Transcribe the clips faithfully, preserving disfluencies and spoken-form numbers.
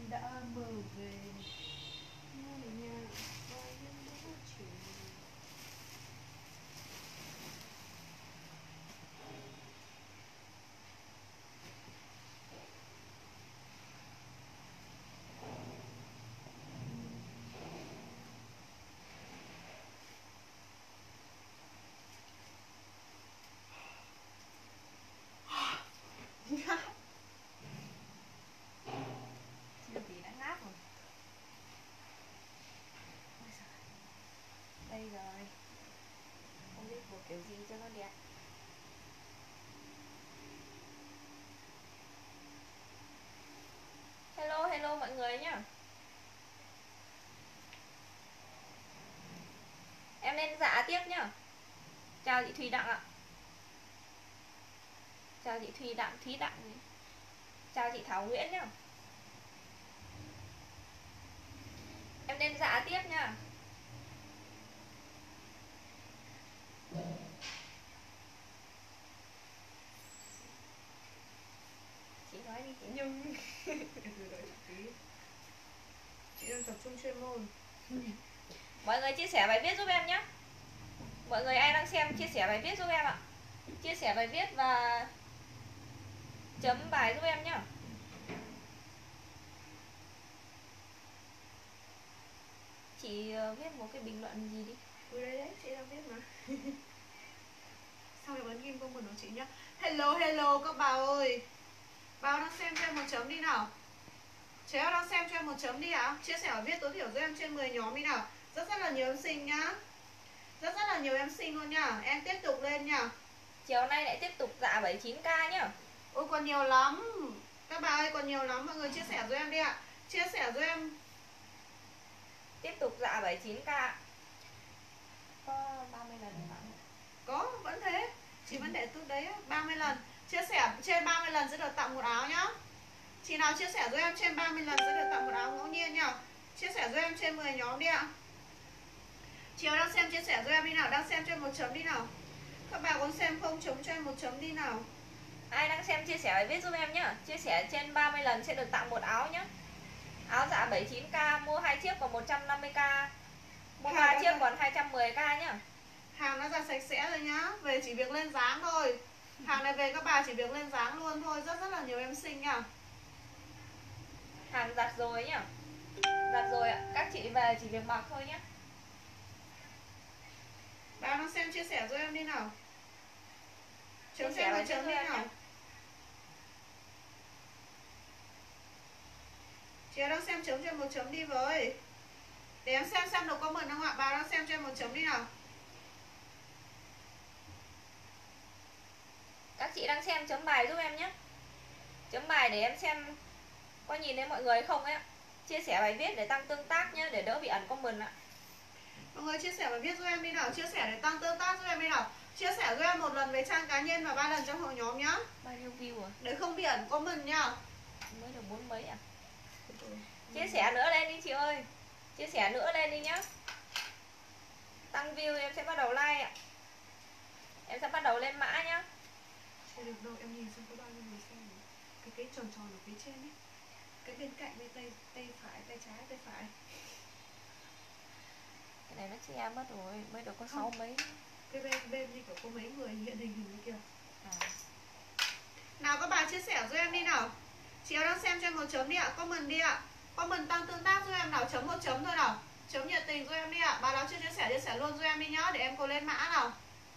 đã mơ về ngôi nhà và những đứa trẻ. Chị tí đã ngáp rồi. Đây rồi. Không biết bộ kiểu gì cho nó đẹp. Hello, hello mọi người nhá. Em lên dạ tiếp nhá. Chào chị Thùy Đặng ạ. Chào chị Thùy Đặng, Thúy Đặng. Chào chị Thảo Nguyễn nhá. Em lên dạ tiếp nha. Chị nói đi chị Nhung. Chị đang tập trung chuyên môn. Mọi người chia sẻ bài viết giúp em nhé. Mọi người ai đang xem chia sẻ bài viết giúp em ạ. Chia sẻ bài viết và chấm bài giúp em nhé. Chị viết một cái bình luận gì đi. Ừ đấy đấy, chị đang viết mà. Xong rồi bấm ghim công của chị nhá. Hello hello các bà ơi. Bà đang xem cho em một chấm đi nào. Chéo đang xem cho em một chấm đi ạ. À? Chia sẻ viết tối thiểu giúp em trên mười nhóm đi nào. Rất rất là nhiều em xinh nhá. Rất rất là nhiều em xinh luôn nhá. Em tiếp tục lên nhá. Chiều nay lại tiếp tục dạ bảy mươi chín k nhá. Ôi còn nhiều lắm. Các bà ơi còn nhiều lắm. Mọi người chia sẻ giúp em đi ạ. À. Chia sẻ giúp em. Tiếp tục dạ bảy mươi chín k. Có ba mươi lần không? Có, vẫn thế. Chị vẫn để tốt đấy ba mươi lần. Chia sẻ trên ba mươi lần sẽ được tặng một áo nhá. Chị nào chia sẻ giúp em trên ba mươi lần sẽ được tặng một áo ngẫu nhiên nhá. Chia sẻ giúp em trên mười nhóm đi ạ. Chiều đang xem chia sẻ giúp em đi nào. Đang xem cho em một chấm đi nào. Các bà còn xem không chấm cho em một chấm đi nào. Ai đang xem chia sẻ bài viết giúp em nhá. Chia sẻ trên ba mươi lần sẽ được tặng một áo nhá. Áo dạ bảy mươi chín k. Mua hai chiếc còn một trăm năm mươi k. Mua ba chiếc còn hai trăm mười k nhá. Hàng nó ra sạch sẽ rồi nhá. Về chỉ việc lên dáng thôi. Hàng này về các bà chỉ việc lên dáng luôn thôi. Rất rất là nhiều em xinh nhá. Hàng giặt rồi nhá. Giặt rồi ạ. Các chị về chỉ việc mặc thôi nhá. Bà đang xem chia sẻ giúp em đi nào. Chấm cho em một chấm đi nào. Nhé. Chị đang xem chấm cho em một chấm đi với. Để em xem xem được comment không ạ. Bà đang xem cho em một chấm đi nào. Các chị đang xem chấm bài giúp em nhé. Chấm bài để em xem có nhìn thấy mọi người không ấy. Chia sẻ bài viết để tăng tương tác nhé. Để đỡ bị ẩn comment ạ. Mọi người chia sẻ bài viết giúp em đi nào. Chia sẻ để tăng tương tác giúp em đi nào. Chia sẻ giúp em một lần về trang cá nhân và ba lần trong hội nhóm nhá. Bao nhiêu view à? Để không bị ẩn comment nhá. Mới được bốn mấy à? Chia sẻ nữa lên đi chị ơi. Chia sẻ nữa lên đi nhá. Tăng view em sẽ bắt đầu like ạ. Em sẽ bắt đầu lên mã nhá. Chưa được đâu, em nhìn xem có bao nhiêu người xem. Cái cái tròn tròn ở phía trên ấy. Cái bên cạnh bên tay tay phải, tay trái, tay phải. Cái này nó che mất rồi, mới được có sáu mấy. Cái bên bên như kiểu có mấy người hiện hình hình như kìa. À. Nào các bà chia sẻ giúp em đi nào. Chị đang xem cho em một chấm đi ạ. Comment đi ạ. Comment tăng tương tác giúp em nào. Chấm một chấm thôi nào. Chấm nhiệt tình giúp em đi ạ. Bà nào chưa chia sẻ chia sẻ luôn giúp em đi nhá. Để em cô lên mã nào.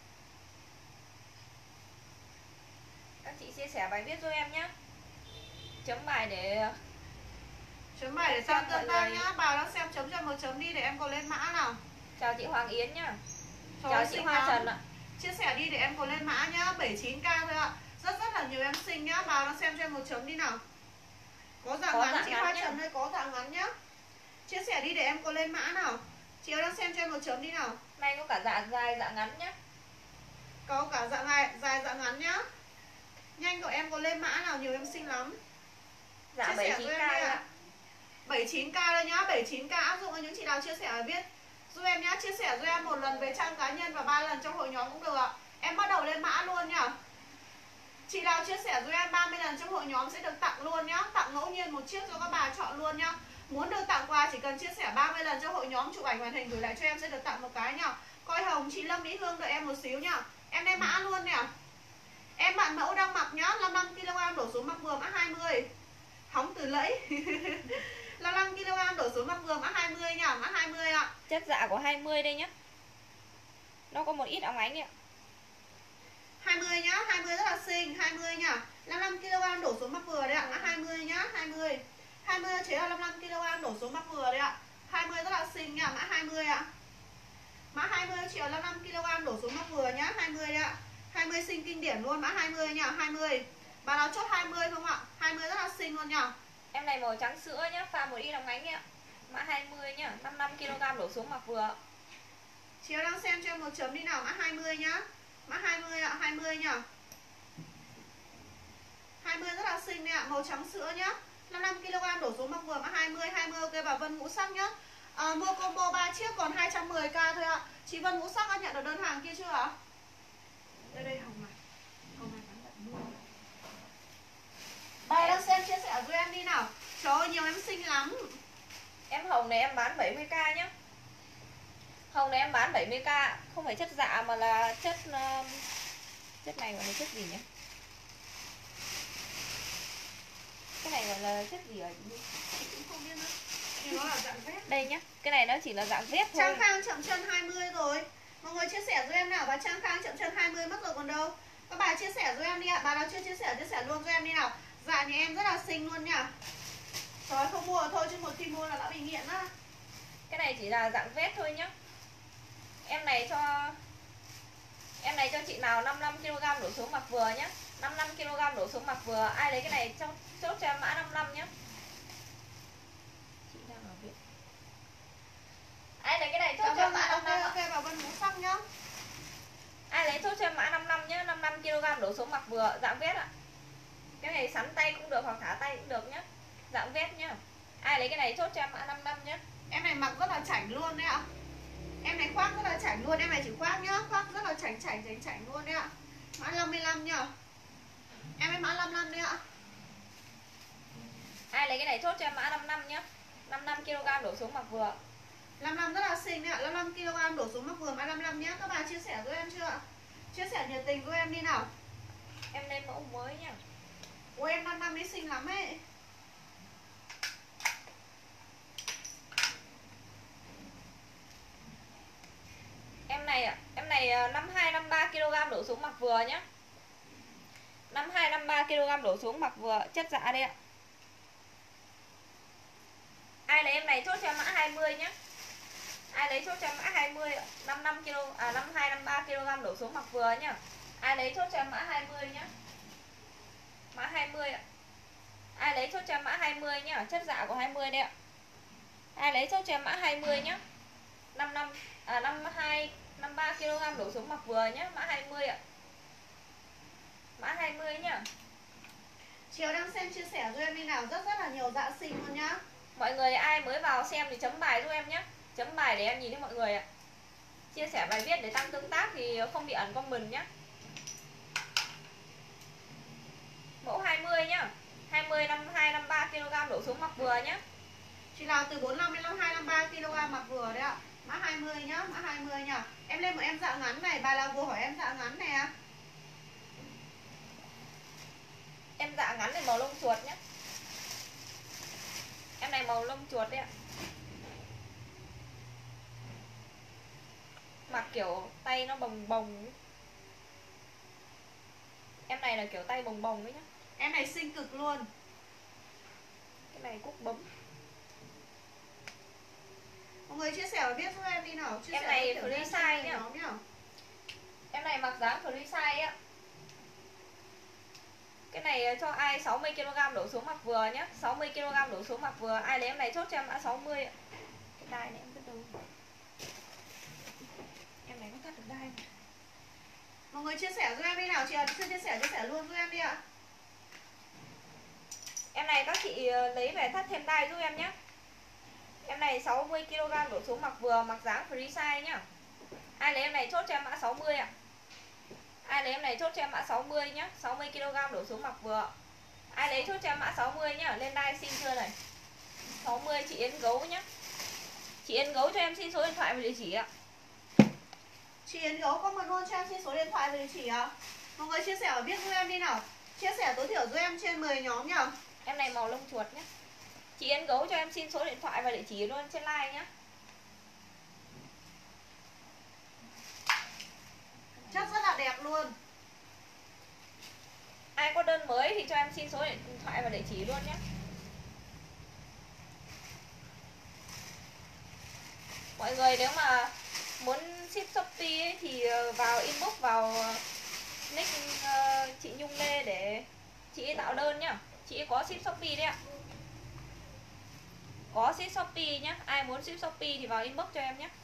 Các chị chia sẻ bài viết giúp em nhé. Chấm bài để Chấm bài để tăng tương tác nhá. Bà đang xem chấm cho một chấm đi để em cô lên mã nào. Chào chị Hoàng Yến nhá. Trời chào chị Hoa Trần ạ. Chia sẻ đi để em cô lên mã nhá. bảy mươi chín k thôi ạ. Rất rất là nhiều em xinh nhá. Bà đang xem cho em một chấm đi nào. Có dạng có ngắn dạng chị ngắn Hoa nhá. Trần ơi, có dạng ngắn nhá. Chia sẻ đi để em cô lên mã nào. Chị đang xem cho em một chấm đi nào. Nay có cả dạng dài dạng ngắn nhá. Có cả dạng dài, dài dạng ngắn nhá. Nhanh của em có lên mã nào, nhiều em xinh lắm. Dạ bảy mươi chín k ạ. bảy mươi chín k đây nhá. bảy mươi chín k áp dụng cho những chị nào chia sẻ viết giúp em nhá. Chia sẻ giúp em một lần về trang cá nhân và ba lần trong hội nhóm cũng được ạ. Em bắt đầu lên mã luôn nhá. Chị nào chia sẻ giúp em ba mươi lần trong hội nhóm sẽ được tặng luôn nhá. Tặng ngẫu nhiên một chiếc cho các bà chọn luôn nhá. Muốn được tặng quà chỉ cần chia sẻ ba mươi lần trong hội nhóm, chụp ảnh màn hình gửi lại cho em sẽ được tặng một cái nhá. Coi Hồng, chị Lâm Mỹ Hương đợi em một xíu nhá. Em đem mã luôn nè. Em bạn mẫu đang mặc nhá, năm mươi lăm ki lô gam đổ xuống mặc vừa mã hai mươi. Hóng từ lẫy. năm mươi lăm ki lô gam đổ xuống mặc vừa mã hai mươi nhá, mã hai mươi ạ. Chất dạ của hai mươi đây nhá. Nó có một ít óng ánh ạ. hai mươi nhá, hai mươi rất là xinh, hai mươi nhá. năm mươi lăm ki lô gam đổ xuống mặc vừa đấy ạ, mã hai mươi nhá, hai mươi. hai mươi chế là năm mươi lăm ki lô gam đổ xuống mặc vừa đấy ạ. hai mươi rất là xinh nhá, mã hai mươi ạ. Mã hai mươi triệu năm mươi lăm ki lô gam đổ xuống mặc vừa nhá, hai mươi đấy ạ. hai mươi xinh kinh điển luôn, mã hai mươi nhá, hai mươi. Bà nào chốt hai mươi không ạ? hai mươi rất là xinh luôn nhá. Em này màu trắng sữa nhá, pha một ít óng ánh ạ. Mã hai mươi nhá, năm mươi lăm ki lô gam đổ xuống mặc vừa. Chị đang xem cho em một chấm đi nào, mã hai mươi nhá. Mã hai mươi ạ, hai mươi nhá. hai mươi rất là xinh nè, màu trắng sữa nhá. năm mươi lăm ki lô gam đổ xuống mặc vừa mã hai mươi, hai mươi ok bà Vân ngũ sắc nhá. À, mua combo ba chiếc còn hai trăm mười k thôi ạ. Chị Vân ngũ sắc đã nhận được đơn hàng kia chưa ạ? Đây đây Hồng này. Hồng này bán đặt mua. Bà đang xem chia sẻ giúp em đi nào. Trời ơi nhiều em xinh lắm. Em hồng này em bán bảy mươi k nhá. Hồng này em bán bảy mươi k, không phải chất dạ mà là chất uh, chất này gọi là chất gì nhỉ? Cái này gọi là chất gì ở chị cũng không biết nữa. Nhưng nó là dạng vết. Đây nhá, cái này nó chỉ là dạng vết thôi. Trang Khang chậm chân hai mươi rồi. Mọi người chia sẻ giúp em nào, bà Trang Khang chậm chân hai mươi mất rồi còn đâu. Các bà chia sẻ giúp em đi ạ, bà nào chưa chia sẻ chia sẻ luôn giúp em đi nào. Dạ nhà em rất là xinh luôn nhá. Trời không mua thôi chứ một khi mua là đã bị nghiện á. Cái này chỉ là dạng vết thôi nhá. Em này cho Em này cho chị nào năm mươi lăm ki lô gam đổ xuống mặc vừa nhá. năm mươi lăm ki lô gam đổ xuống mặc vừa, ai lấy cái này trong chốt cho em mã năm mươi lăm nhá. Chị đang ở viện. Ai lấy cái này chốt Dạ cho em vâng, mã năm mươi lăm. ok ok bà Vân ngũ sắc nhá. Ai lấy chốt cho em mã năm mươi lăm nhá, năm mươi lăm ki lô gam đổ xuống mặc vừa, dạng vết ạ. Cái này sắn tay cũng được hoặc thả tay cũng được nhá. Dạng vết nhá. Ai lấy cái này chốt cho em mã năm mươi lăm nhá. Em này mặc rất là chảnh luôn đấy ạ. Em này khoác rất là chảnh luôn, em này chỉ khoác nhá, khoác rất là chảnh chảnh chảnh chảnh luôn đấy ạ. Mã năm mươi lăm nhá. Em ấy mã năm mươi lăm đấy ạ. Ai lấy cái này chốt cho em mã năm mươi lăm nhá. năm mươi lăm ki lô gam đổ xuống mặc vừa. năm mươi lăm rất là xinh đấy ạ, năm mươi lăm ki lô gam đổ xuống mặc vừa mã năm mươi lăm nhá. Các bà chia sẻ giúp em chưa ạ? Chia sẻ nhiệt tình giúp em đi nào. Em lên mẫu mới nhá. Ôi em năm năm ấy xinh lắm ấy. Em này ạ, em này năm mươi hai năm mươi ba ki lô gam đổ xuống mặc vừa nhá. năm mươi hai năm mươi ba ki lô gam đổ xuống mặc vừa, chất dạ đây ạ. Ai lấy em này chốt cho em mã hai mươi nhá. Ai lấy chốt cho em mã hai mươi ạ. năm mươi lăm ki lô à năm mươi hai năm mươi ba ki lô gam đổ xuống mặc vừa nhá. Ai lấy chốt cho em mã hai mươi nhá. Mã hai mươi ạ. Ai lấy chốt cho em mã hai mươi nhá, chất dạ của hai mươi đây ạ. Ai lấy chốt cho em mã hai mươi nhá. năm mươi lăm à năm mươi hai năm mươi ba ki lô gam đổ xuống mặc vừa nhá, mã hai mươi ạ. Mã hai mươi nhá. Chiều đang xem chia sẻ giúp em đi nào, rất rất là nhiều dạ xinh luôn nhá. Mọi người ai mới vào xem thì chấm bài giúp em nhé. Chấm bài để em nhìn thấy mọi người ạ. Chia sẻ bài viết để tăng tương tác thì không bị ẩn comment nhé. Mẫu hai mươi nhá. hai mươi năm mươi hai năm mươi ba ki lô gam đổ xuống mặc vừa nhé. Chị nào từ bốn mươi lăm đến năm mươi hai năm mươi ba ki lô gam mặc vừa đấy ạ. Mã hai mươi nhá, mã hai mươi nhá. Em lên một em dạ ngắn này, bà nào vừa hỏi em dạ ngắn nè. Em dạ ngắn này màu lông chuột nhé. Em này màu lông chuột đấy ạ. Mặc kiểu tay nó bồng bồng. Em này là kiểu tay bồng bồng đấy nhá. Em này xinh cực luôn. Cái này cúc bấm. Mọi người chia sẻ và biết giúp em đi nào. Chia Em sẻ này kiểu free size nhá. nhá. Em này mặc dáng free size á. Cái này cho ai sáu mươi ki lô gam đổ xuống mặc vừa nhé. sáu mươi ki lô gam đổ xuống mặc vừa. Ai lấy em này chốt cho em mã sáu mươi ạ. Cái đai này em biết đâu. Em này có thắt được đai này. Mọi người chia sẻ giúp em đi nào. Chị chưa chia sẻ, chia sẻ luôn giúp em đi ạ. Em này các chị lấy về thắt thêm đai giúp em nhé. Em này sáu mươi ki lô gam đổ xuống mặc vừa, mặc dáng free size nhá. Ai lấy em này chốt cho em mã sáu mươi ạ. Ai lấy em này chốt cho em mã sáu mươi nhá, sáu mươi ki lô gam đổ xuống mặc vừa. Ai lấy chốt cho em mã sáu mươi nhá, lên like xin chưa này. sáu mươi chị Yến Gấu nhá. Chị Yến Gấu cho em xin số điện thoại và địa chỉ ạ. Chị Yến Gấu comment luôn cho em xin số điện thoại và địa chỉ ạ. Mọi người chia sẻ và viết giúp em đi nào. Chia sẻ tối thiểu giúp em trên mười nhóm nhá. Em này màu lông chuột nhá. Chị Yến Gấu cho em xin số điện thoại và địa chỉ luôn trên like nhá. Chất rất là đẹp luôn. Ai có đơn mới thì cho em xin số điện thoại và địa chỉ luôn nhé. Mọi người nếu mà muốn ship Shopee ấy, thì vào inbox vào nick uh, chị Nhung Lê để chị tạo đơn nhá. Chị có ship Shopee đấy ạ. Có ship Shopee nhá. Ai muốn ship Shopee thì vào inbox cho em nhé.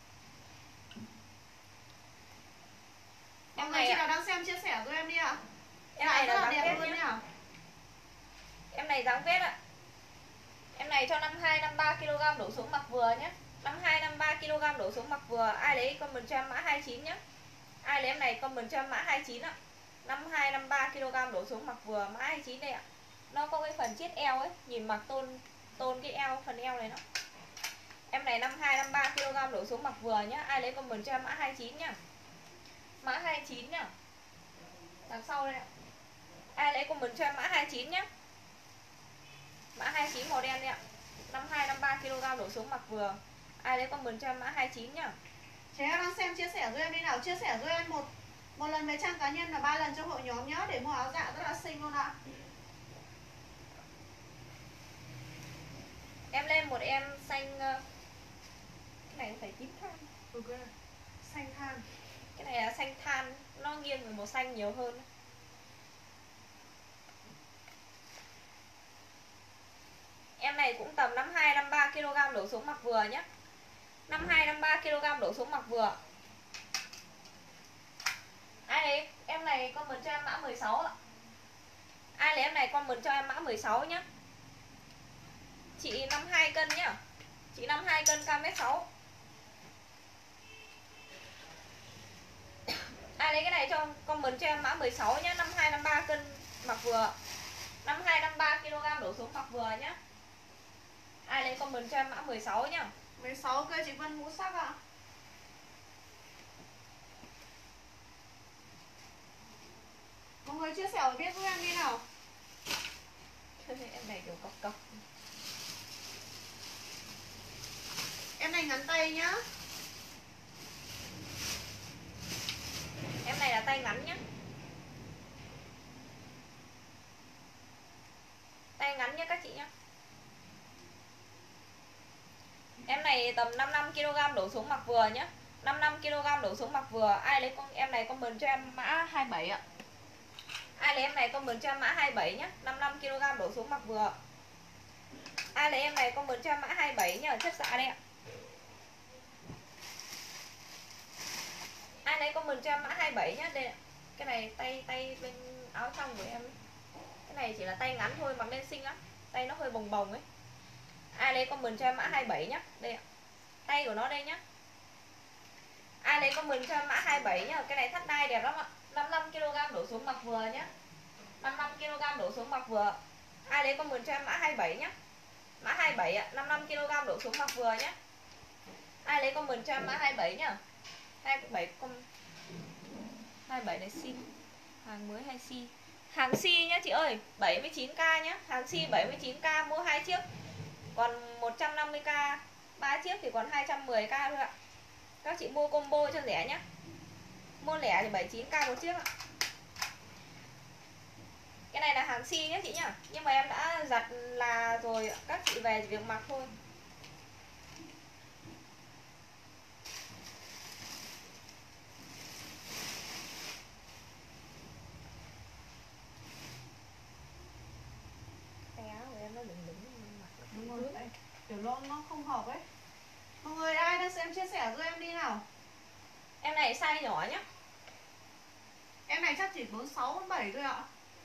Mọi người chị nào đang xem chia sẻ giúp em đi ạ. Em này rất là là dáng đẹp vết luôn nhá. nhá. Em này dáng vết ạ. Em này cho năm hai năm ba ki lô gam đổ xuống mặc vừa nhé. năm hai năm ba ki lô gam đổ xuống mặc vừa. Ai lấy comment cho em mã hai mươi chín nhé. Ai lấy em này comment cho em mã hai mươi chín ạ. năm hai năm ba ki lô gam đổ xuống mặc vừa, mã hai mươi chín đây ạ. Nó có cái phần chiết eo ấy, nhìn mặc tôn tôn cái eo, phần eo này nó. Em này năm hai năm ba ki lô gam đổ xuống mặc vừa nhá. Ai lấy comment cho em mã hai mươi chín nhá. Mã hai mươi chín nhá. Đằng sau đây ạ. Ai lấy comment cho em mã hai mươi chín nhá. Mã hai mươi chín màu đen đây ạ. năm hai năm ba ki lô gam đổ xuống mặc vừa. Ai lấy comment cho em mã hai mươi chín nhá. Chị em đang xem chia sẻ giúp em đi nào. Chia sẻ giúp em một một lần về trang cá nhân và ba lần cho hội nhóm nhá, để mua áo dạ rất là xinh luôn ạ. Em lên một em xanh. Cái này phải tím than. Ok. Xanh than. Cái này là xanh than, nó nghiêng về màu xanh nhiều hơn. Em này cũng tầm năm hai năm ba ki lô gam đổ xuống mặc vừa nhé. năm hai năm ba ki lô gam đổ xuống mặc vừa. Ai lấy em này comment cho em mã mười sáu ạ. Ai lấy em này comment cho em mã mười sáu nhá. Chị năm mươi hai cân nhá. Chị năm mươi hai cân, cao mét sáu. Ai lấy cái này cho comment cho em mã mười sáu nhá. năm hai năm ba cân mặc vừa. năm hai năm ba ki lô gam đổ xuống mặc vừa nhá. Ai lấy comment cho em mã mười sáu nhá. mười sáu cây chị Vân ngũ sắc ạ. Mọi người chia sẻ và biết giúp em đi nào. Em này kiểu cọc cọc. Em này ngắn tay nhá. Em này là tay ngắn nhá. Tay ngắn nhá các chị nhá. Em này tầm năm mươi lăm ki lô gam đổ xuống mặc vừa nhá. năm mươi lăm ki lô gam đổ xuống mặc vừa. Ai lấy con em này comment cho em mã hai mươi bảy ạ. Ai lấy em này comment cho em mã hai mươi bảy nhá. năm mươi lăm ki lô gam đổ xuống mặc vừa. Ai lấy em này comment cho em mã hai mươi bảy nhá, chất xạ đây ạ. Ai lấy comment cho em mã hai mươi bảy nhá. Đây ạ. Cái này tay tay bên áo trong của em. Cái này chỉ là tay ngắn thôi, mặc lên xinh lắm. Tay nó hơi bồng bồng ấy. Ai lấy comment cho em mã hai mươi bảy nhá. Đây ạ. Tay của nó đây nhá. Ai lấy comment cho em mã hai mươi bảy nhá. Cái này thắt đai đẹp lắm ạ. năm mươi lăm ki lô gam đổ xuống mặc vừa nhá. năm mươi lăm ki lô gam đổ xuống mặc vừa. Ai lấy comment cho em mã hai mươi bảy nhá. Mã hai mươi bảy ạ, năm mươi lăm ki lô gam đổ xuống mặc vừa nhá. Ai lấy comment cho em mã hai mươi bảy nhá. hai mươi bảy con hai mươi bảy này xin. Hàng mới hay si? Hàng si nhá chị ơi, bảy mươi chín k nhá. Hàng si bảy mươi chín k mua hai chiếc. Còn một trăm năm mươi k ba chiếc thì còn hai trăm mười k thôi ạ. Các chị mua combo cho rẻ nhá. Mua lẻ thì bảy mươi chín k một chiếc ạ. Cái này là hàng si nhé chị nhá. Nhưng mà em đã giặt là rồi, các chị về chỉ việc mặc thôi. Cái áo của em nó lửng lửng mặc. Đúng rồi đấy. Kiểu nó nó không hợp ấy. Mọi người ai đang xem chia sẻ giúp em đi nào. Em này size nhỏ nhá. Em này chắc chỉ bốn mươi sáu bốn mươi bảy thôi ạ.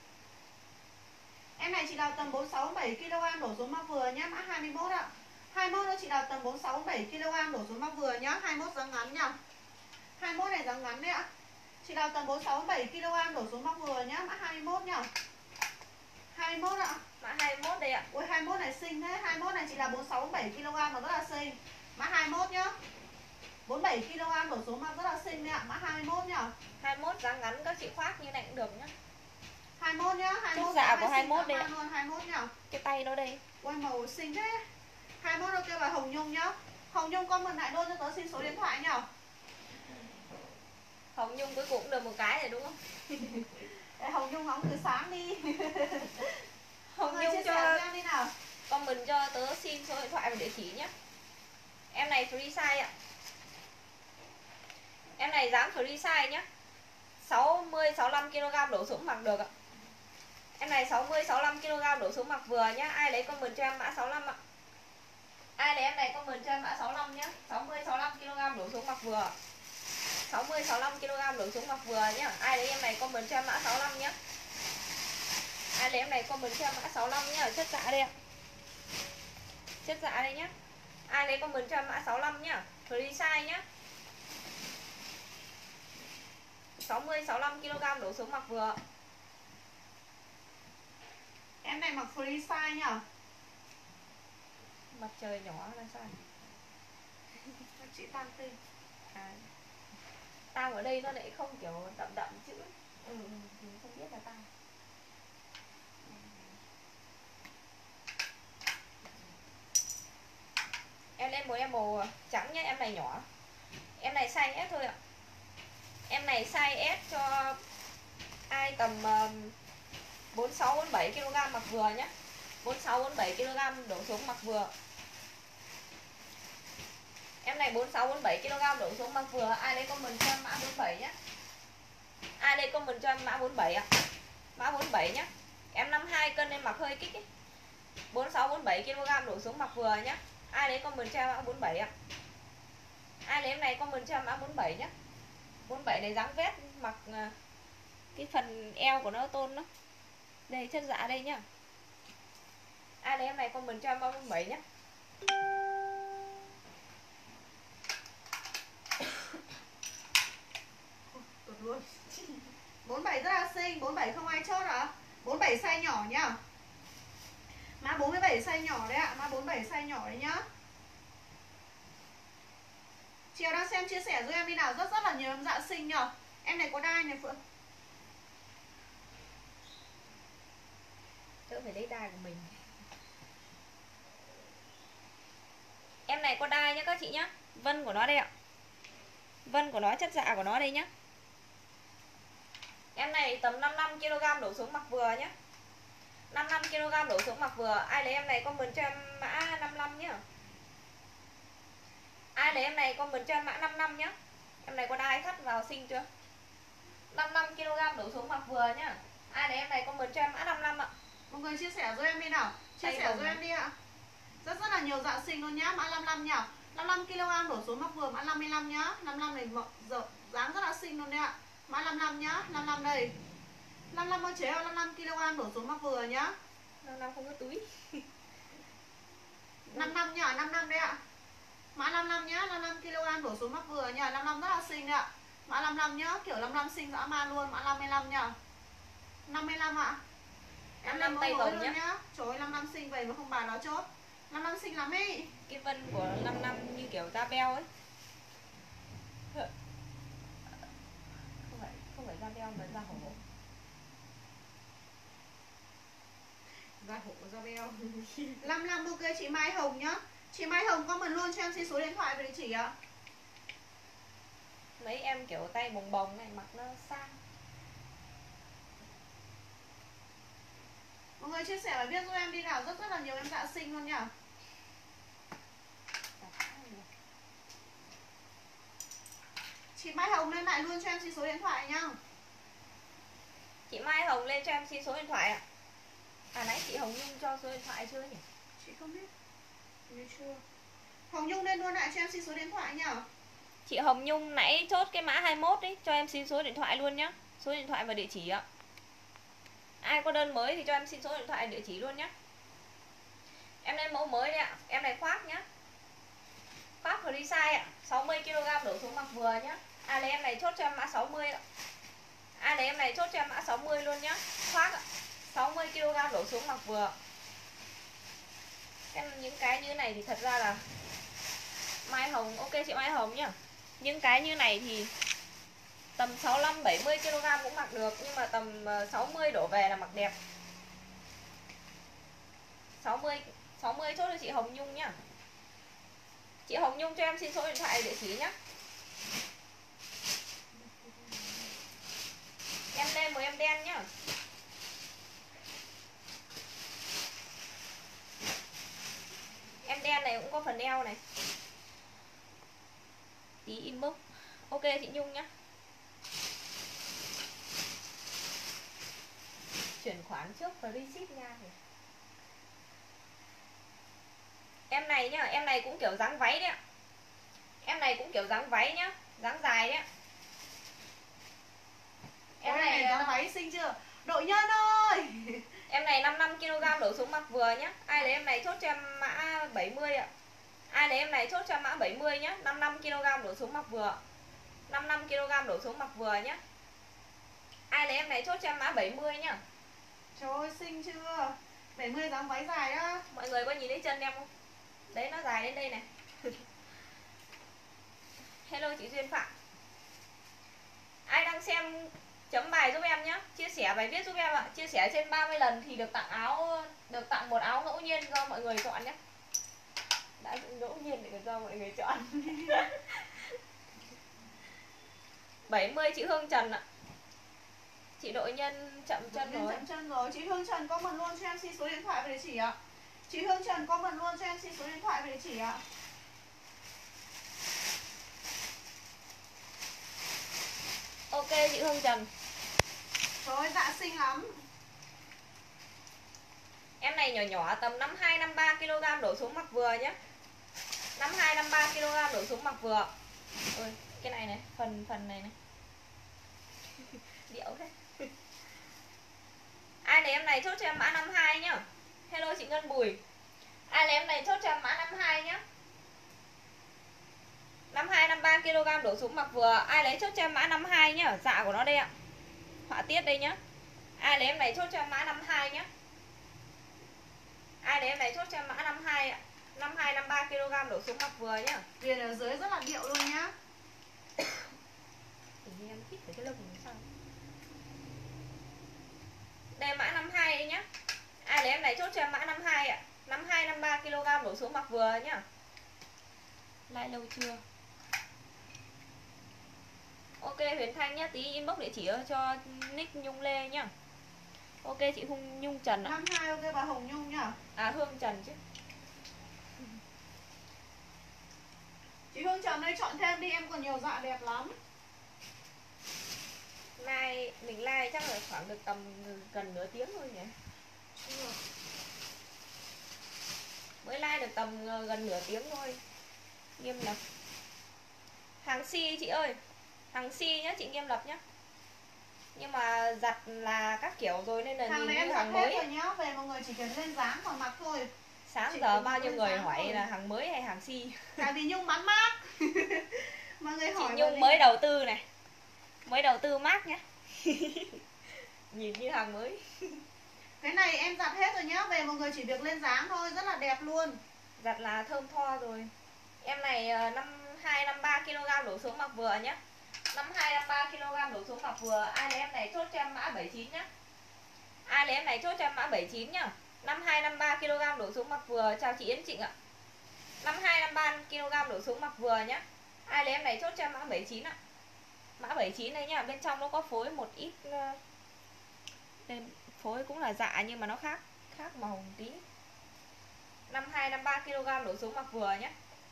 Em này chị đào tầm bốn mươi sáu bốn mươi bảy ki lô gam đổ xuống mặc vừa nhá, mã hai mươi mốt ạ. hai mươi mốt nữa chị đào tầm bốn mươi sáu bốn mươi bảy ki lô gam đổ xuống mặc vừa nhá, hai mươi mốt dáng ngắn nhá. hai mươi mốt này dáng ngắn đấy ạ. Chị nào tầm bốn mươi sáu bốn mươi bảy ki lô gam đổ xuống mặc vừa nhá, mã hai mươi mốt nhá. hai mươi mốt ạ. Mã hai mươi mốt đây ạ. Ui hai mươi mốt này xinh thế, hai mươi mốt này chị là bốn mươi sáu bốn mươi bảy ki lô gam, nó rất là xinh. Mã hai mươi mốt nhá. bốn mươi bảy ki lô gam đổ xuống mặc rất là xinh đấy ạ, mã hai mươi mốt nhá. hai mươi mốt dáng ngắn các chị khoác như này cũng được nhá. hai mươi mốt nhá, hai mươi mốt. Chất dạ của hai mươi mốt đây ạ. Luôn hai mươi mốt nhá. Cái tay nó đây. Ui màu xinh thế. hai mươi mốt ok bà Hồng Nhung nhá. Hồng Nhung comment lại luôn cho tớ xin số điện thoại nhá. Hồng Nhung cuối cùng cũng được một cái rồi đúng không? Để Hồng Nhung hóng từ sáng đi. Hồng Nhung cho đi nào. Comment cho tớ xin số điện thoại và địa chỉ nhé. Em này free size ạ. Em này dáng free size nhá. sáu mươi sáu mươi lăm ki lô gam đổ xuống mặc được ạ. Em này sáu mươi sáu mươi lăm ki lô gam đổ xuống mặc vừa nhá. Ai lấy comment cho em mã sáu mươi lăm ạ. Ai lấy em này comment cho em mã sáu mươi lăm nhá. sáu mươi sáu mươi lăm ki lô gam đổ xuống mặc vừa. sáu mươi sáu mươi lăm ki lô gam đổ xuống mặc vừa nhá. Ai lấy em này comment cho em mã sáu mươi lăm nhá. Ai lấy em này comment cho em mã sáu mươi lăm nhá. Chất dạ đây ạ. Chất dạ đây nhá. Ai lấy comment cho em mã sáu mươi lăm nhá. Free size nhá. sáu mươi sáu mươi lăm ki lô gam đổ xuống mặc vừa. Em này mặc free size nhá. Mặt trời nhỏ là sao? Các chị Tam Tinh. À. Tao ở đây nó lại không kiểu đậm đậm chữ. Ừ, mình không biết là tao. Em lên một em màu trắng nhé, em này nhỏ. Em này size S thôi ạ. Em này size S cho ai tầm bốn mươi sáu bốn mươi bảy ki lô gam mặc vừa nhé. bốn mươi sáu bốn mươi bảy ki lô gam đổ xuống mặc vừa. Em này bốn mươi sáu bốn mươi bảy ki lô gam đổ xuống mặc vừa. Ai lấy comment cho em mã bốn mươi bảy nhé. Ai lấy comment cho em mã bốn mươi bảy ạ. Mã bốn mươi bảy nhé. Em năm mươi hai cân nên mặc hơi kích ấy. bốn mươi sáu bốn mươi bảy ki lô gam đổ xuống mặc vừa nhé. Ai lấy comment cho em mã bốn mươi bảy ạ. Ai lấy em này comment cho em mã bốn mươi bảy nhé. bốn mươi bảy này dáng vest mặc cái phần eo của nó tôn đó. Đây chất dạ đây nhá. Ai lấy em này comment cho em mã bốn mươi bảy nhé. Luôn. bốn mươi bảy rất là xinh, bốn mươi bảy không ai chốt hả? bốn mươi bảy size nhỏ nhá. Mã bốn mươi bảy size nhỏ đấy ạ, mã bốn mươi bảy size nhỏ đấy nhá. Chị đang xem chia sẻ giúp em đi nào, rất rất là nhiều em dạ xinh nhở. Em này có đai này Phượng. Tớ phải lấy đai của mình. Em này có đai nhá các chị nhá. Vân của nó đây ạ. Vân của nó, chất dạ của nó đây nhá. Em này tầm năm mươi lăm ki lô gam đổ xuống mặc vừa nhá. năm mươi lăm ki lô gam đổ xuống mặc vừa. Ai lấy em này comment cho em mã năm mươi lăm nhá. Ai lấy em này comment cho em mã năm mươi lăm nhá. Em này có đai thắt vào xinh chưa? năm mươi lăm ki lô gam đổ xuống mặc vừa nhá. Ai lấy em này comment cho em mã năm mươi lăm ạ. Mọi người chia sẻ giúp em đi nào. Chia Tay sẻ giúp em đi ạ. Rất rất là nhiều dạ xinh luôn nhá, mã năm mươi lăm nhá. năm mươi lăm ki lô gam đổ xuống mặc vừa, mã năm mươi lăm nhá. năm mươi lăm này dáng rất là xinh luôn đấy ạ. Mã năm mươi lăm nhá, năm mươi lăm đây. năm mươi lăm con chế năm mươi lăm ki lô gam đổ xuống mặc vừa nhá. năm mươi lăm không có túi. năm mươi lăm nhá, năm mươi lăm đấy ạ. Mã năm mươi lăm nhá, năm mươi lăm ki lô gam đổ xuống mặc vừa nhá, năm mươi lăm rất là xinh đấy ạ. Mã năm mươi lăm nhá, kiểu năm mươi lăm xinh dã man luôn, mã năm mươi lăm nhá. năm mươi lăm ạ. Em năm mươi lăm tay mới vòng luôn nhá. nhá. Trời ơi, năm mươi lăm xinh vậy mà không bà nó chốt. năm mươi lăm xinh lắm ấy. Cái vân của năm mươi lăm như kiểu da beo ấy. Không phải không phải da beo mà da hổ. Da hổ da beo. năm mươi lăm ok chị Mai Hồng nhá. Chị Mai Hồng comment luôn cho em xin số điện thoại và địa chỉ ạ. Mấy em kiểu tay bồng bồng này mặc nó sang. Mọi người chia sẻ và viết giúp em đi nào, rất rất là nhiều em dạ xinh luôn nhá. Chị Mai Hồng lên lại luôn cho em xin số điện thoại nhá. Chị Mai Hồng lên cho em xin số điện thoại ạ. À nãy chị Hồng Nhung cho số điện thoại chưa nhỉ? Chị không biết. Như chưa. Hồng Nhung lên luôn lại cho em xin số điện thoại nhá. Chị Hồng Nhung nãy chốt cái mã hai mươi mốt ấy, cho em xin số điện thoại luôn nhá. Số điện thoại và địa chỉ ạ. Ai có đơn mới thì cho em xin số điện thoại địa chỉ luôn nhá. Em lên mẫu mới đây ạ. Em này khoác nhá. Khoác free size ạ. sáu mươi ki lô gam đổ xuống mặc vừa nhá. Ai lấy em này chốt cho em mã sáu mươi ạ. Ai lấy em này chốt cho em mã sáu mươi luôn nhá. Khoác ạ. sáu mươi ki lô gam đổ xuống mặc vừa. Em những cái như này thì thật ra là Mai Hồng, ok chị Mai Hồng nhá. Những cái như này thì tầm sáu mươi lăm bảy mươi ki lô gam cũng mặc được, nhưng mà tầm sáu mươi đổ về là mặc đẹp. sáu mươi sáu mươi chốt cho chị Hồng Nhung nhá. Chị Hồng Nhung cho em xin số điện thoại địa chỉ nhá. Em đen mời em đen nhá. Em đen này cũng có phần eo này. Tí inbox. Ok chị Nhung nhá. Chuyển khoản trước free ship nha. Em này nhá, em này cũng kiểu dáng váy đấy ạ. Em này cũng kiểu dáng váy nhá, dáng dài đấy ạ. Em này dáng váy xinh chưa? Đội Nhân ơi. Em này năm mươi lăm ki lô gam đổ xuống mặc vừa nhá. Ai lấy em này chốt cho em mã bảy mươi ạ. Ai lấy em này chốt cho em mã bảy mươi nhá. năm mươi lăm ki lô gam đổ xuống mặc vừa. năm mươi lăm ki lô gam đổ xuống mặc vừa nhá. Ai lấy em này chốt cho em mã bảy mươi nhá. Trời ơi xinh chưa? bảy mươi dáng váy dài á. Mọi người có nhìn thấy chân em không? Đấy nó dài đến đây này. Hello chị Duyên Phạm. Ai đang xem chấm bài giúp em nhé, chia sẻ bài viết giúp em ạ. Chia sẻ trên ba mươi lần thì được tặng áo, được tặng một áo ngẫu nhiên do mọi người chọn nhé. Đã ngẫu nhiên để do mọi người chọn. bảy mươi chị Hương Trần ạ. Chị Đội Nhân chậm chân Đội Nhân rồi. Chậm chân rồi. Chị Hương Trần comment luôn cho em xin số điện thoại và địa chỉ ạ. Chị Hương Trần comment luôn cho em xin số điện thoại và địa chỉ ạ. Ok chị Hương Trần. Trời ơi dạ xinh lắm. Em này nhỏ nhỏ tầm năm mươi hai năm mươi ba ki lô gam đổ xuống mặc vừa nhé. năm mươi hai năm mươi ba ki lô gam đổ xuống mặc vừa. Ôi, cái này này, phần phần này này. Điệu thế. Ai lấy em này chốt cho em mã năm mươi hai nhá. Hello chị Ngân Bùi. Ai lấy em này chốt cho em mã năm mươi hai nhá. năm mươi hai năm mươi ba ki lô gam đổ xuống mặc vừa. Ai lấy chốt cho em mã năm mươi hai nhá. Dạ của nó đây ạ. Họa tiết đây nhá. Ai lấy em này chốt cho em mã năm mươi hai nhá. Ai lấy em này chốt cho em mã năm mươi hai ạ. năm mươi hai năm mươi ba ki lô gam đổ xuống mặc vừa nhá. Viền ở dưới rất là điệu luôn nhá. Thì em thích cái lông này sao? Đây mã năm mươi hai đây nhá. Ai lấy em này chốt cho em mã năm mươi hai ạ. năm mươi hai năm mươi ba ki lô gam đổ xuống mặc vừa nhá. Like lâu chưa? Ok Huyền Thanh nhá, tí inbox địa chỉ cho nick Nhung Lê nhá. Ok chị Hung Nhung Trần ạ. năm mươi hai ok bà Hồng Nhung nhá. À Hương Trần chứ. Chị Hương Trần ơi chọn thêm đi, em còn nhiều dạ đẹp lắm. Like mình like chắc là khoảng được tầm gần nửa tiếng thôi nhỉ. Chưa. Mới like được tầm gần nửa tiếng thôi. Nghiêm Lập. Hàng si chị ơi. Hàng si nhá chị Nghiêm Lập nhá. Nhưng mà giặt là các kiểu rồi nên là hàng nhìn này như em hàng giặt hết mới rồi nhá, về mọi người chỉ cần lên dáng còn mặc thôi. Sáng Chị giờ bao nhiêu người hỏi thôi. là hàng mới hay hàng si. Tại vì Nhung bán mát. Mọi người hỏi chị Nhung mới đầu tư này. Mới đầu tư mát nhá. Nhìn như hàng mới. Cái này em giặt hết rồi nhá, về mọi người chỉ việc lên dáng thôi, rất là đẹp luôn. Giặt là thơm tho rồi. Em này năm mươi hai năm mươi ba ki lô gam đổ xuống mặc vừa nhá. năm mươi hai năm mươi ba ki lô gam đổ xuống mặc vừa. Ai lấy em này chốt cho em mã bảy mươi chín nhá. Ai lấy em này chốt cho em mã bảy mươi chín nhá. năm mươi hai năm mươi ba ki lô gam đổ xuống mặc vừa. Chào chị Yến Trịnh ạ. năm mươi hai năm mươi ba ki lô gam đổ xuống mặc vừa nhá. Ai lấy em này chốt cho em mã bảy mươi chín ạ. Mã bảy mươi chín đây nhá, bên trong nó có phối một ít đây, phối cũng là dạ nhưng mà nó khác khác màu một tí. năm mươi hai năm mươi ba ki lô gam đổ xuống mặc vừa nhé.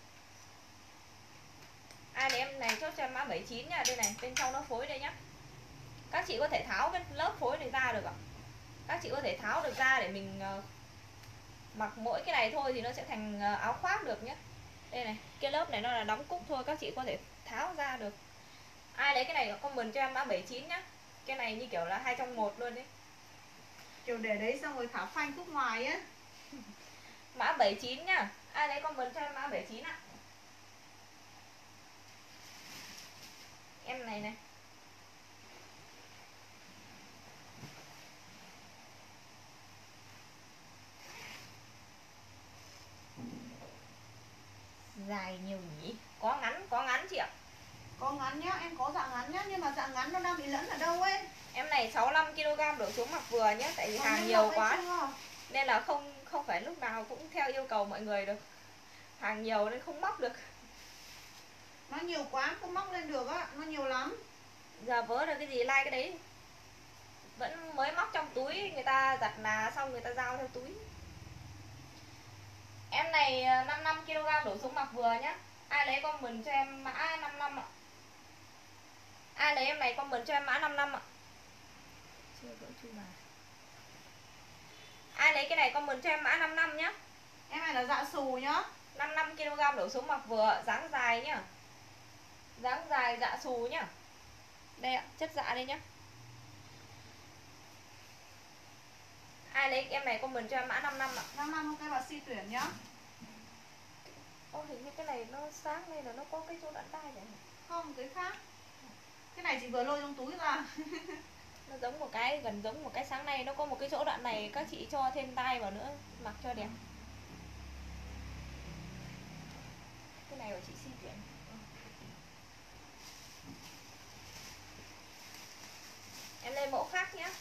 Ai lấy em này chốt cho em mã bảy mươi chín nha. Đây này, bên trong nó phối đây nhá. Các chị có thể tháo cái lớp phối này ra được ạ. Các chị có thể tháo được ra để mình uh, mặc mỗi cái này thôi thì nó sẽ thành uh, áo khoác được nhé. Đây này, cái lớp này nó là đóng cúc thôi, các chị có thể tháo ra được. Ai lấy cái này comment cho em mã bảy mươi chín nhá. Cái này như kiểu là hai trong một luôn đấy. Kiểu để đấy xong rồi tháo phanh cúc ngoài á. Mã bảy mươi chín nhá. Ai lấy comment cho em mã bảy mươi chín ạ. Em này này. Dài nhiều nhỉ? Có ngắn, có ngắn chị ạ. Có ngắn nhá, em có dạng ngắn nhá, nhưng mà dạng ngắn nó đang bị lẫn ở đâu ấy. Em này sáu mươi lăm ki lô gam đổ xuống mặc vừa nhé, tại vì Có hàng nhiều quá chưa? nên là không không phải lúc nào cũng theo yêu cầu mọi người được. Hàng nhiều nên không móc được. Nó nhiều quá không móc lên được á, nó nhiều lắm. Giờ vớ được cái gì like cái đấy. Vẫn mới móc trong túi, người ta giặt là xong người ta giao theo túi. Em này năm mươi lăm ki lô gam đổ xuống mặc vừa nhá. Ai lấy comment cho em mã năm mươi lăm ạ. Ai lấy em này comment cho em mã năm mươi lăm ạ. Chưa gỡ chu bà. Ai lấy cái này comment cho em mã năm mươi lăm nhá. Em này là dạ xù nhá. năm mươi lăm ki lô gam đổ xuống mặc vừa, dáng dài nhá. Dáng dài dạ xù nhá. Đây ạ, chất dạ đây nhá. Ai lấy em này comment cho em mã năm mươi lăm ạ. năm mươi lăm ok bà si tuyển nhá. Ô, hình như cái này nó sáng nên là nó có cái chỗ đoạn tay vậy. Không, cái khác. Cái này chị vừa lôi trong túi ra. Nó giống một cái, gần giống một cái sáng nay nó có một cái chỗ đoạn này, các chị cho thêm tay vào nữa, mặc cho đẹp. Cái này của chị si tuyển. Em lên mẫu khác nhé.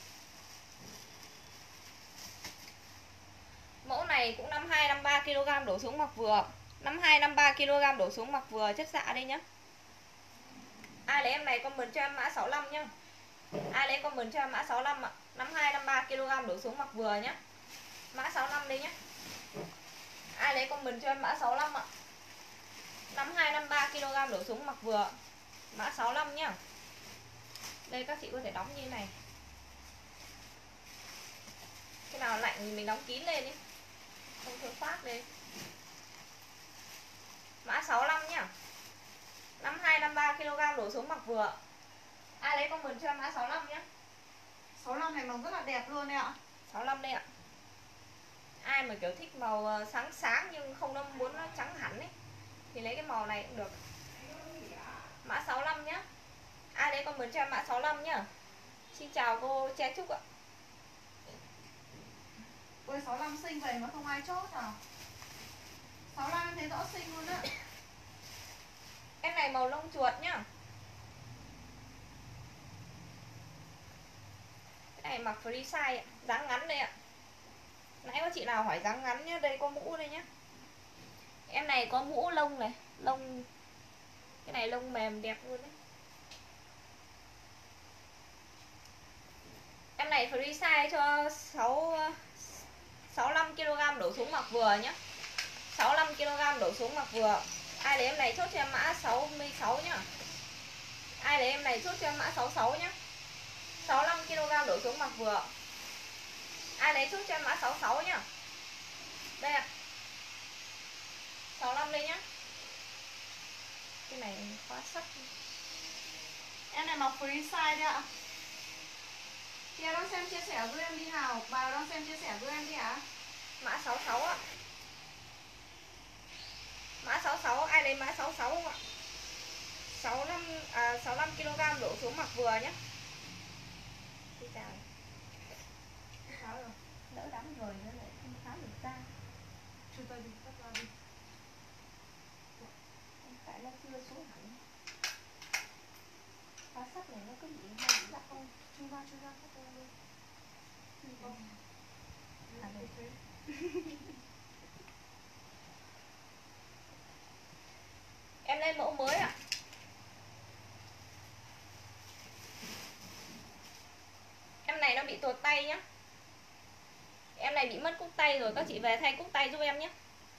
Mẫu này cũng năm mươi hai năm mươi ba ki lô gam đổ xuống mặc vừa. năm mươi hai năm mươi ba ki lô gam đổ xuống mặc vừa, chất dạ đây nhá. Ai lấy em này comment cho em mã sáu mươi lăm nhá. Ai lấy comment cho em mã sáu mươi lăm ạ. năm mươi hai năm mươi ba ki lô gam đổ xuống mặc vừa nhá. Mã sáu mươi lăm đây nhá. Ai lấy comment cho em mã sáu mươi lăm ạ. năm mươi hai năm mươi ba ki lô gam đổ xuống mặc vừa. Mã sáu mươi lăm nhá. Đây các chị có thể đóng như thế này. Cái nào lạnh thì mình đóng kín lên đi. Không thôi phát đi. Mã sáu mươi lăm nhá. năm mươi hai năm mươi ba ki lô gam đổ xuống mặc vừa. Ai lấy comment cho em mã sáu mươi lăm nhá. sáu mươi lăm này màu rất là đẹp luôn đấy ạ. sáu mươi lăm đây ạ. Ai mà kiểu thích màu sáng sáng nhưng không nó muốn nó trắng hẳn ấy thì lấy cái màu này cũng được. Mã sáu mươi lăm nhá. Ai lấy comment cho em mã sáu mươi lăm nhá. Xin chào cô Che Trúc ạ. Ôi sáu mươi lăm xinh vậy mà không ai chốt à. sáu mươi lăm em thấy rõ xinh luôn á. Em này màu lông chuột nhá. Cái này mặc free size ạ, dáng ngắn đây ạ. Nãy có chị nào hỏi dáng ngắn nhá, đây có mũ đây nhá. Em này có mũ lông này, lông cái này lông mềm đẹp luôn đấy. Em này free size cho sáu sáu mươi lăm ki lô gam đổ xuống mặc vừa nhá. sáu mươi lăm ki lô gam đổ xuống mặc vừa. Ai lấy em này chốt cho em mã sáu mươi sáu nhá. Ai lấy em này chốt cho em mã sáu mươi sáu nhá. sáu mươi lăm ki lô gam đổ xuống mặc vừa. Ai lấy chốt cho em mã sáu mươi sáu nhá. Đây ạ. sáu mươi lăm đây nhá. Cái này khóa sắt. Em này mặc free size đấy ạ. Chị đang xem chia sẻ giúp em đi nào. Bà đang xem chia sẻ giúp em đi ạ. Mã sáu mươi sáu ạ. Mã sáu mươi sáu, ai lấy mã sáu mươi sáu không ạ? sáu mươi lăm à, sáu mươi lăm ki lô gam đổ xuống mặc vừa nhé. Xin chào. Tháo rồi. Đỡ đắm rồi nó lại không tháo được ra. Cho tôi đi, tắt ra đi. Tại nó chưa xuống hẳn. Khóa sắt này nó cứ bị hay bị dắt không? Chui ra, chui ra, tắt ra luôn. Chui không? À đây. Em lên mẫu mới ạ. Em này nó bị tuột tay nhá. Em này bị mất cúc tay rồi, các chị về thay cúc tay giúp em nhé.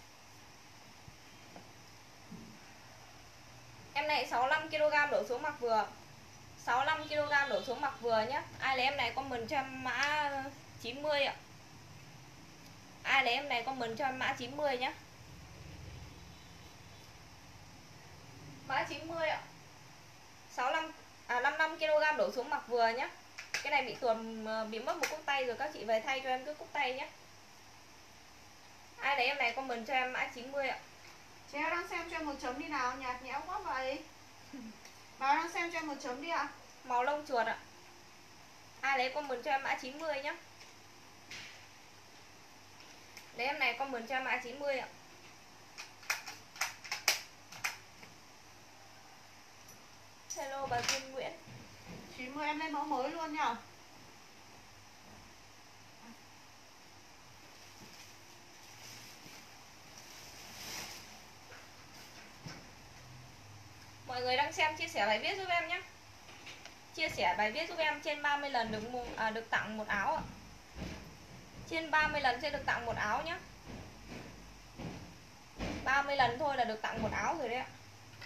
Em này sáu mươi lăm ki lô gam đổ xuống mặc vừa. sáu mươi lăm ki lô gam đổ xuống mặc vừa nhé. Ai lấy em này comment cho em mã chín mươi ạ. Ai lấy em này comment cho em mã chín mươi nhé. Mã chín mươi ạ. sáu mươi lăm à năm mươi lăm ki lô gam đổ xuống mặc vừa nhé. Cái này bị tuột bị mất một cúc tay rồi, các chị về thay cho em cái cúc tay nhé. Ai lấy em này comment cho em mã chín mươi ạ. Chị em đang xem cho em một chấm đi nào, nhạt nhẽo quá vậy. Bà đang xem cho em một chấm đi ạ. Màu lông chuột ạ. Ai lấy comment cho em mã chín mươi nhé. Lấy em này comment cho em mã chín mươi ạ. luôn nhở. Mọi người đang xem chia sẻ bài viết giúp em nhé. Chia sẻ bài viết giúp em trên ba mươi lần được mua, à, được tặng một áo ạ. Trên ba mươi lần sẽ được tặng một áo nhé. ba mươi lần thôi là được tặng một áo rồi đấy ạ.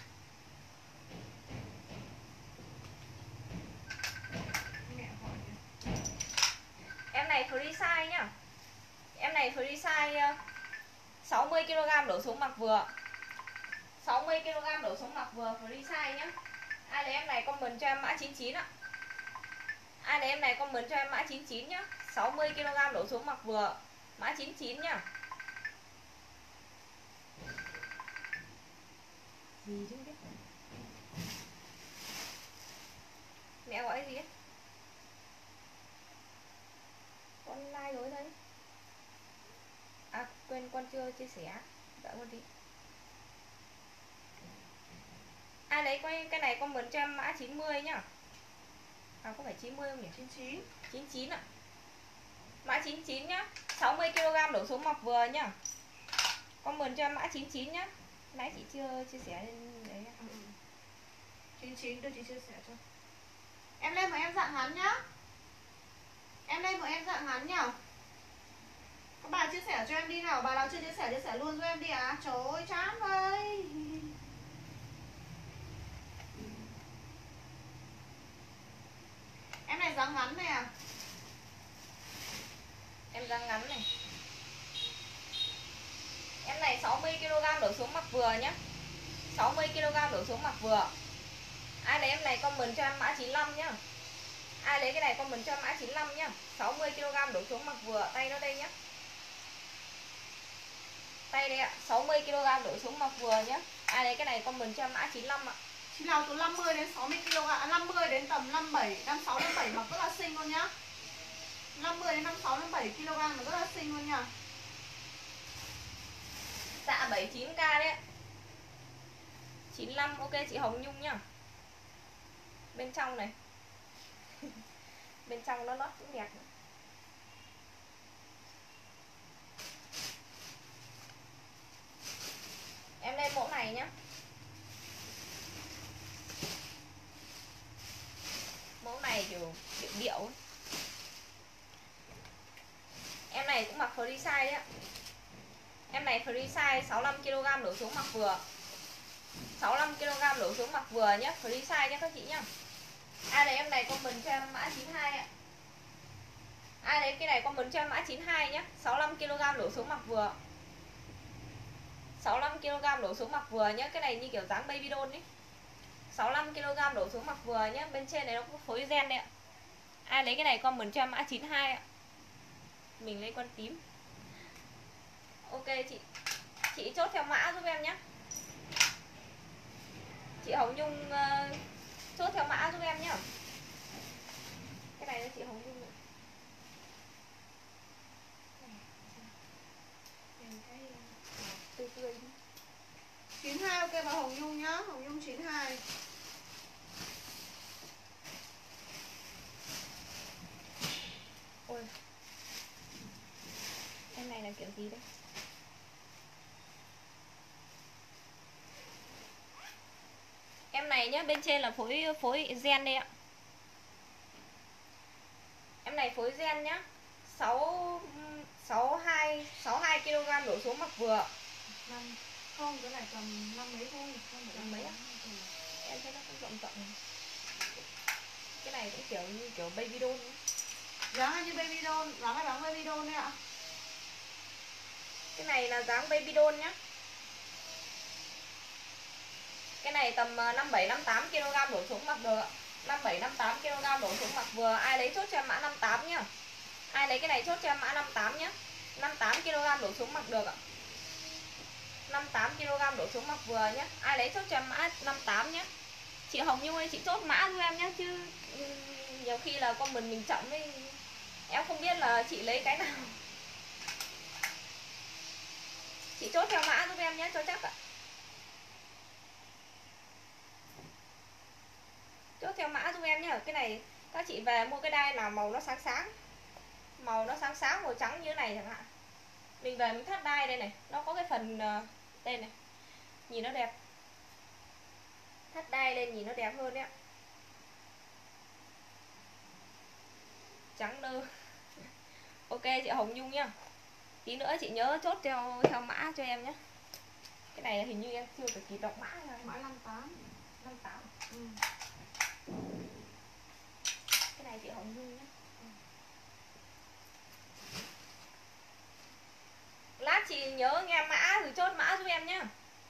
Em này free size nhá. Em này free size sáu mươi ki lô gam đổ xuống mặc vừa. sáu mươi ki lô gam đổ xuống mặc vừa free size nhá. Ai lấy em này comment cho em mã chín chín ạ. Ai lấy em này comment cho em mã chín chín nhá. sáu mươi ki lô gam đổ xuống mặc vừa. Mã chín chín nhá. Gì chứ biết. Mẹ gọi gì ấy? Con like rồi đấy. À quên, con chưa chia sẻ. Đợi con tí. Ai lấy cái, cái này comment cho em mã chín mươi nhá. À có phải chín mươi không nhỉ? chín chín. chín chín ạ. Mã chín chín nhá. sáu mươi ki lô gam đổ xuống mặc vừa nhá. Comment cho em mã chín chín nhá. Nãy chị chưa chia sẻ lên đấy. Ừ. chín chín đưa chị chia sẻ cho. Em lên một em dạng ngắn nhá. Em lên một em dạng ngắn nhá. Các bà chia sẻ cho em đi nào. Bà nào chưa chia sẻ chia sẻ luôn giúp em đi à. Trời ơi chán vậy. Em này dáng ngắn này à. Em dáng ngắn này. Em này sáu mươi ki lô gam đổ xuống mặc vừa nhá. sáu mươi ki lô gam đổ xuống mặc vừa. Ai lấy em này comment cho em mã chín lăm nhá. Ai lấy cái này comment cho em mã chín lăm nhá. sáu mươi ki lô gam đổ xuống mặc vừa. Tay nó đây nhá. Tay đây ạ. sáu mươi ki lô gam đổ xuống mặc vừa nhá. Ai lấy cái này comment cho em mã chín lăm ạ. Chị nào từ năm mươi đến sáu mươi ki lô gam, năm mươi đến tầm năm mươi bảy, năm mươi sáu, năm mươi bảy mặc rất là xinh luôn nhá. năm mươi đến năm mươi sáu, năm mươi bảy ki lô gam là rất là xinh luôn nha. Dạ bảy mươi chín k đấy. chín mươi lăm ok chị Hồng Nhung nhá. Bên trong này. Bên trong nó lót cũng đẹp. Em lên mẫu này nhá. Mẫu này kiểu điệu điệu ấy. Em này cũng mặc free size đấy ạ. Em này free size sáu mươi lăm ki lô gam đổ xuống mặc vừa. sáu mươi lăm ki lô gam đổ xuống mặc vừa nhé. Free size nhé các chị nhá. Ai lấy em này comment cho em mã chín hai ạ. Ai lấy cái này comment cho em mã chín hai nhé. sáu mươi lăm ki lô gam đổ xuống mặc vừa. sáu mươi lăm ki lô gam đổ xuống mặc vừa nhé. Cái này như kiểu dáng baby doll ấy. sáu mươi lăm ki lô gam đổ xuống mặc vừa nhé. Bên trên này nó có phối gen đấy ạ. Ai lấy cái này comment cho em mã chín hai ạ. Mình lấy con tím. Ok chị. Chị chốt theo mã giúp em nhé. Chị Hồng Nhung uh, chốt theo mã giúp em nhé. Cái này là chị Hồng Nhung nữa. Tươi tươi. chín hai ok bà Hồng Nhung nhá. Hồng Nhung chín hai. Ôi. Em này là kiểu gì đấy? Em này nhá, bên trên là phối phối gen đây ạ. Em này phối gen nhá. sáu sáu hai sáu hai ki lô gam đổ xuống mặc vừa. năm không, cái này tầm năm mấy thôi, không phải Năm mấy á? Em thấy nó cũng rộng rộng. Cái này cũng kiểu như kiểu baby doll. Dáng như baby doll, dáng là dáng baby doll đấy ạ. Cái này là dáng baby doll nhá. Cái này tầm năm bảy năm tám ki lô gam đổ xuống mặc được ạ. năm bảy năm tám ki lô gam đổ xuống mặc vừa. Ai lấy chốt cho em mã năm tám nhá. Ai lấy cái này chốt cho em mã năm tám nhá. năm tám ki lô gam đổ xuống mặc được ạ. năm tám ki lô gam đổ xuống mặc vừa nhé. Ai lấy chốt cho em mã năm tám nhé. Chị Hồng Nhung ơi, chị chốt mã cho em nhé. Chứ nhiều khi là con mình mình chậm ấy. Em không biết là chị lấy cái nào. Chị chốt theo mã giúp em nhé cho chắc ạ. Chốt theo mã giúp em nhé. Cái này Các chị về mua cái đai nào màu nó sáng sáng, màu nó sáng sáng màu trắng như thế này chẳng hạn, mình về mình thắt đai đây này, nó có cái phần uh, đây này, nhìn nó đẹp, thắt đai lên nhìn nó đẹp hơn đấy ạ. Trắng nơ. Ok chị Hồng Nhung nhá, tí nữa chị nhớ chốt theo theo mã cho em nhé. Cái này hình như em chưa được kịp đọc mã rồi. Mã năm tám. năm tám. Ừ. Cái này chị Hồng Nhung nhé. Ừ. Lát chị nhớ nghe mã rồi chốt mã giúp em nhá.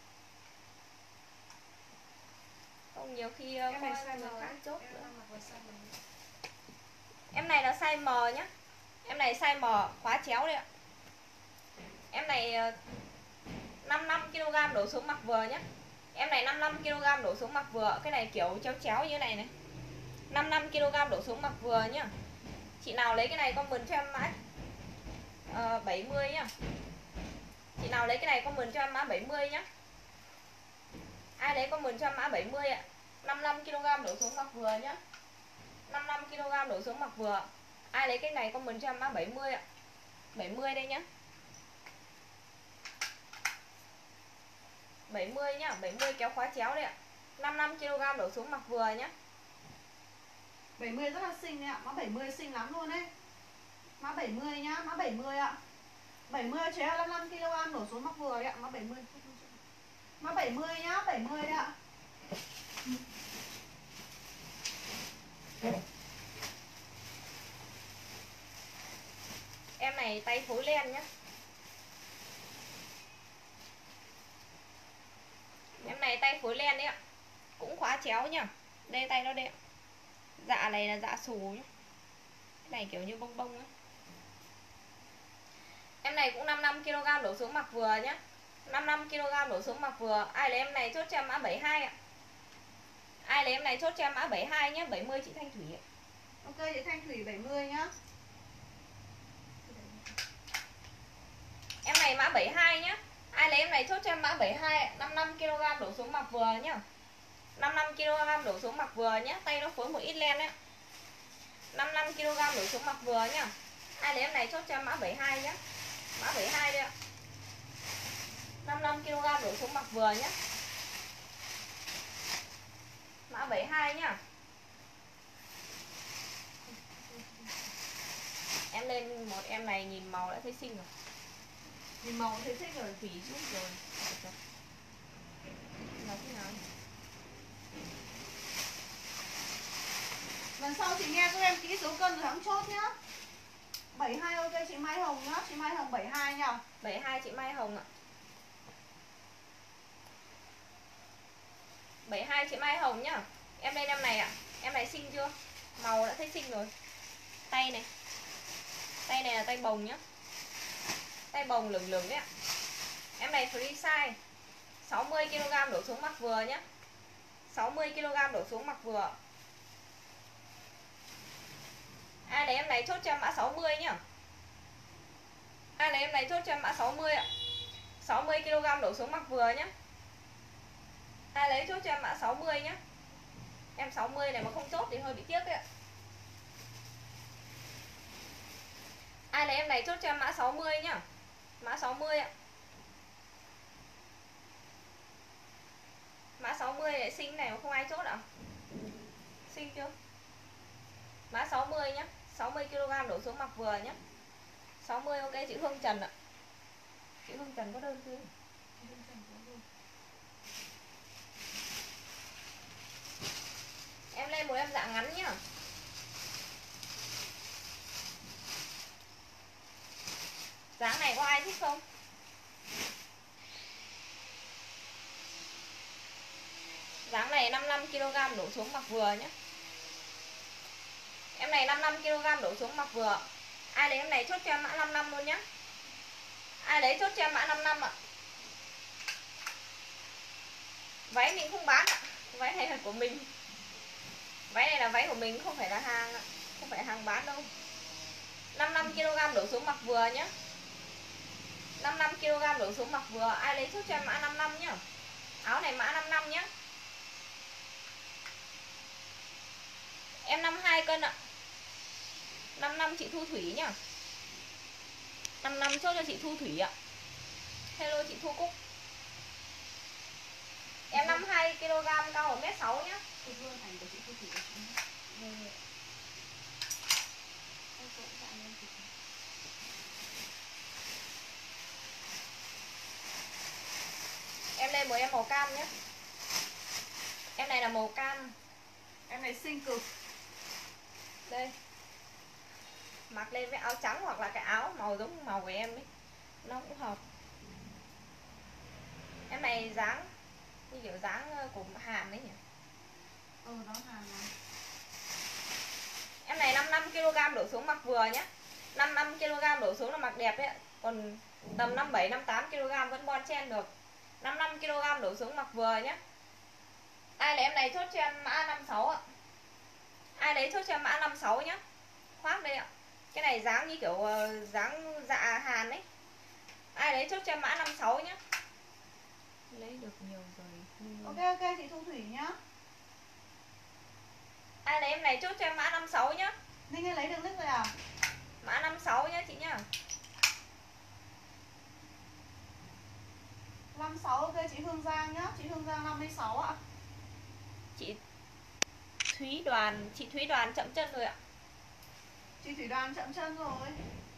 Không nhiều khi Em có này người size khác M chốt em nữa. đang mặc vào size M. Em này là size M nhá. Em này size M khóa chéo đấy ạ. Em này năm mươi lăm ki lô gam đổ xuống mặc vừa nhá. Em này năm mươi lăm ki lô gam đổ xuống mặc vừa. Cái này kiểu chéo chéo như thế này này, năm mươi lăm ki lô gam đổ xuống mặc vừa nhá. Chị nào lấy cái này comment cho em mã uh, bảy mươi nhá. Chị nào lấy cái này comment cho em mã bảy mươi nhá. Ai lấy comment cho em mã bảy mươi ạ. năm mươi lăm ki lô gam đổ xuống mặc vừa nhá. năm mươi lăm ki lô gam đổ xuống mặc vừa. Ai lấy cái này comment cho em mã bảy mươi ạ. bảy mươi đây nhá. bảy mươi nhá, bảy mươi kéo khóa chéo đây ạ. năm mươi lăm ki lô gam đổ xuống mặc vừa nhá. bảy mươi rất là xinh đấy ạ, mã bảy mươi xinh lắm luôn đấy. Mã bảy mươi nhá, mã bảy mươi ạ. bảy mươi chế là năm mươi lăm ki lô gam đổ xuống mặc vừa đấy ạ, mã bảy mươi. Mã bảy mươi nhá, bảy mươi đấy ạ. Em này tay phối len nhá. Em này tay phối len đấy ạ. Cũng khóa chéo nhá. Đây tay nó đây ạ. Dạ này là dạ xù nhá. Cái này kiểu như bông bông á. Em này cũng năm mươi lăm ki lô gam đổ xuống mặc vừa nhá. năm mươi lăm ki lô gam đổ xuống mặc vừa. Ai lấy em này chốt cho em mã bảy mươi hai ạ. Ai lấy em này chốt cho em mã bảy mươi hai nhá. bảy mươi chị Thanh Thủy ạ. Ok chị Thanh Thủy bảy mươi nhá. Em này mã bảy mươi hai nhá. Ai lấy em này chốt cho em mã bảy mươi hai ạ. năm mươi lăm ki lô gam đổ xuống mặc vừa nhá. năm mươi lăm ki lô gam đổ xuống mặc vừa nhá. Tay nó phối một ít len đấy. năm mươi lăm ki lô gam đổ xuống mặc vừa nhá. Ai lấy em này chốt cho em mã bảy mươi hai nhá. Mã bảy mươi hai đây ạ. năm mươi lăm ki lô gam đổ xuống mặc vừa nhá. Mã bảy mươi hai nhá. Em lên một em này nhìn màu đã thấy xinh rồi. Nhìn màu thấy thích rồi. Thủy giúp rồi. Là thế nào? Lần sau chị nghe giúp em kỹ số cân rồi hãng chốt nhá. bảy mươi hai ok chị Mai Hồng nhá. Chị Mai Hồng bảy mươi hai nhá. bảy mươi hai chị Mai Hồng ạ. bảy mươi hai chị Mai Hồng nhá. Em lên em này ạ. Em này xinh chưa? Màu đã thấy xinh rồi. Tay này. Tay này là tay bồng nhá. Tay bồng lửng lửng đấy ạ. Em này free size. sáu mươi ki lô gam đổ xuống mặc vừa nhá. sáu mươi ki lô gam đổ xuống mặc vừa. Ai lấy em này chốt cho em mã sáu mươi nhá. Ai lấy em này chốt cho em mã sáu mươi ạ. sáu mươi ki lô gam đổ xuống mặc vừa nhá. Ai lấy chốt cho em mã sáu mươi nhá. Em sáu mươi này mà không chốt thì hơi bị tiếc đấy ạ. Ai lấy em này chốt cho em mã sáu mươi nhá. Mã sáu mươi ạ. Mã sáu mươi này xinh này mà không ai chốt ạ. Xinh chưa? Mã sáu mươi nhá. sáu mươi ki lô gam đổ xuống mặc vừa nhá. sáu mươi ok chị Hương Trần ạ. Chị Hương Trần có đơn chưa? Em lên một em dạng ngắn nhá. Dáng này có ai thích không? Dáng này năm mươi lăm ki lô gam đổ xuống mặc vừa nhé. Em này năm mươi lăm ki lô gam đổ xuống mặc vừa. Ai lấy em này chốt cho em mã năm mươi lăm luôn nhá. Ai lấy chốt cho em mã năm mươi lăm ạ. Váy mình không bán ạ. Váy này là của mình. Váy này là váy của mình, không phải là hàng ạ. Không phải hàng bán đâu. năm mươi lăm ki lô gam đổ xuống mặc vừa nhé. năm mươi lăm ki lô gam đổ xuống mặc vừa. Ai lấy chốt cho em mã năm mươi lăm nhá. Áo này mã năm mươi lăm nhá. Em năm mươi hai cân ạ. năm mươi lăm chị Thu Thủy nhá. năm mươi lăm chốt cho chị Thu Thủy ạ. Hello chị Thu Cúc. Em năm mươi hai ki lô gam, cao một mét sáu nhá. Thu Hương ảnh của chị Thu Thủy. Ừ. Em lên một em màu cam nhé. Em này là màu cam. Em này xinh cực. Đây. Mặc lên với áo trắng hoặc là cái áo màu giống màu của em ấy, nó cũng hợp. Em này dáng như kiểu dáng của Hàn đấy nhỉ. Ừ, đó Hàn này. Em này năm mươi lăm ki lô gam đổ xuống mặc vừa nhé. năm mươi lăm ki lô gam đổ xuống là mặc đẹp ấy. Còn tầm năm mươi bảy, năm mươi tám ki lô gam vẫn bon chen được. năm mươi lăm ki lô gam đổ xuống mặc vừa nhé. Ai lấy em này chốt cho em mã năm mươi sáu ạ. Ai lấy chốt cho em mã năm mươi sáu nhé. Khoác đây ạ. Cái này dáng như kiểu dáng dạ Hàn ấy. Ai lấy chốt cho em mã năm mươi sáu nhé. Lấy được nhiều rồi. Ok ok chị Thu Thủy nhá. Ai lấy em này chốt cho em mã năm mươi sáu nhá. Ninh Anh lấy được list rồi à? Mã năm mươi sáu nhá chị nhá. năm mươi sáu ok chị Hương Giang nhá. Chị Hương Giang năm mươi sáu ạ. Chị Thúy Đoàn, chị Thúy Đoàn chậm chân rồi ạ. Chị Thủy Đoàn chậm chân rồi.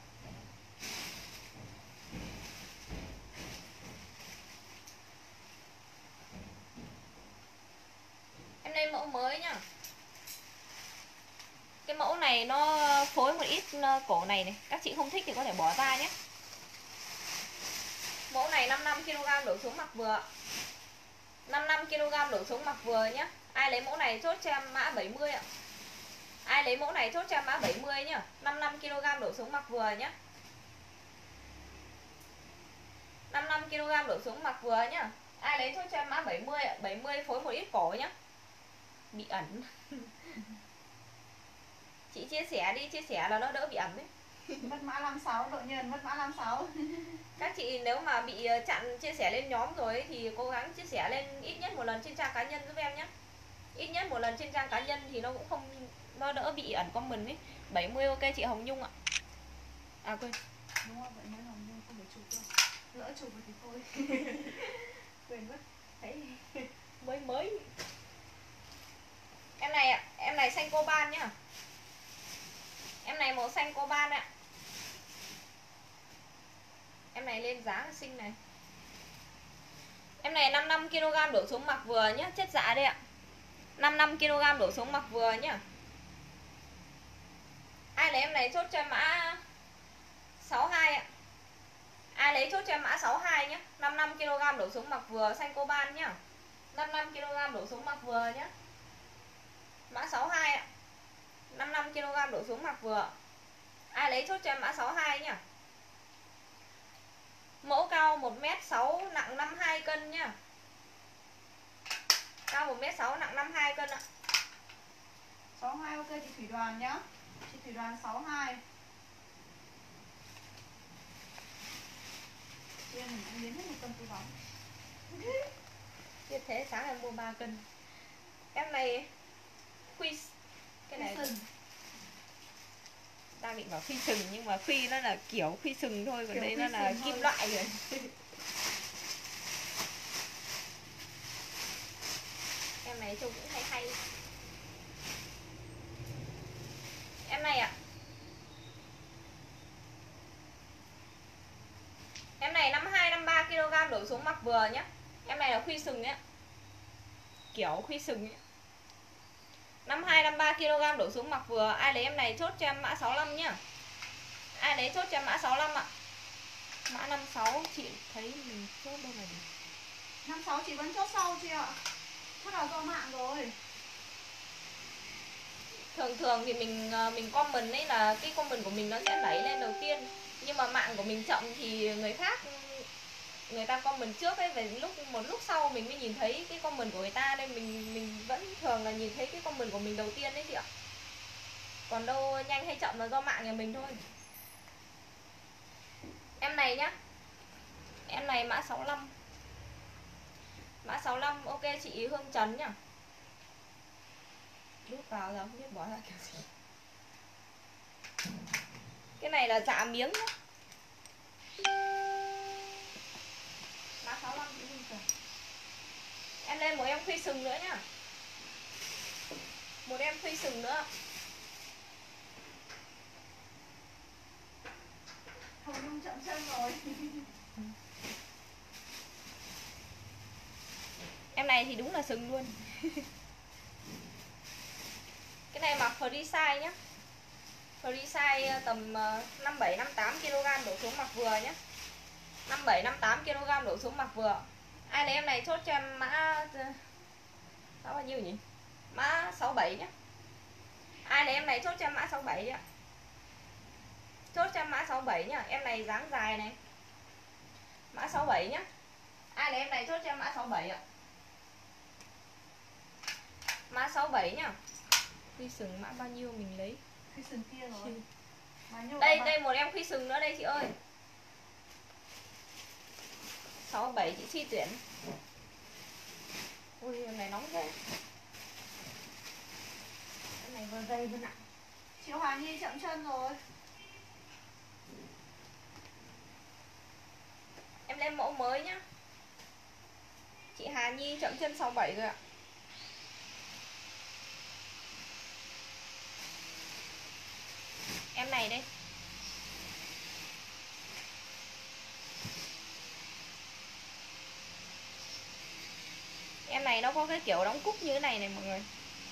Em lên mẫu mới nhá. Cái mẫu này nó phối một ít cổ này này. Các chị không thích thì có thể bỏ ra nhé. Mẫu này năm mươi lăm ki lô gam đổ xuống mặc vừa. năm mươi lăm ki lô gam đổ xuống mặc vừa nhé. Ai lấy mẫu này chốt cho em mã bảy mươi ạ. Ai lấy mẫu này chốt cho em mã bảy mươi nhá. năm mươi lăm ki lô gam đổ xuống mặc vừa nhé. năm mươi lăm ki lô gam đổ xuống mặc vừa nhá. Ai lấy chốt cho em mã bảy mươi ạ. bảy mươi phối một ít cổ nhá. Bị ẩn. Chị chia sẻ đi, chia sẻ là nó đỡ bị ẩn đấy. Mất mã năm mươi sáu, đội nhân mất mã năm mươi sáu. Các chị nếu mà bị chặn chia sẻ lên nhóm rồi ấy, thì cố gắng chia sẻ lên ít nhất một lần trên trang cá nhân giúp em nhé. Ít nhất một lần trên trang cá nhân thì nó cũng không, nó đỡ bị ẩn comment ấy. bảy mươi ok chị Hồng Nhung ạ. À quên. Đúng rồi, vậy mới Hồng Nhung không phải chụp đâu. Lỡ chụp rồi thì thôi. Quên mất. Thấy mới mới. Em này ạ, em này xanh coban nhá. Em này màu xanh coban ạ. Em này lên dáng xinh này. Em này năm mươi lăm ki lô gam đổ xuống mặc vừa nhá, chất dạ đây ạ. năm mươi lăm ki lô gam đổ xuống mặc vừa nhá. Ai lấy em này chốt cho em mã sáu mươi hai ạ. Ai lấy chốt cho em mã sáu mươi hai nhá. năm mươi lăm ki lô gam đổ xuống mặc vừa xanh coban nhá. năm mươi lăm ki lô gam đổ xuống mặc vừa nhá. Mã sáu mươi hai ạ. năm mươi lăm ki lô gam đổ xuống mặc vừa. Ai lấy chốt cho em mã sáu mươi hai nhá. Mẫu cao một mét sáu, nặng năm mươi hai cân nhá. Cao một mét sáu, nặng năm mươi hai cân ạ. sáu mươi hai ok chị Thủy Đoàn nhá. Chị Thủy Đoàn sáu mươi hai. Chị em mình ăn biến hết một cân túi bóng. Như thế sáng em mua ba cân. Em này Khuy, cái này đang định bảo khuy sừng nhưng mà khuy nó là kiểu khuy sừng thôi, còn Kiểu đây khuy nó là sừng kim thôi. loại rồi. Em này trông cũng hay hay. Em này ạ. Em này năm mươi hai, năm mươi ba ki lô gam đổ xuống mặc vừa nhé. Em này là khuy sừng nhé. Kiểu khuy sừng nhé. năm mươi hai, năm mươi ba ki lô gam đổ xuống mặc vừa. Ai lấy em này chốt cho em mã sáu mươi lăm nhá. Ai lấy chốt cho em mã sáu mươi lăm ạ. Mã năm mươi sáu chị thấy mình chốt đâu này. năm mươi sáu chị vẫn chốt sau chị ạ. Chắc là do mạng rồi. Thường thường thì mình mình comment ấy là cái comment của mình nó sẽ đẩy lên đầu tiên. Nhưng mà mạng của mình chậm thì người khác người ta comment trước ấy, về lúc một lúc sau mình mới nhìn thấy cái comment của người ta, nên mình mình vẫn thường là nhìn thấy cái comment của mình đầu tiên đấy chị ạ. Còn đâu nhanh hay chậm là do mạng nhà mình thôi. Em này nhá. Em này mã sáu mươi lăm. Mã sáu mươi lăm ok chị Hương Trần nhá. đút vào rồi không biết bỏ ra kiểu gì. Cái này là dạ miếng nhá. Mã sáu lăm chị Hương Trần. Em lên một em khuy sừng nữa nhá. Một em khuy sừng nữa. Hồng Nhung chậm chân rồi. Em này thì đúng là sừng luôn. Cái này mặc free size nhá. Free size tầm năm bảy năm tám ki lô gam đổ xuống mặc vừa nhá. năm bảy năm tám ki lô gam đổ xuống mặc vừa. Ai lấy em này chốt cho em mã mã bao nhiêu nhỉ? Mã sáu bảy nhá. Ai lấy em này chốt cho em mã sáu bảy đi ạ. Chốt cho em mã sáu bảy nhá. Em này dáng dài này. Mã sáu bảy nhá. Ai lấy em này chốt cho em mã sáu bảy ạ. Mã sáu bảy nhá. Khuy sừng mã bao nhiêu mình lấy. Khuy sừng kia rồi. Đây đây một em khuy sừng nữa đây chị ơi. sáu bảy chị chi tuyển. Ui em này nóng ghê. Cái này vừa dày vừa nặng. Chị Hòa Nhi chậm chân rồi. Em lên mẫu mới nhá. Chị Hà Nhi chậm chân sáu bảy rồi ạ. Em này đây. Em này nó có cái kiểu đóng cúc như thế này này mọi người.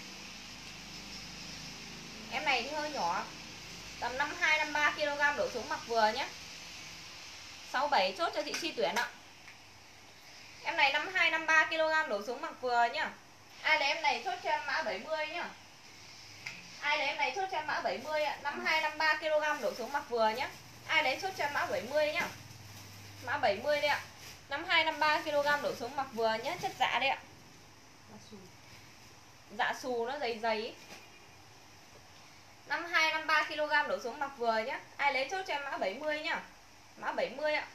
Em này thì hơi nhỏ. Tầm năm hai năm ba ki lô gam đổ xuống mặc vừa nhé. sáu bảy chốt cho chị chi tuyển ạ. Em này năm hai năm ba ki lô gam đổ xuống mặc vừa nhá. Ai lấy em này chốt cho em mã bảy mươi nhá. Ai lấy em này chốt cho em mã bảy mươi ạ. năm hai năm ba ki lô gam đổ xuống mặc vừa nhá. Ai lấy chốt cho em mã bảy mươi nhá. Mã bảy mươi đây ạ. năm hai năm ba ki lô gam đổ xuống mặc vừa nhá, chất dạ đây ạ. Dạ xù nó dày dày. năm hai năm ba ki lô gam đổ xuống mặc vừa nhá. Ai lấy chốt cho em mã bảy mươi nhá. Mã bảy mươi ạ.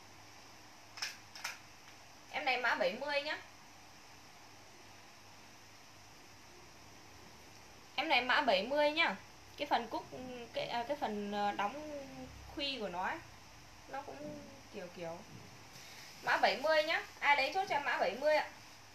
Em này mã bảy mươi nhá. Em này mã bảy mươi nhá. Cái phần cúc cái à, cái phần đóng khuy của nó ấy, nó cũng kiểu kiểu. Mã bảy mươi nhá. Ai lấy chốt cho em mã bảy mươi ạ.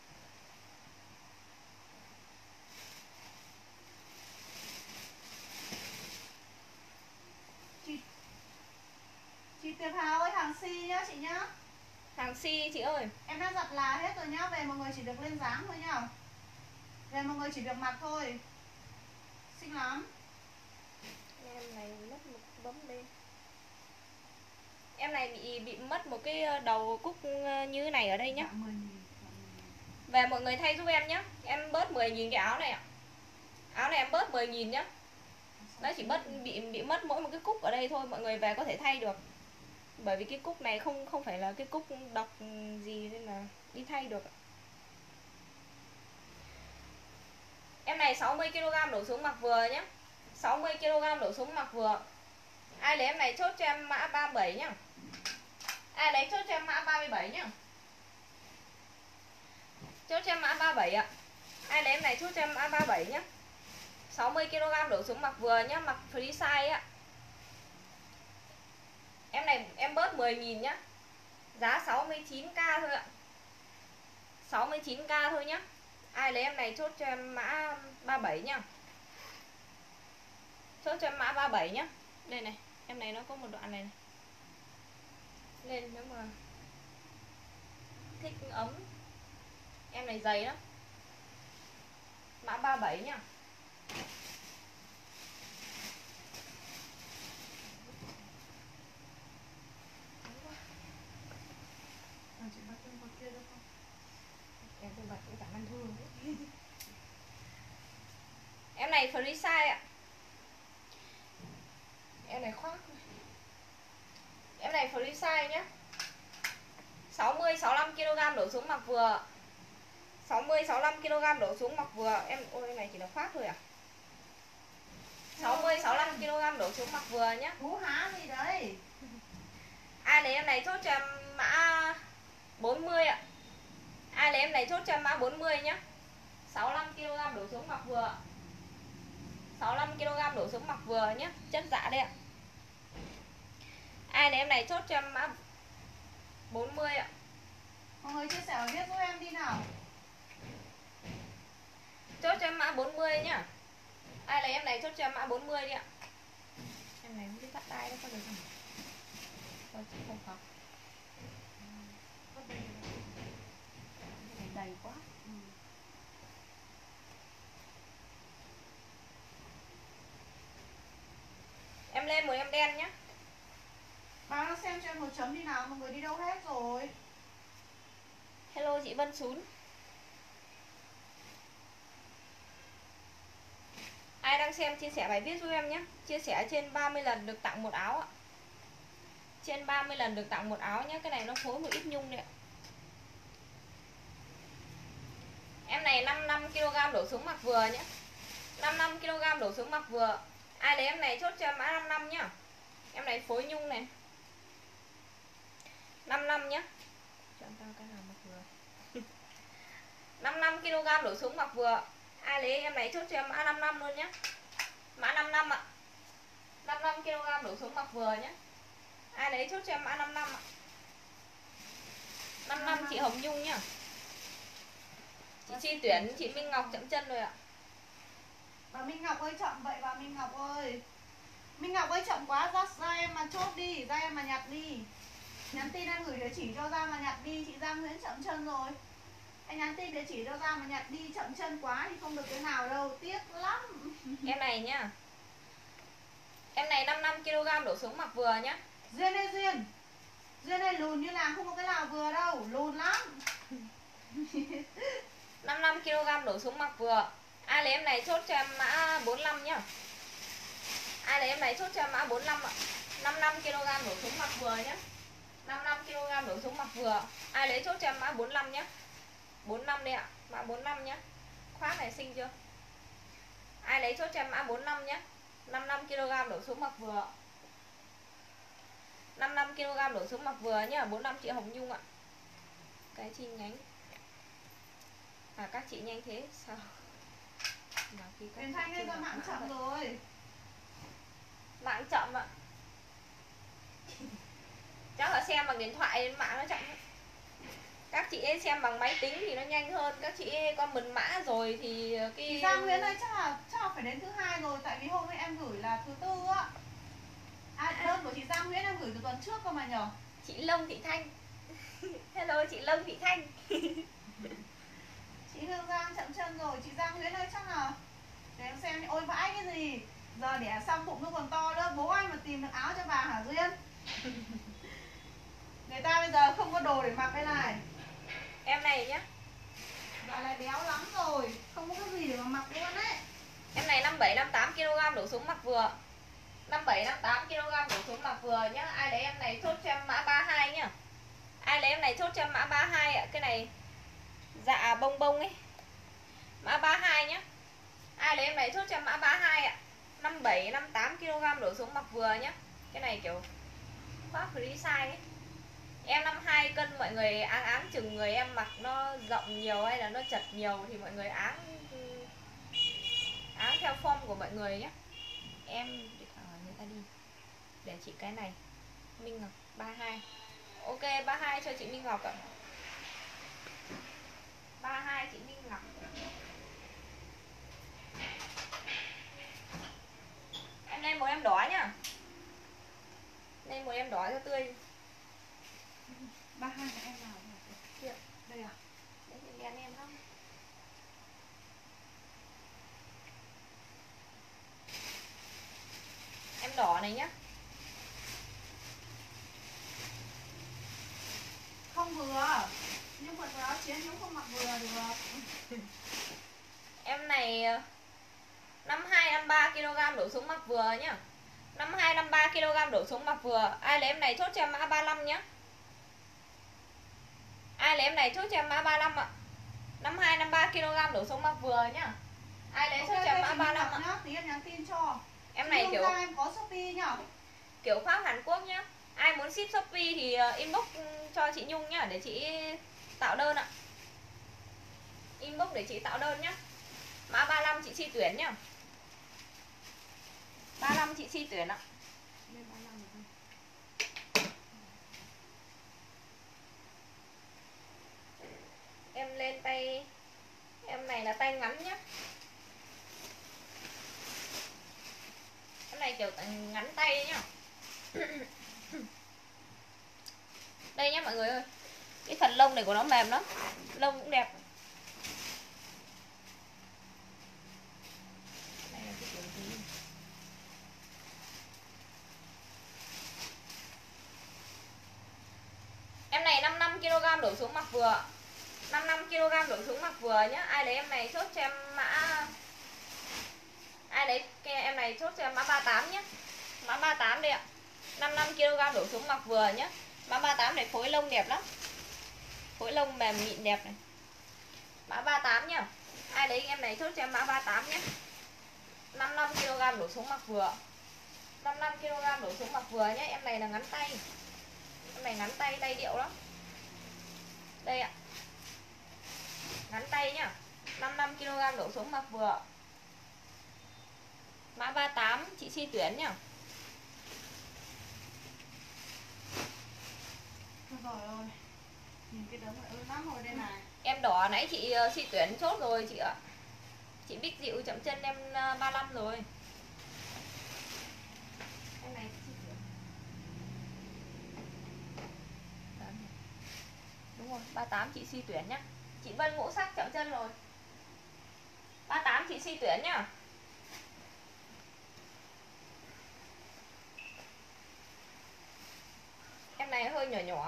Chị Chị Tiệp Hào ơi, hàng si nhá chị nhá. Hàng si chị ơi. Em đã giặt là hết rồi nhá. Về mọi người chỉ được lên dáng thôi nhá. Về mọi người chỉ được mặc thôi. Xinh lắm. Em này mất một bấm lên. Em này bị bị mất một cái đầu cúc như thế này ở đây nhá. Về mọi người thay giúp em nhá. Em bớt mười nghìn cái áo này ạ. Áo này em bớt mười nghìn nhá. Nó chỉ mất bị bị mất mỗi một cái cúc ở đây thôi, mọi người về có thể thay được. Bởi vì cái cúc này không không phải là cái cúc độc gì nên là đi thay được. Em này sáu mươi ki lô gam đổ xuống mặc vừa nhá. sáu mươi ki lô gam đổ xuống mặc vừa. Ai lấy em này chốt cho em mã ba mươi bảy nhá. Ai lấy chốt cho em mã ba mươi bảy nhá. Chốt cho em mã ba mươi bảy ạ. Ai lấy em này chốt cho em mã ba mươi bảy nhá. sáu mươi ki lô gam đổ xuống mặc vừa nhá, mặc free size á. Em này em bớt mười nghìn nhá. Giá sáu mươi chín k thôi ạ. sáu mươi chín k thôi nhá. Ai lấy em này chốt cho em mã ba mươi bảy nhá. Chốt cho em mã ba mươi bảy nhá. Đây này, em này nó có một đoạn này, này. Lên nếu mà thích ấm. Em này dày lắm. Mã ba mươi bảy nhá. Em tôi bật cái cả ngăn thương đấy. Em này free size ạ. Em này khoác. Em này free size nhá. sáu mươi sáu mươi lăm ki lô gam đổ xuống mặc vừa. sáu mươi sáu mươi lăm ki lô gam đổ xuống mặc vừa. Em ôi em này chỉ là khoác thôi à. sáu mươi sáu mươi lăm ki lô gam đổ xuống mặc vừa nhá. Hú há gì đấy. Ai lấy em này chốt cho em mã bốn mươi ạ. Ai lấy em này chốt cho em mã bốn mươi nhá. sáu mươi lăm ki lô gam đổ xuống mặc vừa. sáu mươi lăm ki lô gam đổ xuống mặc vừa nhé, chất dạ đây ạ. Ai này em này chốt cho em mã bốn mươi ạ. Mọi người chia sẻ và viết giúp em đi nào. Chốt cho em mã bốn mươi nhá. Ai lấy em này chốt cho em mã bốn mươi đi ạ. Em này không biết bắt tay đâu, có được không? Thôi chị không học. Cái này đầy quá. Ừ. Em lên mời em đen nhá. Báo nó xem cho em một chấm đi nào, mọi người đi đâu hết rồi. Hello chị Vân Sún. Ai đang xem chia sẻ bài viết giúp em nhé. Chia sẻ trên ba mươi lần được tặng một áo ạ. Trên ba mươi lần được tặng một áo nhé. Cái này nó phối một ít nhung đấy ạ. Em này năm mươi lăm ki lô gam đổ xuống mặc vừa nhé. năm mươi lăm ki lô gam đổ xuống mặc vừa. Ai lấy em này chốt cho mã năm mươi lăm nhá. Em này phối nhung này. năm mươi lăm nhá. Cho em tao cái nào mặc vừa. năm mươi lăm ki lô gam đổ xuống mặc vừa. Ai lấy em này chốt cho em mã năm mươi lăm luôn nhé. Mã năm mươi lăm ạ. năm mươi lăm ki lô gam đổ xuống mặc vừa nhé. Ai lấy chốt cho em mã năm mươi lăm ạ. năm mươi lăm chị Hồng Nhung nhá. Chị Chi tuyển chị Minh Ngọc chậm chân rồi ạ. Bà Minh Ngọc ơi chậm vậy bà Minh Ngọc ơi. Minh Ngọc ơi chậm quá, ra, ra em mà chốt đi, ra em mà nhặt đi. Nhắn tin em gửi địa chỉ cho ra mà nhặt đi, chị Giang Nguyễn chậm chân rồi. Anh nhắn tin địa chỉ cho ra mà nhặt đi, chậm chân quá thì không được cái nào đâu, tiếc lắm. Em này nhá. Em này năm mươi lăm ki lô gam đổ xuống mặc vừa nhá. Duyên ơi Duyên. Duyên ơi lùn như là không có cái nào vừa đâu, lùn lắm. năm mươi lăm ki lô gam đổ xuống mặc vừa. Ai lấy em này chốt cho em mã bốn mươi lăm nhá. Ai lấy em này chốt cho em mã bốn mươi lăm ạ. năm mươi lăm ki lô gam đổ xuống mặc vừa nhá. năm mươi lăm ki lô gam đổ xuống mặc vừa. Ai lấy chốt cho em mã bốn mươi lăm nhá. bốn mươi lăm đây ạ. Mã bốn mươi lăm nhá. Khoác này xinh chưa? Ai lấy chốt cho em mã bốn mươi lăm nhá. năm mươi lăm ki lô gam đổ xuống mặc vừa. năm mươi lăm ki lô gam đổ xuống mặc vừa nhá. bốn mươi lăm chị Hồng Nhung ạ. Cái chi nhánh. À các chị nhanh thế sao? Huyền Thanh ơi, ra mạng chậm rồi. Mạng chậm ạ. Chắc là xem bằng điện thoại mạng nó chậm. Các chị ấy xem bằng máy tính thì nó nhanh hơn. Các chị ấy comment mã rồi thì cái... Chị Giang Nguyễn ơi chắc là, chắc là phải đến thứ hai rồi. Tại vì hôm nay em gửi là thứ tư á. À, đơn của chị Giang Nguyễn em gửi từ tuần trước cơ mà nhở. Chị Lâm Thị Thanh. Hello chị Lâm Thị Thanh. Chị Hương Giang chậm chân rồi. Chị Giang Nguyễn ơi chắc là để em xem. Ôi vãi cái gì. Giờ đẻ xong bụng nó còn to nữa. Bố anh mà tìm được áo cho bà hả Duyên? Người ta bây giờ không có đồ để mặc đây này. Em này nhá. Bà này béo lắm rồi. Không có cái gì để mà mặc luôn ấy. Em này năm mươi bảy năm mươi tám ki lô gam đổ xuống mặc vừa. năm mươi bảy năm mươi tám ki lô gam đổ xuống mặc vừa nhá. Ai lấy em này chốt cho em mã ba mươi hai nhá. Ai lấy em này chốt cho em mã ba mươi hai ạ. Cái này dạ bông bông ấy. Mã ba mươi hai nhá. Ai lấy em này chốt cho em mã ba mươi hai ạ. năm mươi bảy năm mươi tám ki lô gam đổ xuống mặc vừa nhá. Cái này kiểu khoác free size ấy. Em năm mươi hai cân mọi người áng áng chừng người em mặc nó rộng nhiều hay là nó chật nhiều thì mọi người áng áng theo form của mọi người nhé. Em hỏi người ta đi. Để chị cái này Minh Ngọc ba mươi hai. Ok ba mươi hai cho chị Minh Ngọc ạ. ba mươi hai chị Minh Ngọc. Em lên một em đỏ nhá. Lên một em đỏ cho tươi. ba mươi hai của em nào nhỉ? Đây à? Đấy thì đen em lắm. Em đỏ này nhá. Không vừa. Nhưng quần áo chiến cũng không mặc vừa được. Em này năm mươi hai năm mươi ba ki lô gam đổ xuống mặc vừa nhá. năm mươi hai năm mươi ba ki lô gam đổ xuống mặc vừa. Ai lấy em này chốt cho em mã ba mươi lăm nhá. Ai lấy em này chốt cho em mã ba mươi lăm ạ. năm mươi hai năm mươi ba ki lô gam đổ xuống mặc vừa nhá. Ai lấy Okay, chốt cho em mã ba mươi lăm ạ. nhá, tí em nhắn tin cho. Em này kiểu em có Shopee nhá. Kiểu khoác Hàn Quốc nhá. Ai muốn ship Shopee thì inbox cho chị Nhung nhá để chị tạo đơn ạ. Inbox để chị tạo đơn nhá. Mã ba mươi lăm chị Chi tuyển nhá. ba mươi lăm chị Si tuyển ạ. Lên ba mươi lăm rồi. Em lên tay, em này là tay ngắn nhá. Em này kiểu ngắn tay nhá. Đây nhá mọi người ơi. Cái phần lông này của nó mềm lắm. Lông cũng đẹp. Đây là cái kiểu gì? Em này năm mươi lăm ki lô gam đổ xuống mặc vừa. năm mươi lăm ki lô gam đổ xuống mặc vừa nhá. Ai lấy em này chốt cho em mã, ai lấy em này chốt cho em mã ba mươi tám nhá. Mã ba mươi tám đây ạ. năm mươi lăm ki lô gam đổ xuống mặc vừa nhá. Mã ba mươi tám này phối lông đẹp lắm. Phối lông mềm mịn đẹp này. Mã ba mươi tám nhá. Ai lấy em này chốt cho em mã ba mươi tám nhé. năm mươi lăm ki lô gam đổ xuống mặc vừa. năm mươi lăm ki lô gam đổ xuống mặc vừa nhé. Em này là ngắn tay. Em này ngắn tay, tay điệu lắm. Đây ạ. Ngắn tay nhá. năm mươi lăm ki lô gam đổ xuống mặc vừa. Mã ba mươi tám chị Si tuyển nhá. Rồi rồi. Nhìn cái đống này ơi lắm rồi đây này. Em đỏ nãy chị Si tuyển chốt rồi chị ạ. Chị Bích Dịu chậm chân em ba mươi lăm rồi. Em này Si tuyển. Đúng rồi, ba mươi tám chị Si tuyển nhá. Chị Vân ngũ sắc chậm chân rồi. ba mươi tám chị Si tuyển nhá. Em này hơi nhỏ nhỏ.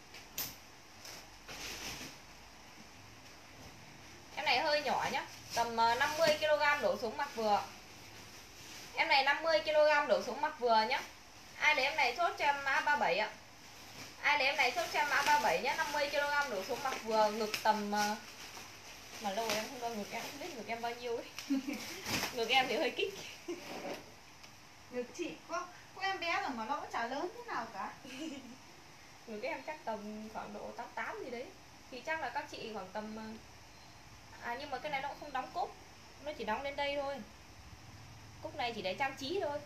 Em này hơi nhỏ nhá. Tầm năm mươi ki lô gam đổ xuống mặc vừa. Em này năm mươi ki lô gam đổ xuống mặc vừa nhá. Ai lấy em này chốt cho em mã ba mươi bảy ạ. Ai lấy em này chốt cho em mã ba mươi bảy nhá. năm mươi ki lô gam đổ xuống mặc vừa. Ngực tầm, mà lâu rồi em không đo ngực, em không biết ngực em bao nhiêu ấy. Ngực em thì hơi kích. Ngực chị có, có em bé rồi mà nó cũng chả lớn thế nào cả. Ngực em chắc tầm khoảng độ tám mươi tám gì đấy. Thì chắc là các chị khoảng tầm, à nhưng mà cái này nó cũng không đóng cúc. Nó chỉ đóng lên đây thôi. Cúc này chỉ để trang trí thôi.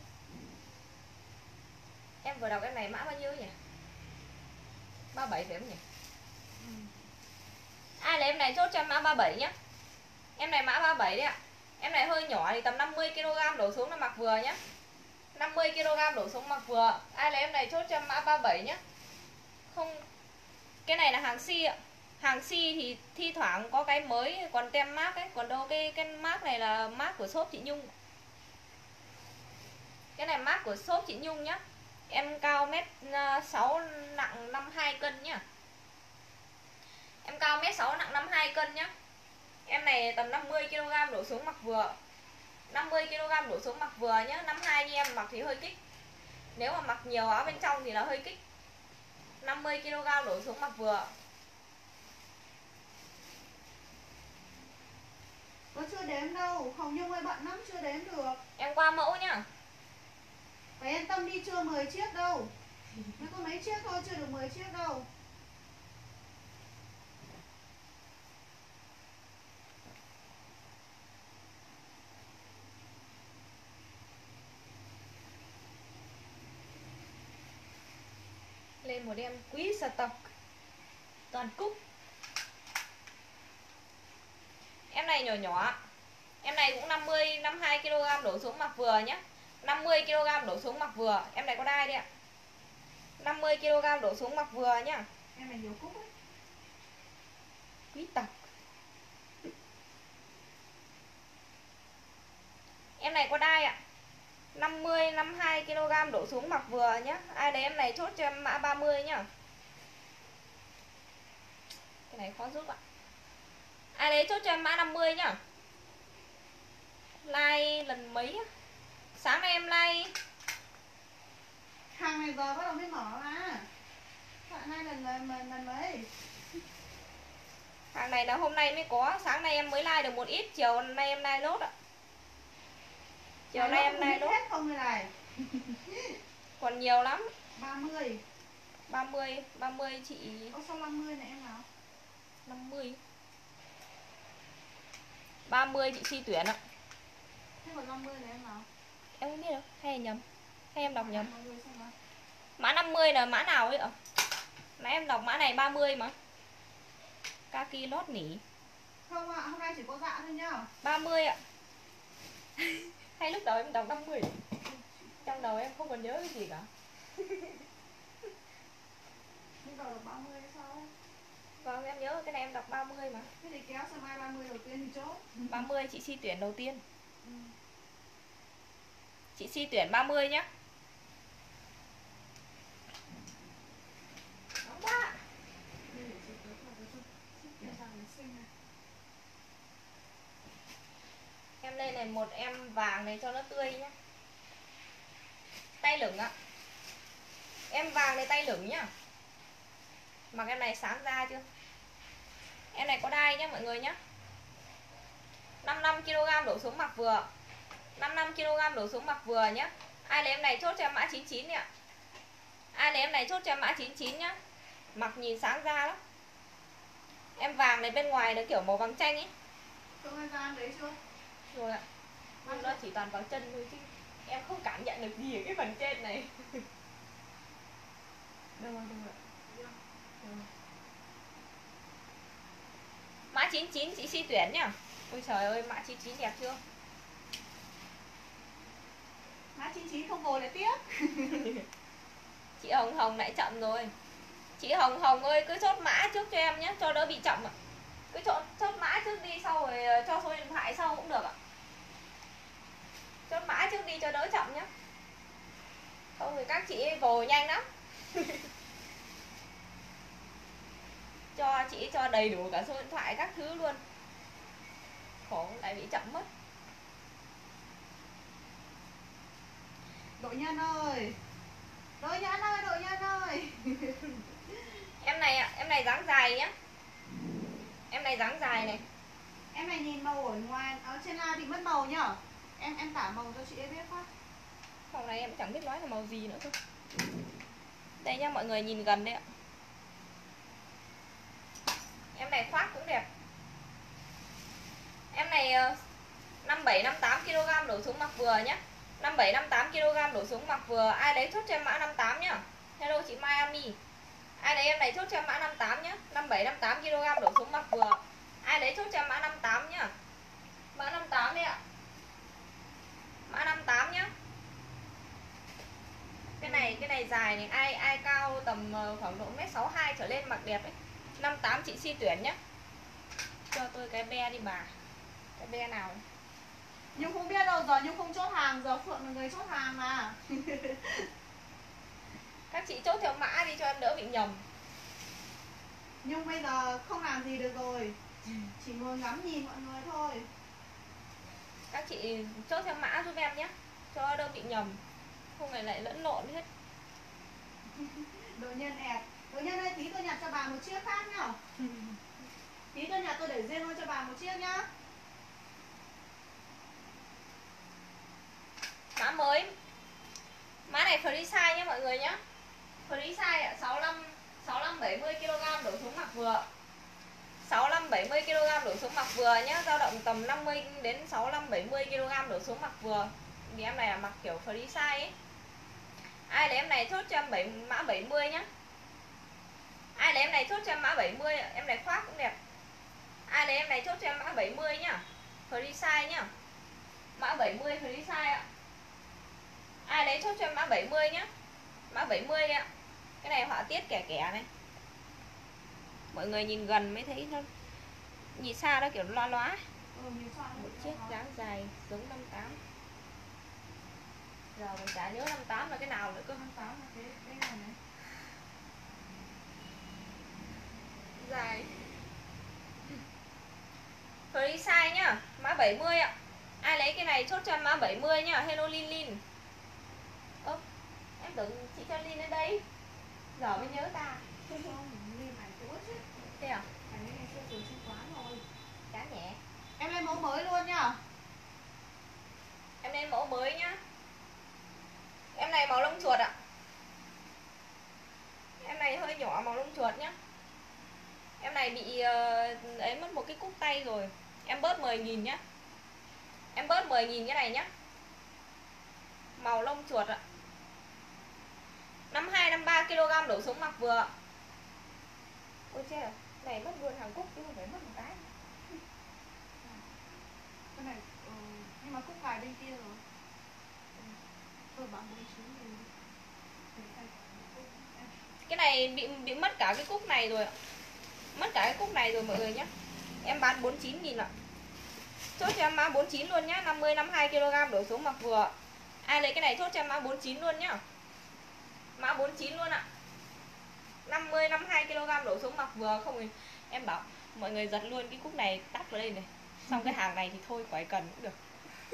Em vừa đọc em này mã bao nhiêu nhỉ? ba mươi bảy phải không nhỉ? Ừ. Ai lấy em này chốt cho em mã ba mươi bảy nhá. Em này mã ba mươi bảy đấy ạ. Em này hơi nhỏ thì tầm năm mươi ki lô gam đổ xuống là mặc vừa nhá. năm mươi ki lô gam đổ xuống mặc vừa. Ai lấy em này chốt cho em mã ba mươi bảy nhá. Không, cái này là hàng Si ạ. Hàng Si thì thi thoảng có cái mới còn tem mác ấy, còn đâu cái cái mác này là mác của shop chị Nhung. Cái này mác của shop chị Nhung nhá. Em cao mét sáu nặng năm mươi hai cân nhá. Em cao mét sáu nặng năm mươi hai cân nhá. Em này tầm năm mươi ki lô gam đổ xuống mặc vừa. năm mươi ki lô gam đổ xuống mặc vừa nhá. năm mươi hai như em mặc thì hơi kích. Nếu mà mặc nhiều áo bên trong thì là hơi kích. năm mươi ki lô gam đổ xuống mặc vừa. Có chưa đếm đâu, Hồng Nhung ơi bận lắm chưa đếm được. Em qua mẫu nhá. Phải yên tâm đi, chưa mười chiếc đâu. Mới có mấy chiếc thôi, chưa được mười chiếc đâu. Lên một em quý stock toàn cúc. Em này nhỏ nhỏ. Em này cũng năm mươi, năm mươi hai ki lô gam đổ xuống mặc vừa nhé. năm mươi ki lô gam đổ xuống mặc vừa. Em này có đai đấy ạ. năm mươi ki lô gam đổ xuống mặc vừa nhá. Em này nhiều cúc ấy. Quý tộc. Em này có đai ạ. năm mươi, năm mươi hai ki lô gam đổ xuống mặc vừa nhá. Ai lấy em này chốt cho em mã ba mươi nhá. Cái này khó giúp ạ. Ai lấy chốt cho em mã năm mươi nhá. Like lần mấy á? Sáng nay em like. Hàng này giờ bắt đầu mới mở ra. Bạn nay lần lần lần, lần mấy? Hàng này là hôm nay mới có. Sáng nay em mới like được một ít. Chiều nay em like nốt ạ. Chiều nay em like nốt. Hết không người này? Còn nhiều lắm. ba mươi. ba mươi, ba mươi chị. Có sao năm mươi này em nào? năm mươi. ba mươi chị Si tuyển ạ. Thế còn năm mươi này em nào? Em không biết đâu, hay là nhầm, hay em đọc nhầm. Mọi người xem nào. Mã năm mươi là mã nào ấy ạ? Mà em đọc mã này ba mươi mà. Kaki lót nỉ. Không ạ, à, hôm nay chỉ có dạ thôi nhá. ba mươi ạ. Hay lúc đầu em đọc năm mươi. Trong đầu em không còn nhớ cái gì cả. Lúc đầu là ba mươi hay sao? Vâng, em nhớ cái này em đọc ba mươi mà. Thế thì kéo sang mai ba mươi đầu tiên thì chốt. ba mươi chị si tuyển đầu tiên. Ừ. Chị si tuyển ba mươi nhá. Nóng quá. Em lên này một em vàng này cho nó tươi nhá. Tay lửng ạ. Em vàng này tay lửng nhá. Mặc em này sáng ra chưa? Em này có đai nhá mọi người nhá. năm mươi lăm ki lô gam đổ xuống mặc vừa. năm mươi lăm ki lô gam đổ xuống mặc vừa nhá. Ai lấy em này chốt cho em mã chín chín nè. Ai lấy em này chốt cho em mã chín chín nhá. Mặc nhìn sáng ra lắm. Em vàng này bên ngoài nó kiểu màu vàng chanh ấy. Cậu hai ra đấy chưa? Rồi ạ. Nhưng nó chỉ toàn vào chân thôi chứ em không cảm nhận được gì ở cái phần trên này. Đâu rồi, đâu rồi. Đâu. Mã chín chín chị si tuyển nhá. Ôi trời ơi, mã chín chín đẹp chưa? Mã chín chín không ngồi lại tiếp. Chị Hồng Hồng lại chậm rồi. Chị Hồng Hồng ơi, cứ chốt mã trước cho em nhé, cho đỡ bị chậm ạ. Cứ chốt, chốt mã trước đi, sau rồi cho số điện thoại sau cũng được ạ. Chốt mã trước đi cho đỡ chậm nhé. Không thì các chị vồ nhanh lắm. Cho chị cho đầy đủ cả số điện thoại các thứ luôn. Khổ lại bị chậm mất. Đội Nhân ơi. Đội Nhân ơi, Đội Nhân ơi. Em này ạ, em này dáng dài nhá. Em này dáng dài này. Em này nhìn màu ở ngoài, ở trên live bị mất màu nhá. Em em tả màu cho chị ấy biết phát. Hôm nay em chẳng biết nói là màu gì nữa thôi. Đây nhá, mọi người nhìn gần đấy ạ. Em này khoác cũng đẹp. Em này năm bảy năm tám ki lô gam đổ xuống mặc vừa nhá. năm bảy năm tám ki lô gam đổ xuống mặc vừa. Ai lấy chốt cho em mã năm tám nhá. Hello chị Miami. Ai lấy em này chốt cho em mã năm tám nhá. năm bảy năm tám ki lô gam đổ xuống mặc vừa. Ai lấy chốt cho em mã năm tám nhá. Mã năm tám đi ạ. Mã năm tám nhá. Cái này cái này dài này, ai ai cao tầm khoảng độ mét sáu hai trở lên mặc đẹp ấy. năm tám chị si tuyển nhá. Cho tôi cái be đi bà. Cái be nào? Nhung không biết đâu, giờ Nhung không chốt hàng, giờ Phượng là người chốt hàng mà. Các chị chốt theo mã đi cho em đỡ bị nhầm. Nhung bây giờ không làm gì được rồi, chỉ ngồi ngắm nhìn mọi người thôi. Các chị chốt theo mã giúp em nhé, cho đỡ bị nhầm. Không phải lại lẫn lộn hết. Đội Nhân ẹt. Đội Nhân ơi, tí tôi nhặt cho bà một chiếc khác nhá. Tí tôi nhặt tôi để riêng luôn cho bà một chiếc nhá. Mã mới. Mã này free size nhé mọi người nhé. Free size ạ, sáu mươi lăm sáu mươi lăm bảy mươi ki lô gam đổ xuống mặc vừa. sáu mươi lăm bảy mươi ki lô gam đổ xuống mặc vừa nhé, dao động tầm năm mươi đến sáu mươi lăm bảy mươi ki lô gam đổ xuống mặc vừa. Vì em này là mặc kiểu free size ấy. Ai lấy em này chốt cho em bảy, mã bảy mươi nhá. Ai lấy em này chốt cho em mã bảy mươi, em này khoác cũng đẹp. Ai lấy em này chốt cho em mã bảy mươi nhá. Free size nhá. Mã bảy mươi free size ạ. Ai lấy chốt cho em mã bảy mươi nhá. Mã bảy mươi ạ. Cái này họa tiết kẻ kẻ này. Mọi người nhìn gần mới thấy nó, nhìn xa nó kiểu loa loá. Ừ, một chiếc dáng dài giống năm tám. Giờ mình chả nhớ năm tám là cái nào nữa cơ. năm tám là cái cái này này. Dài. Free size nhá, mã bảy mươi ạ. Ai lấy cái này chốt cho em mã bảy mươi nhá. Hello Lin Lin. Ơ, em tưởng chị cho Lin ở đây. Giờ mới nhớ ta. Không, Lin này cũ chứ. Thế à? Cái này xưa từ trên quán rồi. Cá nhẹ. Em lên mẫu mới luôn nhá. Em lên mẫu mới nhá. Em này màu lông chuột ạ. Em này hơi nhỏ màu lông chuột nhá. Em này bị uh, ấy mất một cái cúc tay rồi. Em bớt mười nghìn nhá. Em bớt mười nghìn cái này nhá. Màu lông chuột ạ. năm mươi hai năm mươi ba ki lô gam đổ xuống mặc vừa. Ôi chết à, này mất luôn hàng cúc chứ không phải mất một cái. Cái này ừ, nhưng mà cúc cài bên kia rồi. Thôi bán bốn chín nghìn. Cái này bị bị mất cả cái cúc này rồi ạ. Mất cả cái cúc này rồi mọi người nhé. Em bán bốn mươi chín nghìn ạ. Chốt cho em mã bốn mươi chín luôn nhá. năm mươi năm mươi hai ki lô gam đổ xuống mặc vừa. Ai lấy cái này chốt cho em mã bốn mươi chín luôn nhá. Mã bốn mươi chín luôn ạ. năm mươi năm mươi hai ki lô gam đổ xuống mặc vừa. Không thì em bảo mọi người giật luôn cái cúc này tắt vào đây này. Xong cái hàng này thì thôi khỏi cần cũng được.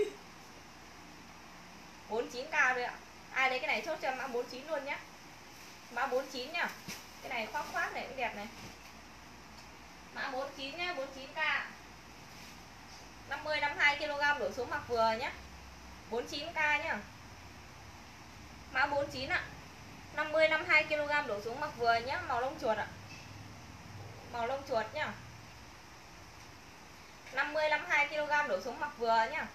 bốn mươi chín k thôi ạ. Ai lấy cái này chốt cho em mã bốn mươi chín luôn nhá. Mã bốn mươi chín nhá. Cái này khoác khoác này cũng đẹp này. Mã bốn mươi chín nhá, bốn mươi chín k. năm mươi năm mươi hai ki lô gam đổ xuống mặc vừa nhá. bốn mươi chín k nhá. Mã bốn mươi chín ạ. năm mươi năm mươi hai ki lô gam đổ xuống mặc vừa nhá, màu lông chuột ạ. Màu lông chuột nhá. năm mươi năm mươi hai ki lô gam đổ xuống mặc vừa nhá.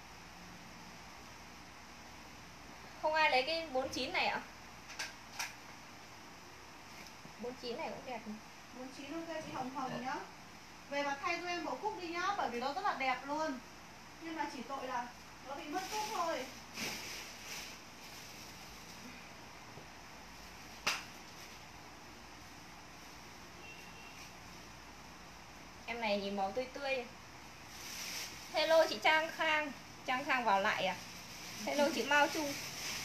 Không ai lấy cái bốn mươi chín này ạ? bốn mươi chín này cũng đẹp này. bốn mươi chín ok chị Hồng Hồng nhá. Về mà thay cho em bộ cúc đi nhá, bởi vì nó rất là đẹp luôn. Nhưng mà chỉ tội là nó bị mất cúc thôi. Em này nhìn màu tươi tươi. Hello chị Trang Khang. Trang Khang vào lại à? Hello chị Mao Trung.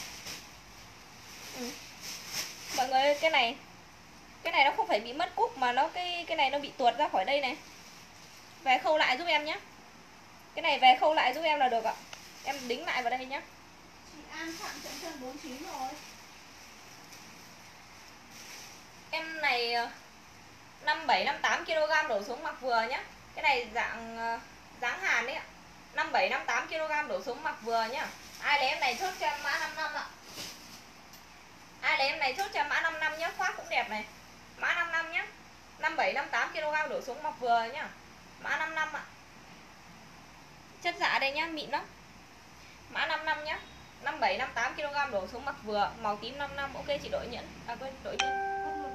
Ừ. Mọi người ơi, cái này cái này nó không phải bị mất cúc mà nó cái cái này nó bị tuột ra khỏi đây này. Về khâu lại giúp em nhé. Cái này về khâu lại giúp em là được ạ. Em đính lại vào đây nhé. Chị An chặn chậm chân bốn mươi chín rồi. Em này năm mươi bảy năm mươi tám ki lô gam đổ xuống mặc vừa nhé. Cái này dạng dáng Hàn đấy ạ. năm mươi bảy năm mươi tám ki lô gam đổ xuống mặc vừa nhá. Ai lấy em này chốt cho em mã năm mươi lăm ạ. Ai lấy em này chốt cho em mã năm mươi lăm nhé, khoác cũng đẹp này. Mã năm mươi lăm nhé. năm mươi bảy năm mươi tám ki lô gam đổ xuống mặc vừa nhá. Mã năm mươi lăm ạ. Chất dạ đây nhá, mịn lắm. Mã năm mươi lăm nhá. năm mươi bảy năm mươi tám ki lô gam đổ xuống mặc vừa, màu tím năm mươi lăm. Ok chị đổi nhẫn. À quên, đổi nhẫn.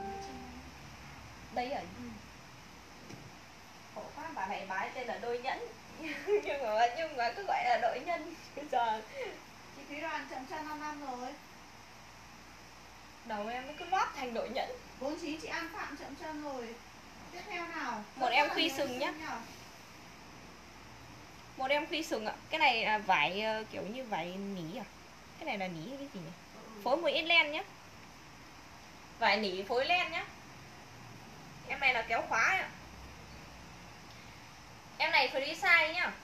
Đây rồi. Ừ. Khổ quá, bà này bái tên là đôi nhẫn. nhưng mà nhưng mà cứ gọi là đội nhân. Bây giờ chị Thúy Đoàn chậm chân năm năm rồi. đầu em nó cứ lót thành đội nhẫn. bốn mươi chín chị An Phạm chậm chân rồi. Tiếp theo nào. Một em khuy sừng nhá. Một em khuy sừng ạ. Cái này là vải kiểu như vải nỉ à? Cái này là nỉ hay cái gì nhỉ? Ừ. Phối một ít len nhá. Vải nỉ phối len nhá. Em này là kéo khóa ạ. Em này free size nhá.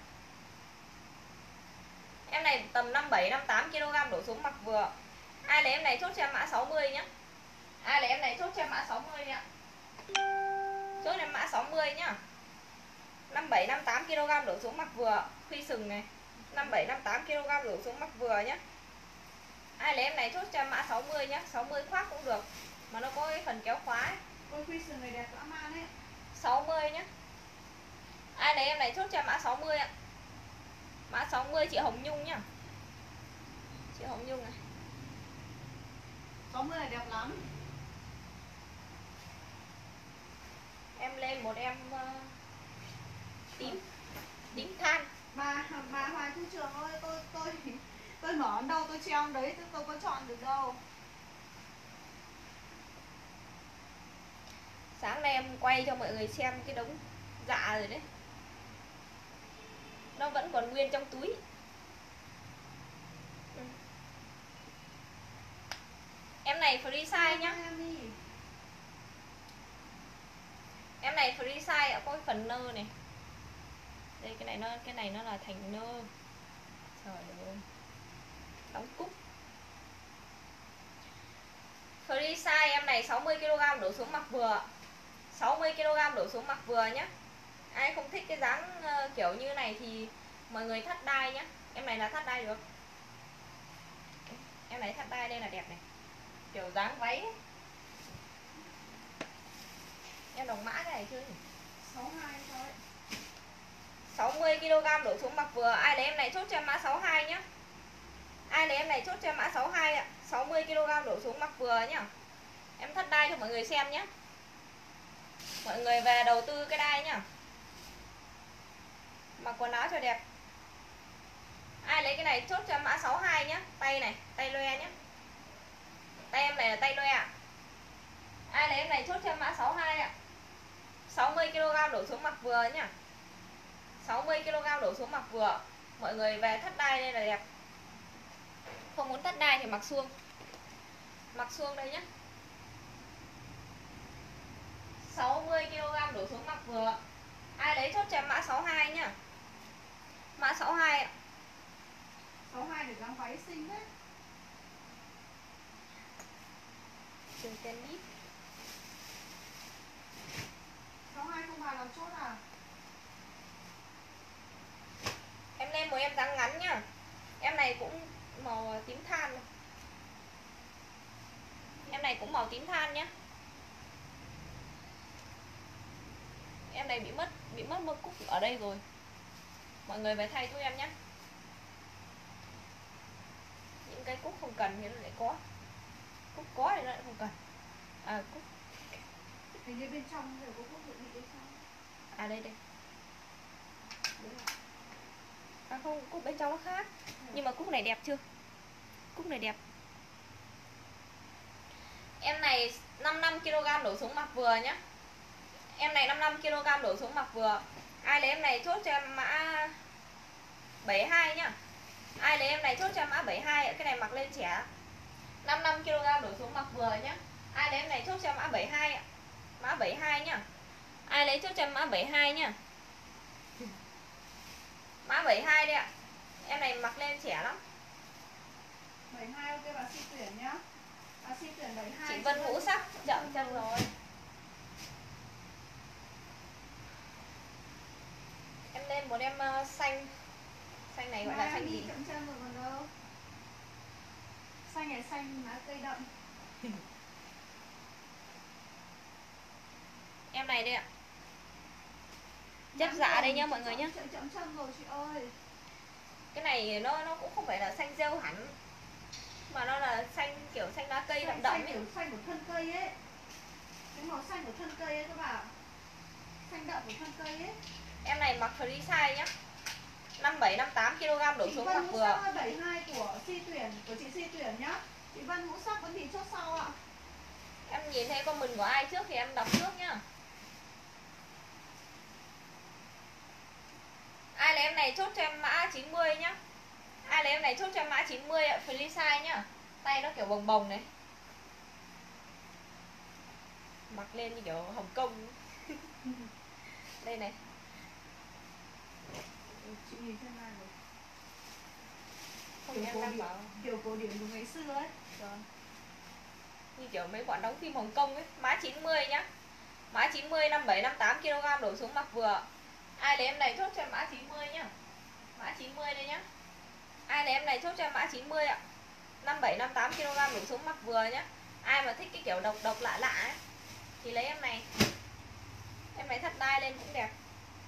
Em này tầm năm mươi bảy năm mươi tám ki lô gam đổ xuống mặc vừa. Ai lấy em này chốt cho em mã sáu mươi nhá. Ai lấy em này chốt cho em mã sáu mươi ạ. Chốt em mã sáu mươi nhá. năm mươi bảy năm mươi tám ki lô gam đổ xuống mặc vừa, khuy sừng này. năm mươi bảy năm mươi tám ki lô gam đổ xuống mặc vừa nhá. Ai lấy em này chốt cho em mã sáu mươi nhá, sáu mươi khoác cũng được. Mà nó có cái phần kéo khóa ấy. Ôi khuy sừng này đẹp dã man ấy. sáu mươi nhá. Ai lấy em này chốt cho em mã sáu mươi ạ. Mã sáu mươi chị Hồng Nhung nhá. Chị Hồng Nhung này. sáu mươi này đẹp lắm. Em lên một em uh, tím tím than. Bà bà Hoài Thu Trường ơi, tôi tôi tôi mở đâu tôi treo đấy, tôi, tôi có chọn được đâu. Sáng nay em quay cho mọi người xem cái đống dạ rồi đấy. Nó vẫn còn nguyên trong túi. Ừ. Em này free size nhá. Em này free size ạ, có cái phần nơ này. Đây cái này nó cái này nó là thành nơ. Trời ơi. Đóng cúc. Free size em này sáu mươi ki lô gam đổ xuống mặc vừa. sáu mươi ki lô gam đổ xuống mặc vừa nhá. Ai không thích cái dáng uh, kiểu như này thì mọi người thắt đai nhá. Em này là thắt đai được. Em này thắt đai đây là đẹp này. Kiểu dáng váy ấy. Em đồng mã cái này chưa nhỉ? sáu mươi hai thôi. sáu mươi ki lô gam đổ xuống mặc vừa. Ai lấy em này chốt cho em mã sáu mươi hai nhá. Ai lấy em này chốt cho em mã sáu hai ạ. sáu mươi ki lô gam đổ xuống mặc vừa nhá. Em thắt đai cho mọi người xem nhé. Mọi người về đầu tư cái đai nhá. Mặc quần áo cho đẹp. Ai lấy cái này chốt cho em mã sáu hai nhá. Tay này, tay loe nhá. Tay em này là tay loe ạ. Ai lấy em này chốt cho em mã sáu hai ạ. sáu mươi ki lô gam đổ xuống mặc vừa nhá. sáu mươi ki lô gam đổ xuống mặc vừa. Mọi người về thắt đai đây là đẹp. Không muốn thắt đai thì mặc suông. Mặc suông đây nhá. sáu mươi ki lô gam đổ xuống mặc vừa. Ai lấy chốt cho em mã sáu hai nhá. Mã sáu hai ạ. sáu hai để dáng váy xinh đấy. Trường tennis. sáu hai không vào làm chốt à? Em lên một em dáng ngắn nhá. Em này cũng màu tím than này. Em này cũng màu tím than nhá. Em này bị mất bị mất một cúc ở đây rồi. Mọi người về thay giúp em nhé. Những cái cúc không cần thì nó lại có. Cúc có thì nó lại không cần. À cúc. Hình như bên trong đều có cúc dự bị bên trong. À đây đây. À không, cúc bên trong nó khác. Nhưng mà cúc này đẹp chưa? Cúc này đẹp. Em này năm mươi lăm ki lô gam đổ xuống mặc vừa nhá. Em này năm mươi lăm ki lô gam đổ xuống mặc vừa. Ai lấy em này chốt cho em mã bảy hai nhá. Ai lấy em này chốt cho em mã bảy hai. Cái này mặc lên trẻ. năm mươi lăm ki lô gam đổ xuống mặc vừa nhá. Ai lấy em này chốt cho em mã bảy hai. Mã bảy hai nhá. Ai lấy chốt cho em mã bảy hai nhá. Mã bảy hai đây ạ. Em này mặc lên trẻ lắm. bảy hai ok bà xin tuyển nhá. Bà xin tuyển bảy hai. Chị Vân Vũ sắc chậm chân rồi. Em lên một em uh, xanh. Xanh này gọi là xanh gì? Chậm chân rồi còn đâu. Xanh này xanh lá cây đậm. Em này đây ạ. Chất dạ đây nhá mọi người nhá. Chậm chân rồi chị ơi. Cái này nó nó cũng không phải là xanh rêu hẳn, mà nó là xanh kiểu xanh lá cây đậm đậm ấy. Kiểu xanh của thân cây ấy. Cái màu xanh của thân cây ấy các bạn. Xanh đậm của thân cây ấy. Em này mặc free size nhá. năm mươi bảy năm mươi tám ki lô gam đổ xuống mặc vừa. Chị Vân bảy hai của si tuyển, của chị si tuyển nhá. Chị Vân mũ sắc vẫn bị chốt sau ạ. Em nhìn thấy comment của ai trước thì em đọc trước nhá. Ai lấy em này chốt cho em mã chín mươi nhá. Ai lấy em này chốt cho em mã chín mươi ạ, free size nhá. Tay nó kiểu bồng bồng này. Mặc lên như kiểu Hồng Kông. Đây này. Chị nhìn xem này rồi. Không, kiểu, em cổ đang điển, bảo kiểu cổ điển của ngày xưa ấy. rồi. Như kiểu mấy bọn đóng phim Hồng Kông ấy. Mã chín mươi nhá. Mã chín mươi năm mươi bảy năm mươi tám ki lô gam đổ xuống mặc vừa. Ai lấy em này chốt cho em mã chín mươi nhá. Mã chín mươi đây nhá. Ai lấy em này chốt cho em mã chín mươi ạ. năm mươi bảy năm mươi tám ki lô gam đổ xuống mặc vừa nhá. Ai mà thích cái kiểu độc độc lạ lạ ấy thì lấy em này. Em này thắt đai lên cũng đẹp.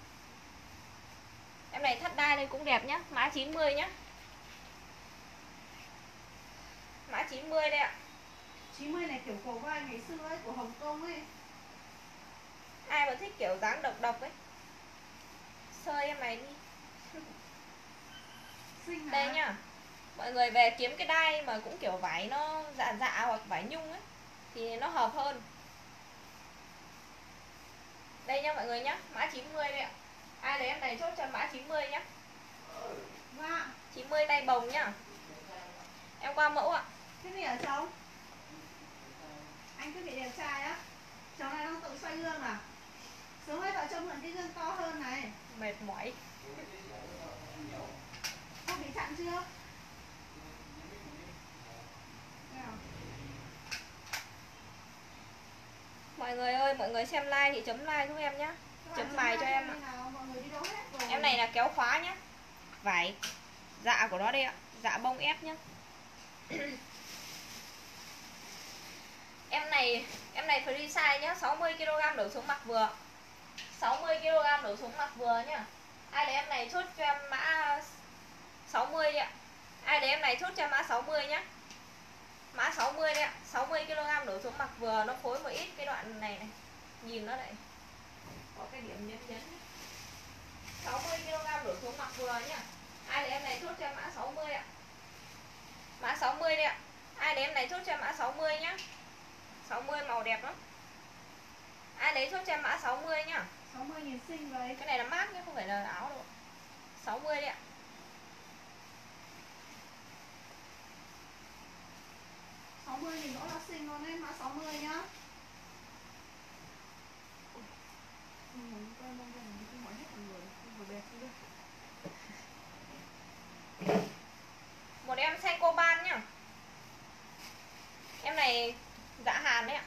Em này thắt đai lên cũng đẹp nhá. Mã chín mươi nhá. Mã chín mươi đây ạ. chín mươi này kiểu cổ vai ngày xưa ấy, của Hồng Kông ấy. Ai mà thích kiểu dáng độc độc ấy, sơi em này đi. Xinh Đây nhá. Mọi người về kiếm cái đai mà cũng kiểu vải nó dạ dạ hoặc vải nhung ấy thì nó hợp hơn. Đây nhá mọi người nhá. Mã chín mươi đây ạ. Ai lấy em này chốt cho mã chín mươi nhá. Dạ. chín mươi tay bồng nhá. Em qua mẫu ạ. Cái gì ở cháu? Anh cứ bị đẹp trai á. Cháu này đang tự xoay gương à? Sớm ơi, vợ chồng mượn cái gương to hơn này. Mệt mỏi. Không bị chặn chưa? Mọi người ơi, mọi người xem like thì chấm like giúp em nhá. Chấm bài cho em ạ. Em này là kéo khóa nhá. Vải dạ của nó đây ạ. Dạ bông ép nhá. Em này, em này free size nhá, sáu mươi ki lô gam đổ xuống mặc vừa. sáu mươi ki lô gam đổ xuống mặc vừa nhá. Ai lấy em này chốt cho em mã sáu mươi ạ. Ai lấy em này chốt cho mã sáu mươi nhá. Mã sáu mươi đấy ạ, sáu mươi ki lô gam đổ xuống mặc vừa, nó phối một ít cái đoạn này này. Nhìn nó lại có cái điểm nhấn nhấn. sáu mươi ki lô gam đổ xuống mặc vừa nhá. Ai lấy em này chốt cho mã sáu mươi ạ. Mã sáu mươi đấy ạ. Ai lấy em này chốt cho mã sáu mươi nhá. sáu mươi màu đẹp lắm. Ai lấy chốt cho mã sáu mươi nhá. sáu mươi nghìn xinh vậy. Cái này là mát nhá, không phải là áo đâu. sáu mươi đấy ạ. sáu mươi nghìn nữa là xinh luôn đấy, mã sáu mươi nhá. Một em xanh coban nhá. Em này dạ hàn đấy ạ.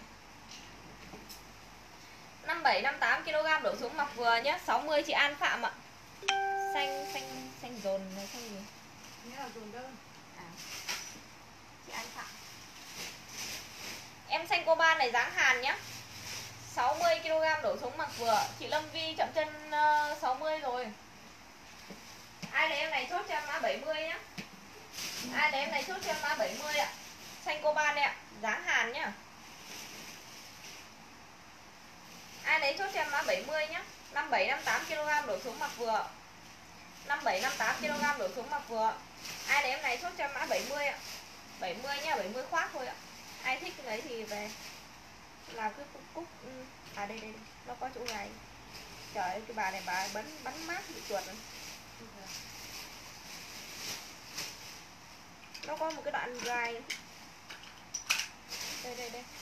năm bảy năm tám ki lô gam đổ xuống mặc vừa nhá. sáu mươi chị An Phạm ạ. Xanh xanh xanh dồn này, xanh gì? Nghĩa là dồn đơn. À. Chị An Phạm. Em xanh coban này dáng hàn nhá. sáu mươi ki lô gam đổ xuống mặc vừa. Chị Lâm Vi chậm chân uh, sáu mươi rồi. Ai lấy em này chốt cho em mã bảy mươi nhá. Ai lấy em này chốt cho em mã bảy mươi ạ. Xanh coban đây ạ, dáng hàn nhá. Ai lấy chốt cho em mã bảy mươi nhá. năm bảy năm tám ki lô gam đổ xuống mặc vừa. năm bảy năm tám ki lô gam đổ xuống mặc vừa. Ai lấy em này chốt cho em mã bảy mươi ạ. bảy mươi nhá, bảy mươi khoác thôi ạ. Ai thích cái đấy thì về làm cái cúc, cúc à đây đây, đây. Nó có chỗ gai. Trời ơi cái bà này bà bắn bắn mát bị chuột rồi. Nó có một cái đoạn gai. Đây đây đây.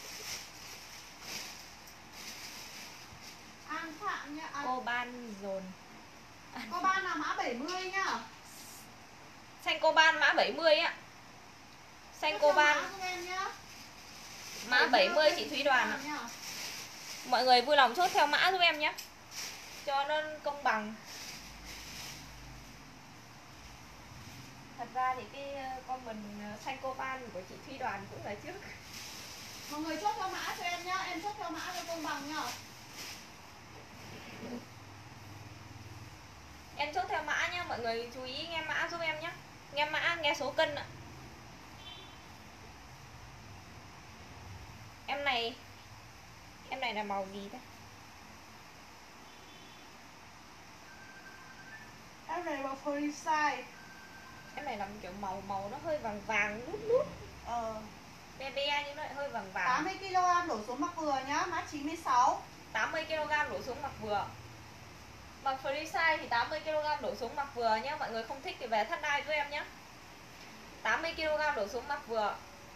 An Phạm nhá. À, Coban dồn. coban là mã bảy mươi nhá. Xanh coban mã bảy mươi ạ. Xanh coban mã bảy mươi chị Thúy Đoàn ạ. Mọi người vui lòng chốt theo mã giúp em nhé, cho nó công bằng. Thật ra thì cái con mình xanh coban của chị Thúy Đoàn cũng là trước. Mọi người chốt theo mã cho em nhá, em chốt theo mã cho công bằng nhá. Em chốt theo mã nhá, mọi người chú ý nghe mã giúp em nhé. Nghe mã, nghe số cân ạ. Em này Em này là màu gì thế? Em này màu free size. Em này là kiểu màu màu nó hơi vàng vàng nút nút. Ờ. Be be nhưng nó lại hơi vàng vàng. tám mươi ki lô gam đổ xuống mặc vừa nhá, mã chín mươi sáu. tám mươi ki lô gam đổ xuống mặc vừa. Mặc free size thì tám mươi ki lô gam đổ xuống mặc vừa nhé. Mọi người không thích thì về thắt đai giúp em nhé. tám mươi ki lô gam đổ xuống mặc vừa.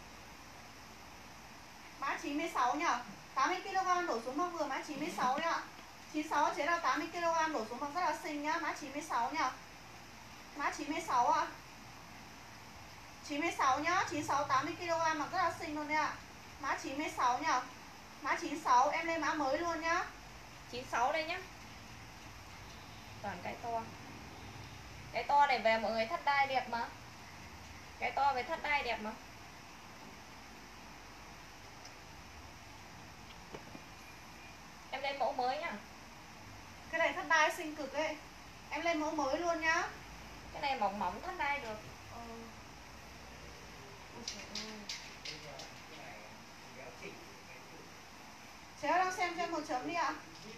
Mã chín mươi sáu nhá. tám mươi ki lô gam đổ xuống mặc vừa, mã chín mươi sáu nhá. chín mươi sáu chế là tám mươi ki lô gam đổ xuống mặc rất là xinh nhá, mã chín mươi sáu nhá. Mã chín mươi sáu ạ. chín mươi sáu nhá, chín mươi sáu tám mươi ki lô gam mặc rất là xinh luôn đấy ạ. Mã chín mươi sáu nhá. Mã chín mươi sáu em lên mã mới luôn nhá. chín mươi sáu đây nhá. Toàn cái to. Cái to này về mọi người thắt đai đẹp mà. Cái to về thắt đai đẹp mà. Em lên mẫu mới nhá. Cái này thắt đai xinh cực ấy. Em lên mẫu mới luôn nhá. Cái này mỏng mỏng thắt đai được. Ừ. Chế đang xem cho em một chấm đi ạ.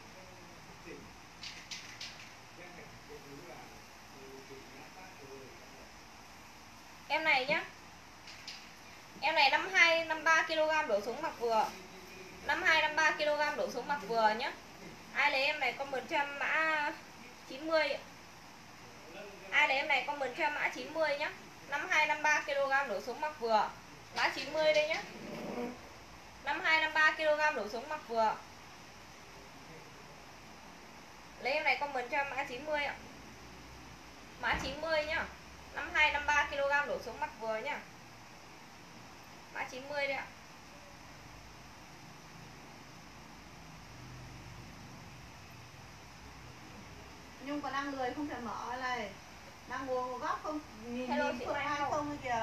Em này nhá. Em này năm hai năm ba ki lô gam đổ xuống mặc vừa. năm hai năm ba ki lô gam đổ xuống mặc vừa nhá. Ai lấy em này comment cho em mã chín mươi. Ai lấy em này comment cho em mã chín mươi nhá. năm hai năm ba ki lô gam đổ xuống mặc vừa. Mã chín mươi đây nhá. năm hai năm ba ki lô gam đổ xuống mặc vừa. Lấy em này comment cho em mã chín mươi ạ. Mã chín mươi nhá. năm hai năm ba ki lô gam đổ xuống mặc vừa nhá. Mã chín mươi đây ạ. Nhung còn đang lười không thể mở này. Đang ngồi một góc không nhìn Hello, nhìn chị Phượng Mai Mai Hậu. không kìa.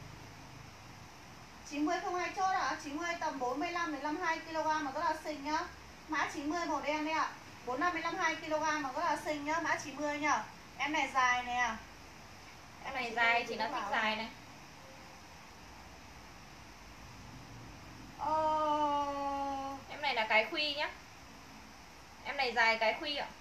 chín mươi không hai chốt ạ. À? chín mươi tầm bốn mươi lăm đến năm mươi hai ki lô gam mà rất là xinh nhá. Mã chín mươi màu đen đấy ạ. À. bốn mươi lăm đến năm mươi hai ki lô gam mà rất là xinh nhá, mã chín mươi nhá. Em này dài nè. Cái này dài, chị nó thích dài này. Ờ... Em này là cái khuy nhá. Em này dài cái khuy ạ.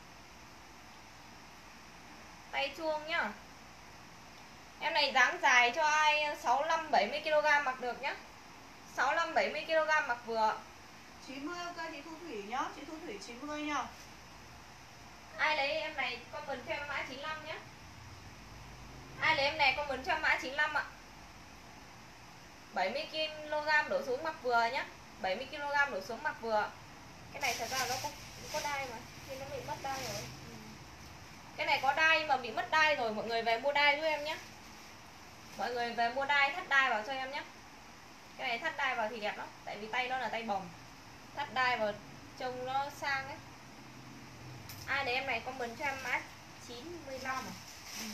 Tay chuông nhá. Em này dáng dài cho ai sáu mươi lăm bảy mươi ki lô gam mặc được nhá. sáu mươi lăm bảy mươi ki lô gam mặc vừa. chín mươi ok chị Thu Thủy nhá, chị Thu Thủy chín mươi nhá. Ai lấy em này comment cho em mã chín mươi lăm nhá. Ai lấy em này comment cho em mã chín mươi lăm ạ. bảy mươi ki lô gam đổ xuống mặc vừa nhá. bảy mươi ki lô gam đổ xuống mặc vừa. Cái này thật ra nó có, có đai mà, nhưng nó bị mất đai rồi. Ừ. Cái này có đai mà bị mất đai rồi, mọi người về mua đai giúp em nhé. Mọi người về mua đai, thắt đai vào cho em nhé. Cái này thắt đai vào thì đẹp lắm, tại vì tay nó là tay bồng. Thắt đai vào trông nó sang ấy. Ai để em này comment cho em mã chín mươi lăm à? Ừ.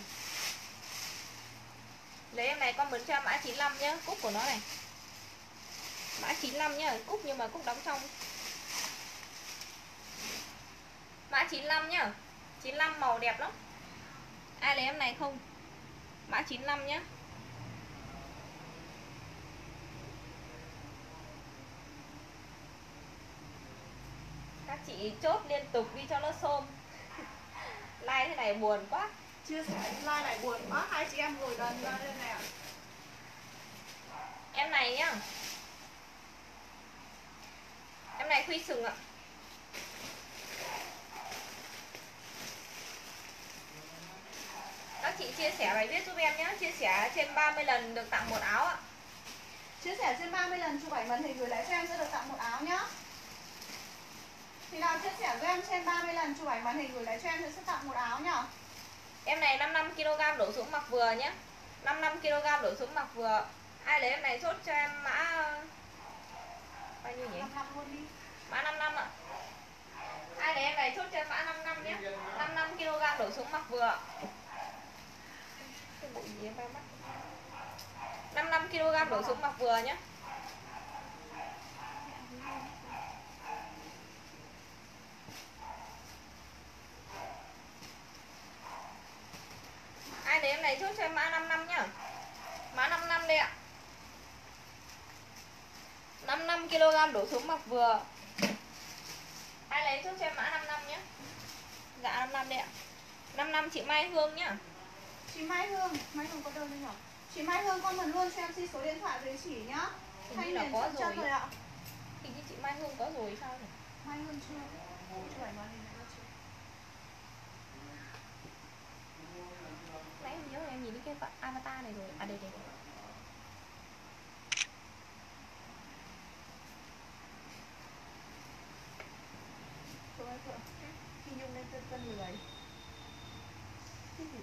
Lấy em này comment cho em mã chín mươi lăm nhá, cúc của nó này. Mã chín mươi lăm nhá, cúc nhưng mà cúc đóng trong. Mã chín mươi lăm nhá. chín mươi lăm màu đẹp lắm. Ai lấy em này không? Mã chín mươi lăm nhá. Các chị chốt liên tục đi cho nó xôm. Like thế này buồn quá. Chia sẻ like này buồn quá, hai chị em ngồi gần ra đây nè. Em này nhá. Em này khuy sừng ạ. Các chị chia sẻ bài viết giúp em nhé. Chia sẻ trên ba mươi lần được tặng một áo ạ. Chia sẻ trên ba mươi lần chụp ảnh màn hình gửi lại cho em sẽ được tặng một áo nhá. Thì nào chia sẻ với em trên ba mươi lần chụp ảnh màn hình gửi lại cho em sẽ tặng một áo nhá. Em này năm mươi lăm ki lô gam đổ xuống mặc vừa nhé. năm mươi lăm ki lô gam đổ xuống mặc vừa. Ai lấy em này chốt cho em mã bao nhiêu nhỉ? năm mươi lăm luôn đi. Mã năm mươi lăm ạ. Ai lấy em này chốt cho em mã năm mươi lăm nhé. năm mươi lăm ki lô gam đổ xuống mặc vừa. Cái bụi gì em ba mắt. năm mươi lăm ki lô gam đổ xuống mặc vừa nhé. Ai lấy em này chốt cho em mã năm mươi lăm nhá. Mã năm mươi lăm đây ạ. năm mươi lăm ki lô gam đổ xuống mặc vừa. Ai lấy chốt cho em mã năm mươi lăm nhé. Dạ năm mươi lăm đây ạ. năm mươi lăm chị Mai Hương nhá. Chị Mai Hương, Mai Hương có đơn không nhỉ? Chị Mai Hương con mình luôn cho em xin số điện thoại địa chỉ nhá. Hình như là có rồi. rồi ạ. Hình như chị Mai Hương có rồi sao nhỉ? Mai Hương chưa? Chụp ảnh màn hình này chưa? Nãy em nhớ em nhìn cái avatar này rồi. À đây đây. Thôi thôi. Phi Nhung lên tân tân người. Cái gì?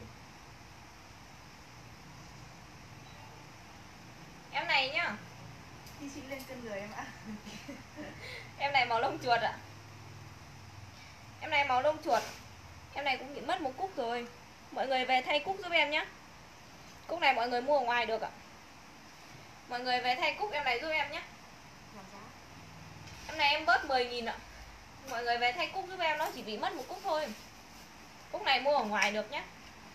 Em này nhá. Thì chị lên cân người em ạ. Em này màu lông chuột ạ. Em này màu lông chuột. Em này cũng bị mất một cúc rồi. Mọi người về thay cúc giúp em nhé. Cúc này mọi người mua ở ngoài được ạ. Mọi người về thay cúc em này giúp em nhé. Em này em bớt mười nghìn ạ. Mọi người về thay cúc giúp em, nó chỉ bị mất một cúc thôi. Cúc này mua ở ngoài được nhé.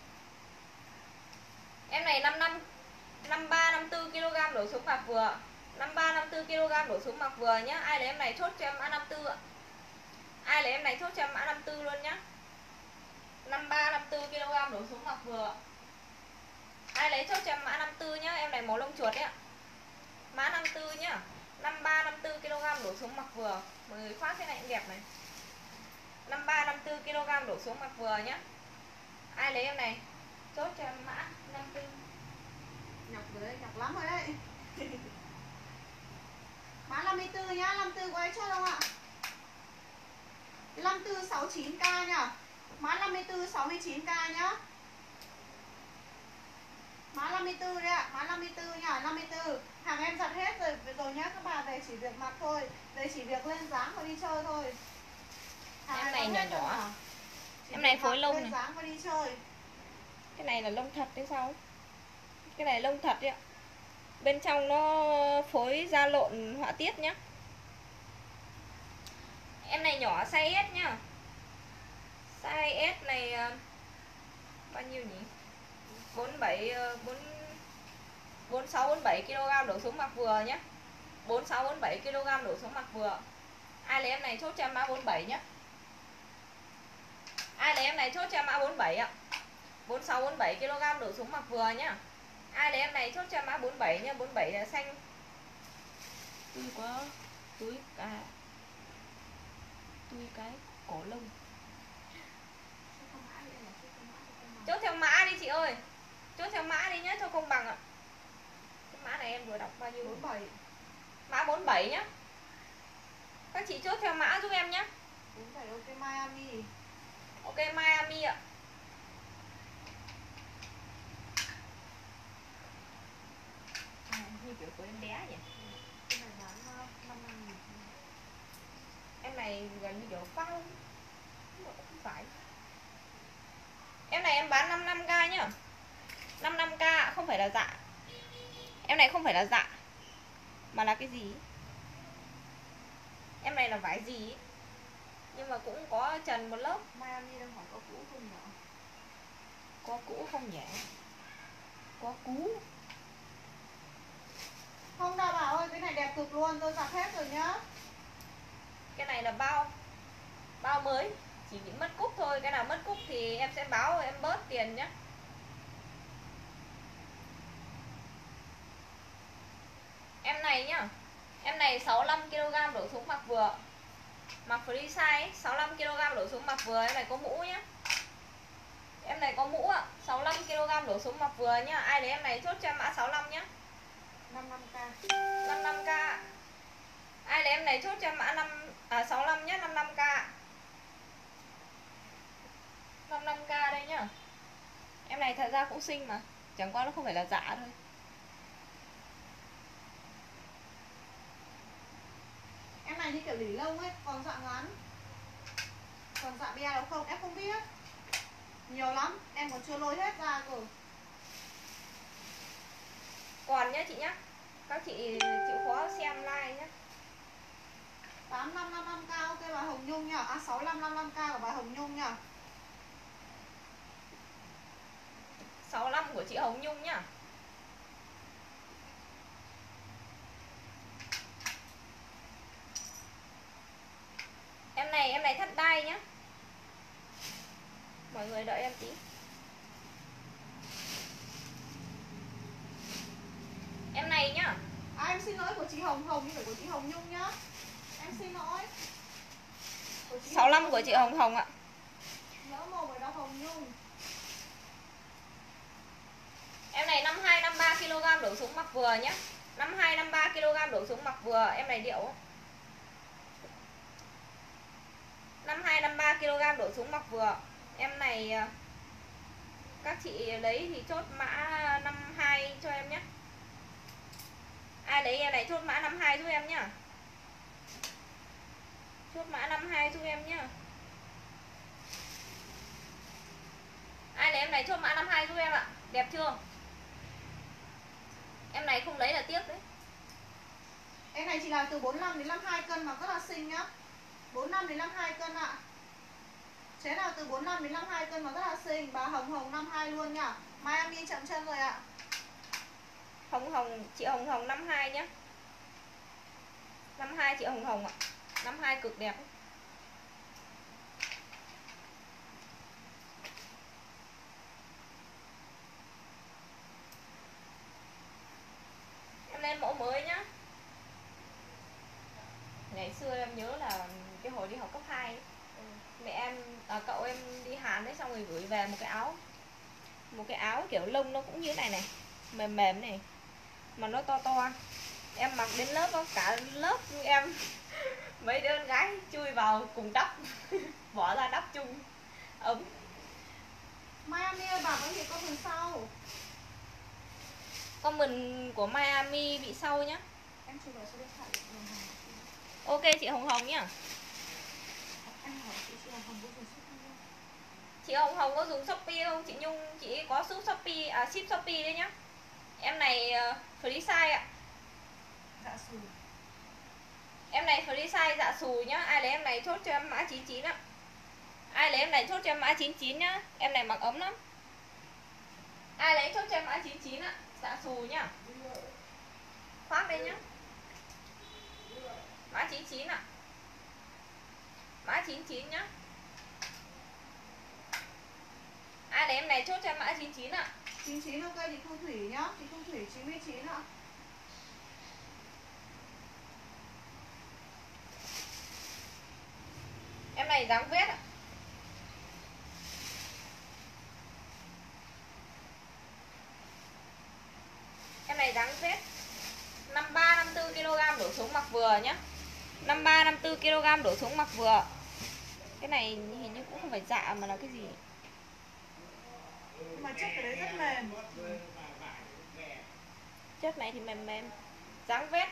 Em này năm năm năm mươi ba năm mươi tư ki lô gam đổ xuống mặc vừa. năm mươi ba năm mươi tư ki lô gam đổ xuống mặc vừa nhá. Ai lấy em này chốt cho em mã năm mươi tư ạ. Ai lấy em này chốt cho em mã năm mươi tư luôn nhá. năm mươi ba năm mươi tư ki lô gam đổ xuống mặc vừa. Ai lấy chốt cho em mã năm mươi tư nhá. Em này màu lông chuột đấy ạ. Mã năm mươi tư nhá. năm mươi ba năm mươi tư ki lô gam đổ xuống mặc vừa. Mọi người khoác cái này cũng đẹp này. năm mươi ba năm mươi tư ki lô gam đổ xuống mặc vừa nhá. Ai lấy em này chốt cho em mã năm mươi tư. Nhọc rồi đấy, nhọc lắm rồi đấy. Mã năm mươi tư nhá, năm mươi tư có ai chốt không ạ? năm mươi tư sáu mươi chín k nhá. Mã năm mươi tư sáu mươi chín k nhá. Mã năm mươi tư đấy ạ, mã năm mươi tư nhá, năm mươi tư. Hàng em giặt hết rồi rồi nhá các bạn, đây chỉ việc mặc thôi. Đây chỉ việc lên dáng và đi chơi thôi. Hàng em này nhỏ nhỏ. Chỉ em này phối lông lên này. dáng và đi chơi. Cái này là lông thật đấy sao? Cái này lông thật đấy ạ. Bên trong nó phối da lộn họa tiết nhá. Em này nhỏ size S nhá. Size S này bao nhiêu nhỉ? bốn bảy bốn bốn sáu bốn bảy ki lô gam đổ xuống mặc vừa nhé. bốn sáu bốn bảy ki lô gam đổ xuống mặc vừa. Ai lấy em này chốt cho em mã bốn bảy nhé. Ai lấy em này chốt cho em mã bốn bảy ạ. bốn sáu bốn bảy ki lô gam đổ xuống mặc vừa nhá. Ai lấy em này chốt cho em mã bốn bảy nhá. bốn bảy là xanh. Tôi có túi cả tôi cái cổ lông. Chốt theo mã đi chị ơi. Chốt theo mã đi nhá cho công bằng ạ. Cái mã này em vừa đọc bao nhiêu? bốn bảy. Mã bốn bảy nhá. Các chị chốt theo mã giúp em nhá. bốn bảy ok Miami. Ok Miami ạ. À, như kiểu của em bé nhỉ. Cái này bán năm năm nghìn. Em này gần như kiểu phao. Không phải. Em này em bán năm mươi lăm k nhá. năm mươi lăm k không phải là dạ. Em này không phải là dạ. Mà là cái gì? Em này là vải gì? Nhưng mà cũng có trần một lớp. Miami đang hỏi có cũ không nhỉ? Có cũ không nhỉ? Có cũ. Không đâu Bảo ơi, cái này đẹp cực luôn, tôi giặt hết rồi nhá. Cái này là bao bao mới, chỉ bị mất cúc thôi. Cái nào mất cúc thì em sẽ báo em bớt tiền nhé. Em này nhá. Em này sáu mươi lăm ki lô gam đổ xuống mặc vừa. Mặc free size ấy, sáu mươi lăm ki lô gam đổ xuống mặc vừa. Em này có mũ nhá. Em này có mũ ạ. sáu mươi lăm ki lô gam đổ xuống mặc vừa nhá. Ai lấy em này chốt cho em mã sáu mươi lăm nhá. năm mươi lăm k. năm mươi lăm k. Ai lấy em này chốt cho em mã năm à sáu mươi lăm nhá, năm mươi lăm k. năm mươi lăm k đây nhá. Em này thật ra cũng xinh mà, chẳng qua nó không phải là dạ thôi. Em này như kiểu lỉ lông ấy, còn dạ ngắn. Còn dạ bia đâu không, em không biết. Nhiều lắm, em còn chưa lôi hết ra cơ. Còn nhá chị nhá. Các chị chịu khó xem like nhá. Tám năm năm năm k ok bà Hồng Nhung nhá. À sáu năm năm năm k của bà Hồng Nhung nhá. sáu mươi lăm của chị Hồng Nhung nhá. Em này em này thắt đai nhá. Mọi người đợi em tí. Em này nhá. À em xin lỗi của chị Hồng Hồng nhưng phải của chị Hồng Nhung nhá. Em xin lỗi. sáu mươi lăm của chị Hồng Hồng ạ. Lỡ mồm rồi đó Hồng Nhung. Em này năm mươi hai năm mươi ba ki lô gam đổ xuống mặc vừa nhá. năm mươi hai năm mươi ba ki lô gam đổ xuống mặc vừa. Em này điệu. năm mươi hai năm mươi ba ki lô gam đổ xuống mặc vừa. Em này các chị lấy thì chốt mã năm mươi hai cho em nhé. Ai lấy em này chốt mã năm mươi hai giúp em nhá. Chốt mã năm mươi hai giúp em nhá. Ai lấy em này chốt mã năm mươi hai giúp em ạ. Đẹp chưa? Em này không lấy là tiếc đấy. Em này chỉ là từ bốn mươi lăm đến năm mươi hai cân mà rất là xinh nhá. bốn mươi lăm đến năm mươi hai cân ạ. Chế nào từ bốn mươi lăm đến năm mươi hai cân mà rất là xinh. Bà Hồng Hồng năm mươi hai luôn nhá. Miami chậm chân rồi ạ. Hồng Hồng, chị Hồng Hồng năm mươi hai nhá. năm mươi hai chị Hồng Hồng ạ. năm mươi hai cực đẹp. Em lên mẫu mới nhá. Ngày xưa em nhớ là cái hồi đi học cấp hai ấy, mẹ em à, cậu em đi Hàn đấy, xong rồi gửi về một cái áo. Một cái áo kiểu lông nó cũng như này này, mềm mềm này, mà nó to to. Em mặc đến lớp đó, cả lớp em mấy đứa con gái chui vào cùng đắp bỏ ra đắp chung ấm. Miami ơi, bà có gì comment sau. Comment của Miami bị sau nhá. Em chụp vào số điện thoại. Ok chị Hồng Hồng nhá. Anh hỏi chị chị Hồng Hồng có dùng ship không? Chị Hồng Hồng có dùng Shopee không? Chị Nhung chị có ship Shopee à, ship Shopee đấy nhá. Em này uh, free size ạ. Dạ xù. Em này free size dạ xù nhá. Ai lấy em này chốt cho em mã chín chín ạ. Ai lấy em này chốt cho em mã chín chín nhá. Em này mặc ấm lắm. Ai lấy chốt cho em mã chín chín ạ. Dạ xù nhá. Khoác đây nhá. Mã chín chín ạ. Mã chín chín nhá. Ai lấy em này chốt cho em mã chín chín ạ. chín chín ok chị Thu Thủy nhá. Chị Thu Thủy chín mươi chín ạ. Em này dáng vết ạ. Em này dáng vết năm ba năm tư ki lô gam đổ xuống mặc vừa nhá. năm ba năm tư ki lô gam đổ xuống mặc vừa. Cái này hình như cũng không phải dạ mà là cái gì. Nhưng mà chất cái đấy rất mềm. Chất này thì mềm mềm. Dáng vết.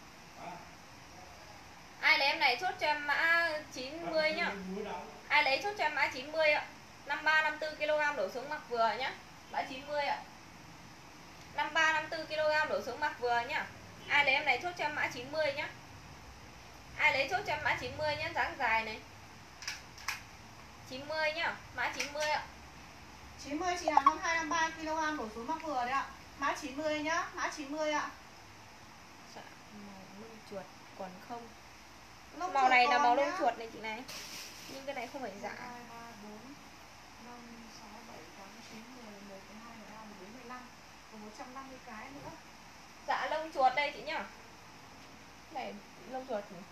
Ai lấy em này chốt cho em mã chín mươi nhá. Ai lấy chốt cho em mã chín mươi ạ. năm ba năm tư ki lô gam đổ xuống mặc vừa nhá. Mã chín mươi ạ. năm ba năm tư ki lô gam đổ xuống mặc vừa nhá. Ai lấy em này chốt cho em mã chín mươi nhá. Ai lấy chốt cho em mã chín mươi nhá, dáng dài này. chín mươi nhá, mã chín mươi ạ. chín mươi chị nào năm hai năm ba ki lô gam đổ xuống mặc vừa đấy ạ. Mã chín mươi nhá, mã chín mươi ạ. Dạ, màu lông chuột còn không. Lông Màu này là màu nhá. lông chuột này chị này. Nhưng cái này không phải dạ. hai, ba, bốn, năm, sáu, bảy, tám, chín, mười, mười hai, mười ba, mười bốn, mười lăm. Còn một trăm năm mươi cái nữa. Dạ lông chuột đây chị nhá. Này lông chuột nhỉ?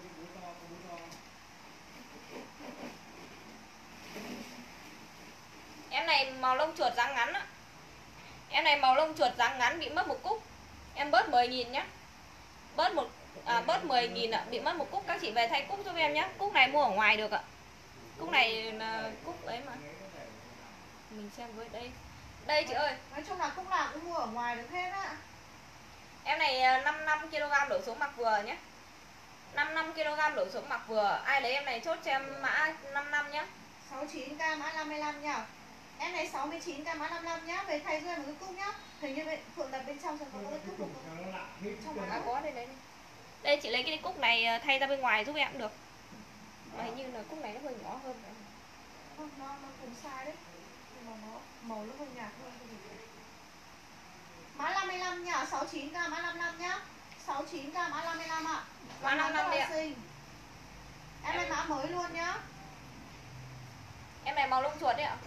Em này màu lông chuột dáng ngắn á. Em này màu lông chuột dáng ngắn bị mất một cúc. Em bớt mười nghìn nhá. Bớt một à, bớt mười nghìn ạ, bị mất một cúc, các chị về thay cúc giúp em nhé. Cúc này mua ở ngoài được ạ. Cúc này là cúc ấy mà. Mình xem với đây. Đây chị ơi. Nói chung là cúc nào cũng mua ở ngoài được hết á. Em này năm năm ki lô gam đổ xuống mặc vừa nhé. năm năm ki lô gam đổ xuống mặc vừa. Ai lấy em này chốt cho em mã năm năm nhá. sáu mươi chín k mã năm mươi lăm nhá. Em này sáu mươi chín k mã năm mươi lăm nhá. Về thay cho em một cái cúc nhá. Hình như Phượng đặt bên trong xem có cái cúc được không? Trong À, có đây đấy. Đây chị lấy cái cúc này thay ra bên ngoài giúp em cũng được. Mà hình như là cúc này nó hơi nhỏ hơn. Không, nó, nó cùng size đấy. Nhưng mà nó màu nó hơi nhạt hơn. Mã năm mươi lăm nhá, sáu mươi chín k mã năm mươi lăm nhá. sáu mươi chín k mã năm mươi lăm ạ. Mã năm mươi lăm đi ạ. Em, em lấy mã mới luôn nhá. Em này màu lông chuột đấy ạ.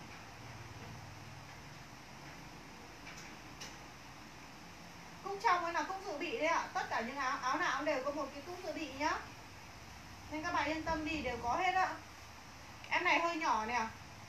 Cúc trong ấy là cúc dự bị đấy ạ. Tất cả những áo áo nào cũng đều có một cái cúc dự bị nhá. Nên các bạn yên tâm đi, đều có hết ạ. Em này hơi nhỏ nè.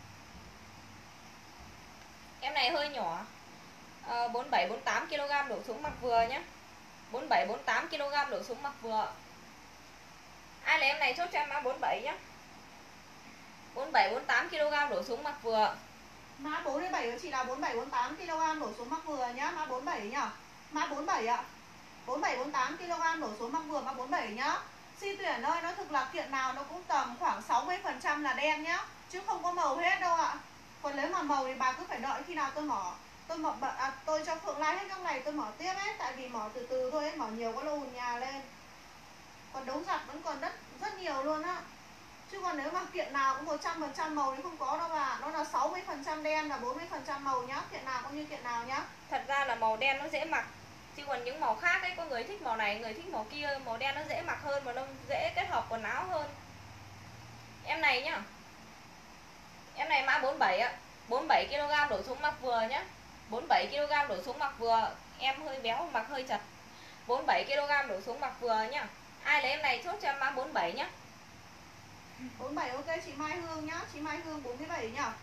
Em này hơi nhỏ. À, bốn bảy bốn tám ki lô gam đổ xuống mặc vừa nhé. bốn bảy bốn tám ki lô gam đổ xuống mặc vừa. Ai lấy em này chốt cho em mã bốn bảy nhé. bốn bảy bốn tám ki lô gam đổ xuống mặc vừa. Mã bốn mươi bảy của chị là bốn bảy bốn tám ki lô gam đổ xuống mặc vừa nhá. Mã bốn mươi bảy nhá. Mã bốn mươi bảy ạ. bốn bảy bốn tám ki lô gam đổ xuống mặc vừa, mã bốn mươi bảy nhá. Si tuyển ơi, nó thực là kiện nào nó cũng tầm khoảng sáu mươi phần trăm là đen nhá, chứ không có màu hết đâu ạ. Còn nếu mà màu thì bà cứ phải đợi khi nào tôi mở. Tôi mở à, tôi cho Phượng like hết các này tôi mở tiếp ấy, tại vì mở từ từ thôi ấy, mở nhiều có lùn nhà lên. Còn đấu giặt vẫn còn rất rất nhiều luôn á. Chứ còn nếu mà kiện nào cũng một trăm phần trăm màu thì không có đâu bà. Nó là sáu mươi phần trăm đen và bốn mươi phần trăm màu nhá. Kiện nào cũng như kiện nào nhá. Thật ra là màu đen nó dễ mặc. Chứ còn những màu khác ấy, có người thích màu này, người thích màu kia. Màu đen nó dễ mặc hơn và nó dễ kết hợp quần áo hơn. Em này nhá. Em này mã bốn mươi bảy ạ. bốn mươi bảy ki lô gam đổ xuống mặc vừa nhá. bốn mươi bảy ki lô gam đổ xuống mặc vừa. Em hơi béo mặc hơi chật. bốn mươi bảy ki lô gam đổ xuống mặc vừa nhá. Ai lấy em này chốt cho em mã bốn mươi bảy nhá. bốn mươi bảy ok chị Mai Hương nhá. Chị Mai Hương bốn mươi bảy nhá.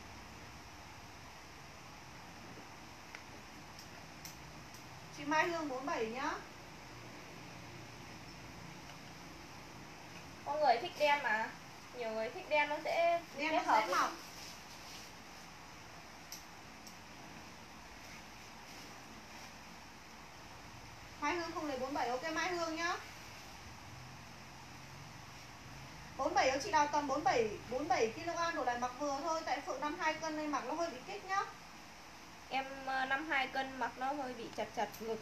Chị Mai Hương bốn mươi bảy nhá. Có người thích đen mà. Nhiều người thích đen nó sẽ đen kết nó hợp dễ với... mỏng. Mai Hương không lấy bốn mươi bảy ok Mai Hương nhá. bốn mươi bảy của chị nào tầm bốn mươi bảy bốn mươi bảy ki lô gam đổ lại mặc vừa thôi, tại Phượng năm mươi hai cân nên mặc nó hơi bị kích nhá. Em năm mươi hai cân mặc nó hơi bị chặt chặt ngực.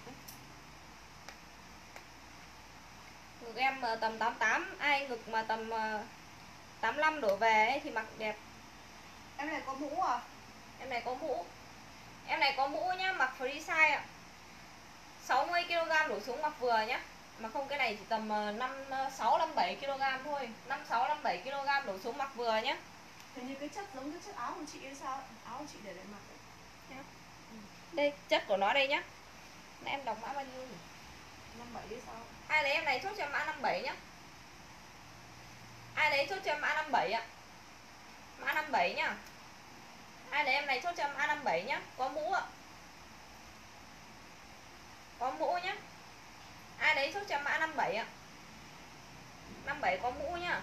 Ngực em tầm tám mươi tám, ai ngực mà tầm tám mươi lăm đổ về ấy thì mặc đẹp. Em này có mũ à? Em này có mũ. Em này có mũ nhá, mặc free size ạ. sáu mươi ki lô gam đổ xuống mặc vừa nhá. Mà không, cái này chỉ tầm năm sáu năm bảy ki lô gam thôi. năm sáu năm bảy ki lô gam đổ xuống mặc vừa nhá. Hình như cái chất giống cái chất áo của chị hay sao? Áo của chị để để mặc đấy. Ừ. Đây, chất của nó đây nhá. Em đọc mã bao nhiêu nhỉ? năm bảy hay sao? Ai lấy em này chốt cho em mã năm bảy nhá. Ai lấy chốt cho em mã năm bảy ạ. Mã năm bảy nhá. Ai lấy em này chốt cho em mã năm bảy nhá. Có mũ ạ. Có mũ nhá. Ai lấy chốt cho em mã năm bảy ạ. năm bảy có mũ nhá.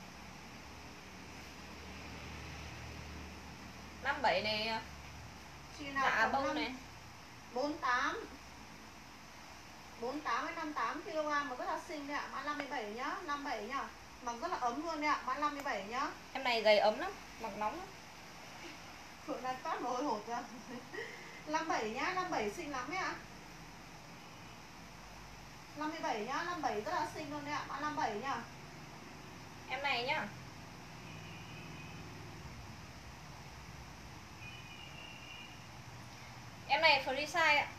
năm bảy này Chị nào dạ tầm bông năm- này. bốn tám bốn mươi tám hay năm mươi tám ki lô gam mà rất là xinh đấy ạ. Mã năm mươi bảy nhá, năm mươi bảy nhá. Mặc rất là ấm luôn đấy ạ, mã năm mươi bảy nhá. Em này gầy ấm lắm, mặc nóng lắm. Phượng đang toát mồ hôi hột ra. năm mươi bảy nhá, năm mươi bảy xinh lắm đấy ạ. năm mươi bảy nhá, năm mươi bảy rất là xinh luôn đấy ạ, mã năm mươi bảy nhá. Em này nhá. Em này free size ạ.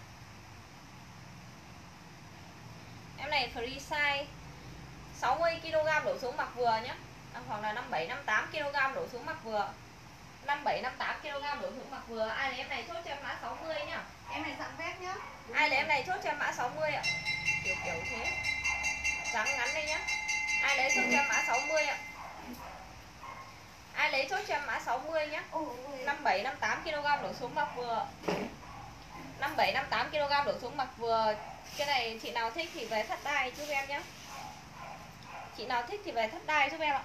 Em này free size sáu mươi ki lô gam đổ xuống mặc vừa nhá. Hoặc là năm bảy năm tám ki lô gam đổ xuống mặc vừa. năm bảy năm tám ki lô gam đổ xuống mặc vừa. Ai lấy em này chốt cho em mã sáu mươi nhá. Em này dạng vest nhá. Đúng Ai lấy rồi. em này chốt cho em mã sáu mươi ạ. Kiểu kiểu thế. Dáng ngắn đây nhá. Ai lấy chốt cho em mã sáu mươi ạ. Ai lấy chốt cho em mã sáu mươi nhá. Ôi. năm bảy năm tám ki lô gam đổ xuống mặc vừa. năm bảy năm tám ki lô gam đổ xuống mặc vừa. Cái này chị nào thích thì về thắt đai giúp em nhé. Chị nào thích thì về thắt đai giúp em ạ.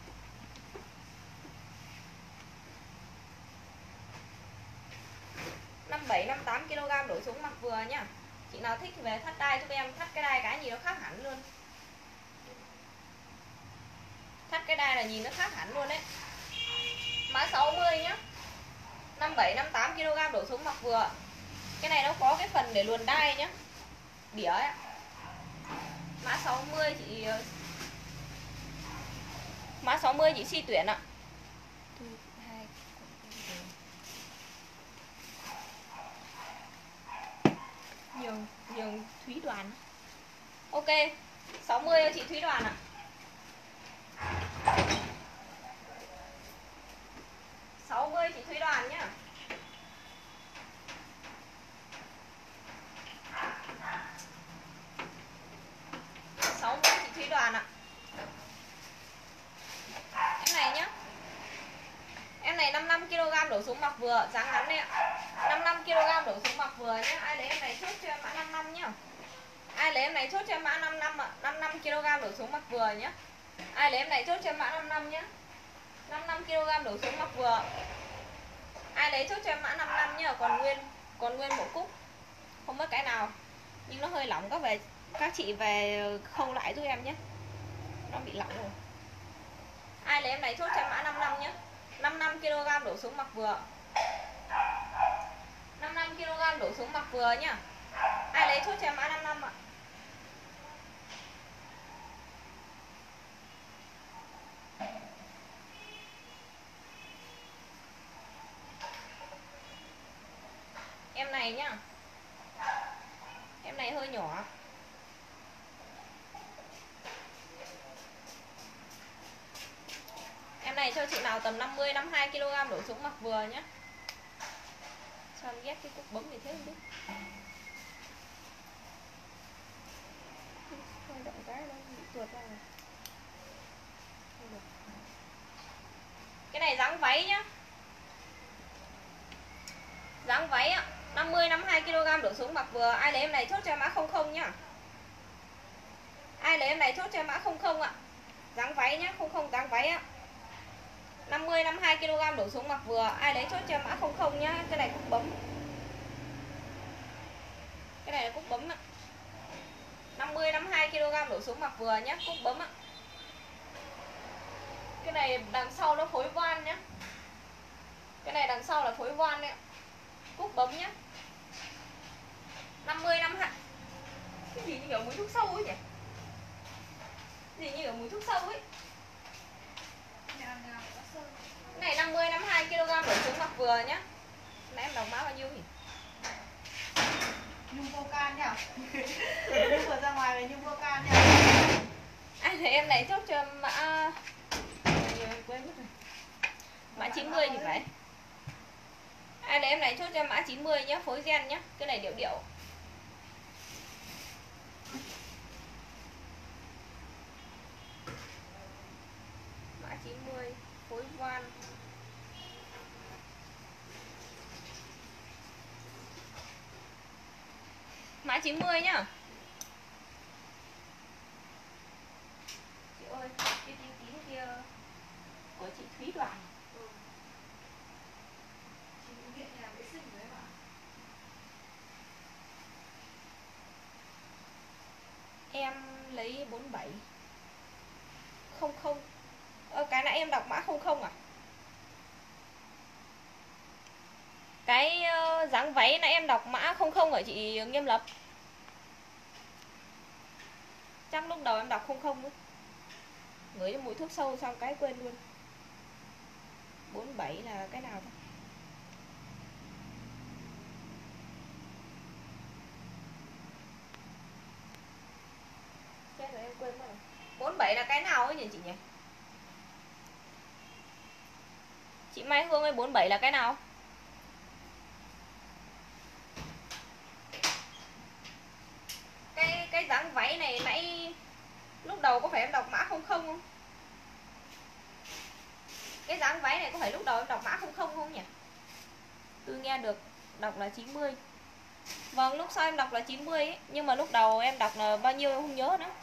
năm bảy năm tám ki lô gam đổ xuống mặc vừa nhá. Chị nào thích thì về thắt đai giúp em. Thắt cái đai cái nhìn nó khác hẳn luôn. Thắt cái đai là nhìn nó khác hẳn luôn đấy. Mã sáu mươi nhá. năm bảy năm tám ki lô gam đổ xuống mặc vừa. Cái này nó có cái phần để luồn đai nhá. Đĩa ấy. Mã sáu mươi chị Mã sáu mươi chị si tuyển ạ. Nhiều nhiều Thúy Đoàn. Ok, sáu mươi cho chị Thúy Đoàn ạ. sáu mươi chị Thúy Đoàn nhá. sáu mươi chị Thúy Đoàn ạ. Em này nhá. Em này năm mươi lăm ki lô gam đổ xuống mặc vừa, dáng ngắn đấy ạ. năm mươi lăm ki lô gam đổ xuống mặc vừa nhá. Ai lấy em này chốt cho em mã năm mươi lăm nhá. Ai lấy em này chốt cho em mã năm mươi lăm ạ. năm mươi lăm ki lô gam đổ xuống mặc vừa nhá. Ai lấy em này chốt cho em mã năm mươi lăm nhá. năm mươi lăm ki lô gam đổ xuống mặc vừa. Ai lấy chốt cho em mã năm mươi lăm nhá, còn nguyên còn nguyên bộ cúc. Không mất cái nào. Nhưng nó hơi lỏng, các về các chị về khâu lại giúp em nhé. Nó bị lỏng rồi. Ai lấy em này chốt cho em mã năm mươi lăm nhé. năm mươi lăm ki lô gam đổ xuống mặc vừa. năm mươi lăm ki lô gam đổ xuống mặc vừa nhá. Ai lấy chốt cho em mã năm mươi lăm ạ. Em này nhá. Em này hơi nhỏ. Em này cho chị nào tầm năm mươi năm mươi hai ki lô gam đổ xuống mặc vừa nhé. Sao em ghét cái cúc bấm như thế không biết. Hơi động cái nó bị tuột ra rồi. Cái này dáng váy nhá. Dáng váy ạ. năm mươi năm mươi hai ki lô gam đổ xuống mặc vừa. Ai lấy em này chốt cho em mã không không nhá. Ai lấy em này chốt cho em mã không không ạ. Dáng váy nhá, không không dáng váy ạ. năm mươi năm mươi hai ki lô gam đổ xuống mặc vừa. Ai lấy chốt cho em mã không không nhá. Cái này cúc bấm. Cái này là cúc bấm ạ. năm mươi năm mươi hai ki lô gam đổ xuống mặc vừa nhá, cúc bấm ạ. Cái này đằng sau nó phối voan nhá. Cái này đằng sau là phối voan đấy ạ. Cúc bấm nhá. năm mươi năm mươi hai. Cái gì như kiểu mùi thuốc sâu ấy nhỉ? Cái gì như kiểu mùi thuốc sâu ấy. Cái này năm mươi năm mươi hai ki lô gam đổ xuống mặc vừa nhá. Nãy em đọc mã bao nhiêu nhỉ? Nhung vô can nhỉ. Vừa ra ngoài là Nhung vô can nhỉ. Ai thấy em này chốt cho mã quên mất rồi. Mã chín mươi thì phải. Ai lấy em này chốt cho mã chín mươi nhá, phối gen nhá. Cái này điệu điệu. Mã chín mươi phối voan. Mã chín mươi nhá. Chị ơi, cái tin tín kia của chị Thúy Đoàn. Ừ. Chị hiện nhà vệ sinh đấy mà. Em lấy bốn bảy không không. Ơ, cái nãy em đọc mã không không à? Cái uh, dáng váy nãy em đọc mã không không ở chị Nghiêm Lập. Chắc lúc đầu em đọc không không nữa. Ngửi cho mùi thuốc sâu xong cái quên luôn. bốn bảy là cái nào thôi? Chết rồi em quên mất rồi. bốn bảy là cái nào ấy nhỉ chị nhỉ? Chị Mai Hương ơi, bốn bảy là cái nào? Cái cái dáng váy này nãy lúc đầu có phải em đọc mã không không không? Cái dáng váy này có phải lúc đầu em đọc mã không không không nhỉ? Tôi nghe được đọc là chín mươi. Vâng, lúc sau em đọc là chín mươi ấy, nhưng mà lúc đầu em đọc là bao nhiêu em không nhớ nữa.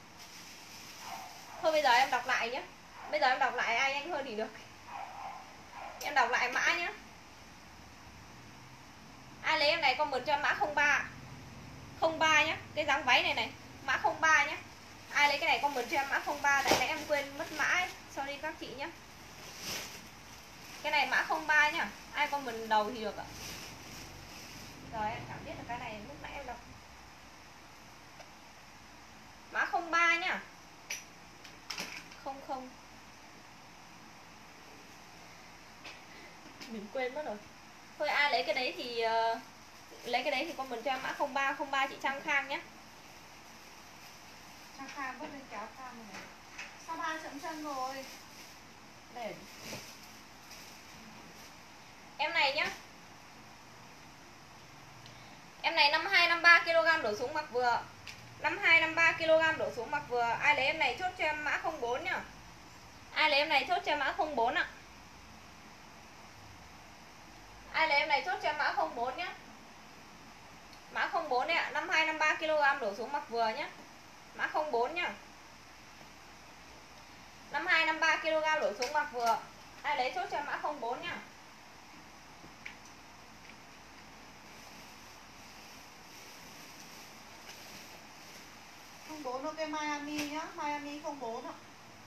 Thôi bây giờ em đọc lại nhé. Bây giờ em đọc lại ai nhanh hơn thì được. Em đọc lại mã nhé. Ai lấy em này comment cho mã không ba. không ba nhé. Cái dáng váy này này, mã không ba nhé. Ai lấy cái này comment cho em mã không ba. Tại nãy em quên mất mã ấy. Sorry các chị nhé. Cái này mã không ba nhá. Ai comment đầu thì được ạ. Rồi em chẳng biết là cái này lúc nãy em đọc. Mã không ba nhá. Không không. Mình quên mất rồi. Thôi ai lấy cái đấy thì uh, lấy cái đấy thì comment cho em mã không ba. Không ba chị Trang Khang nhé. Trang Khang vứt lên kéo Khang này. Sao ba chậm chân rồi. Để em này nhá. Em này năm hai năm ba ki lô gam đổ xuống mặc vừa. năm hai năm ba ki lô gam đổ xuống mặc vừa. Ai lấy em này chốt cho em mã không bốn nhá. Ai lấy em này chốt cho em mã không bốn ạ. Ai lấy em này chốt cho em mã không bốn nhá. Mã không bốn đấy ạ. năm hai năm ba ki lô gam đổ xuống mặc vừa nhá. Mã không bốn nhá. năm hai năm ba ki lô gam đổ xuống mặc vừa. Ai lấy chốt cho em mã không bốn nhá. không bốn ok Miami nhá. Miami không bốn ạ.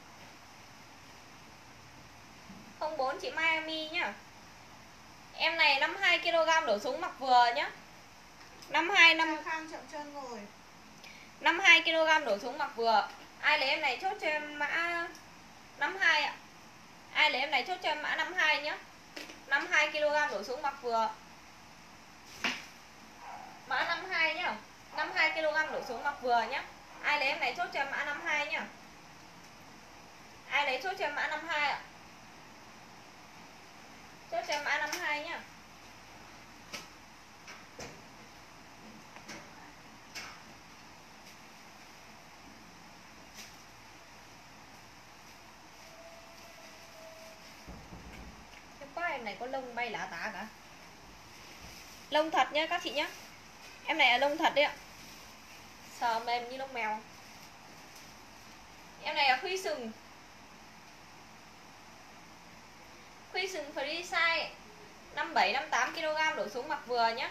không bốn chị Miami nhá. Em này năm mươi hai ki lô gam đổ xuống mặc vừa nhá. năm mươi hai năm Trang Khang chậm chân rồi. năm mươi hai ki lô gam đổ xuống mặc vừa. Ai lấy em này chốt cho em mã năm mươi hai ạ. Ai lấy em này chốt cho em mã năm mươi hai nhá. năm mươi hai ki lô gam đổ xuống mặc vừa. Mã năm mươi hai nhá. năm mươi hai ki lô gam đổ xuống mặc vừa nhá. Ai lấy em này chốt cho em mã năm mươi hai nhá. Ai lấy chốt cho em mã năm mươi hai ạ. Chốt cho em mã năm mươi hai nhá. Quá em này có lông bay lá tá cả. Lông thật nhá các chị nhá. Em này là lông thật đấy ạ. Sờ mềm như lông mèo. Em này là khuy sừng. Khuy sừng free size năm bảy năm tám ki lô gam đổ xuống mặc vừa nhá.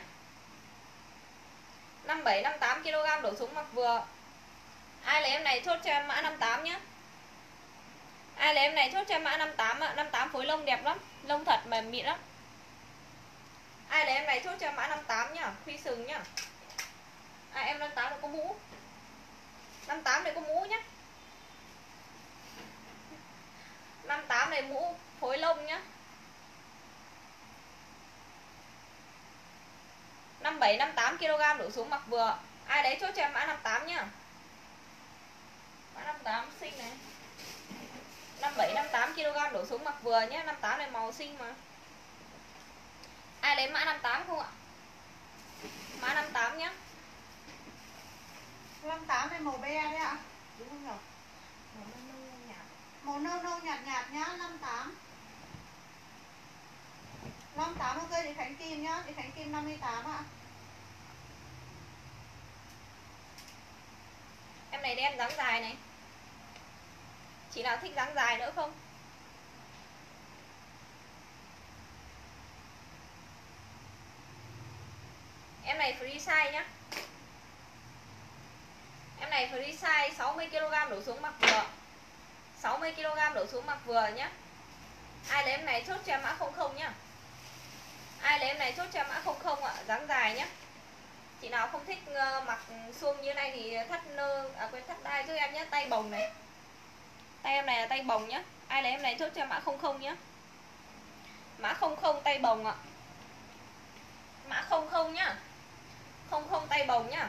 năm bảy năm tám ki lô gam đổ xuống mặc vừa. Ai lấy em này chốt cho em mã năm tám nhá. Ai lấy em này chốt cho em mã năm tám ạ. năm tám phối lông đẹp lắm. Lông thật mềm mịn lắm. Ai lấy em này chốt cho em mã năm tám nhá. Khuy sừng nhá. À, em năm tám này có mũ. năm tám này có mũ nhá. năm tám này mũ phối lông nhá. năm bảy năm tám ki lô gam đổ xuống mặc vừa. Ai đấy chốt cho em mã năm tám nhá. Mã năm tám xinh này. năm bảy năm tám ki lô gam đổ xuống mặc vừa nhé. năm tám này màu xinh mà. Ai lấy mã năm tám không ạ? Mã năm tám nhá. năm tám này màu be đấy ạ. Đúng không nhỉ? Màu nâu nâu nhạt. Màu nâu nâu nhạt nhạt nhá, năm tám. năm tám ok chị Khánh Kim nhá, chị Khánh Kim năm mươi tám ạ. Em này đen dáng dài này. Chị nào thích dáng dài nữa không? Em này free size nhá. Em này free size sáu mươi ki lô gam đổ xuống mặc vừa. sáu mươi ki lô gam đổ xuống mặc vừa nhá. Ai lấy em này chốt cho em mã không không nhá. Ai lấy em này chốt cho em mã không không ạ, dáng dài nhá. Chị nào không thích uh, mặc suông như này thì thắt nơ à quên thắt đai cho em nhé, tay bồng này. Tay em này là tay bồng nhá. Ai lấy em này chốt cho em mã không không nhá. Mã không không tay bồng ạ. Mã không không nhá. không không tay bồng nhá.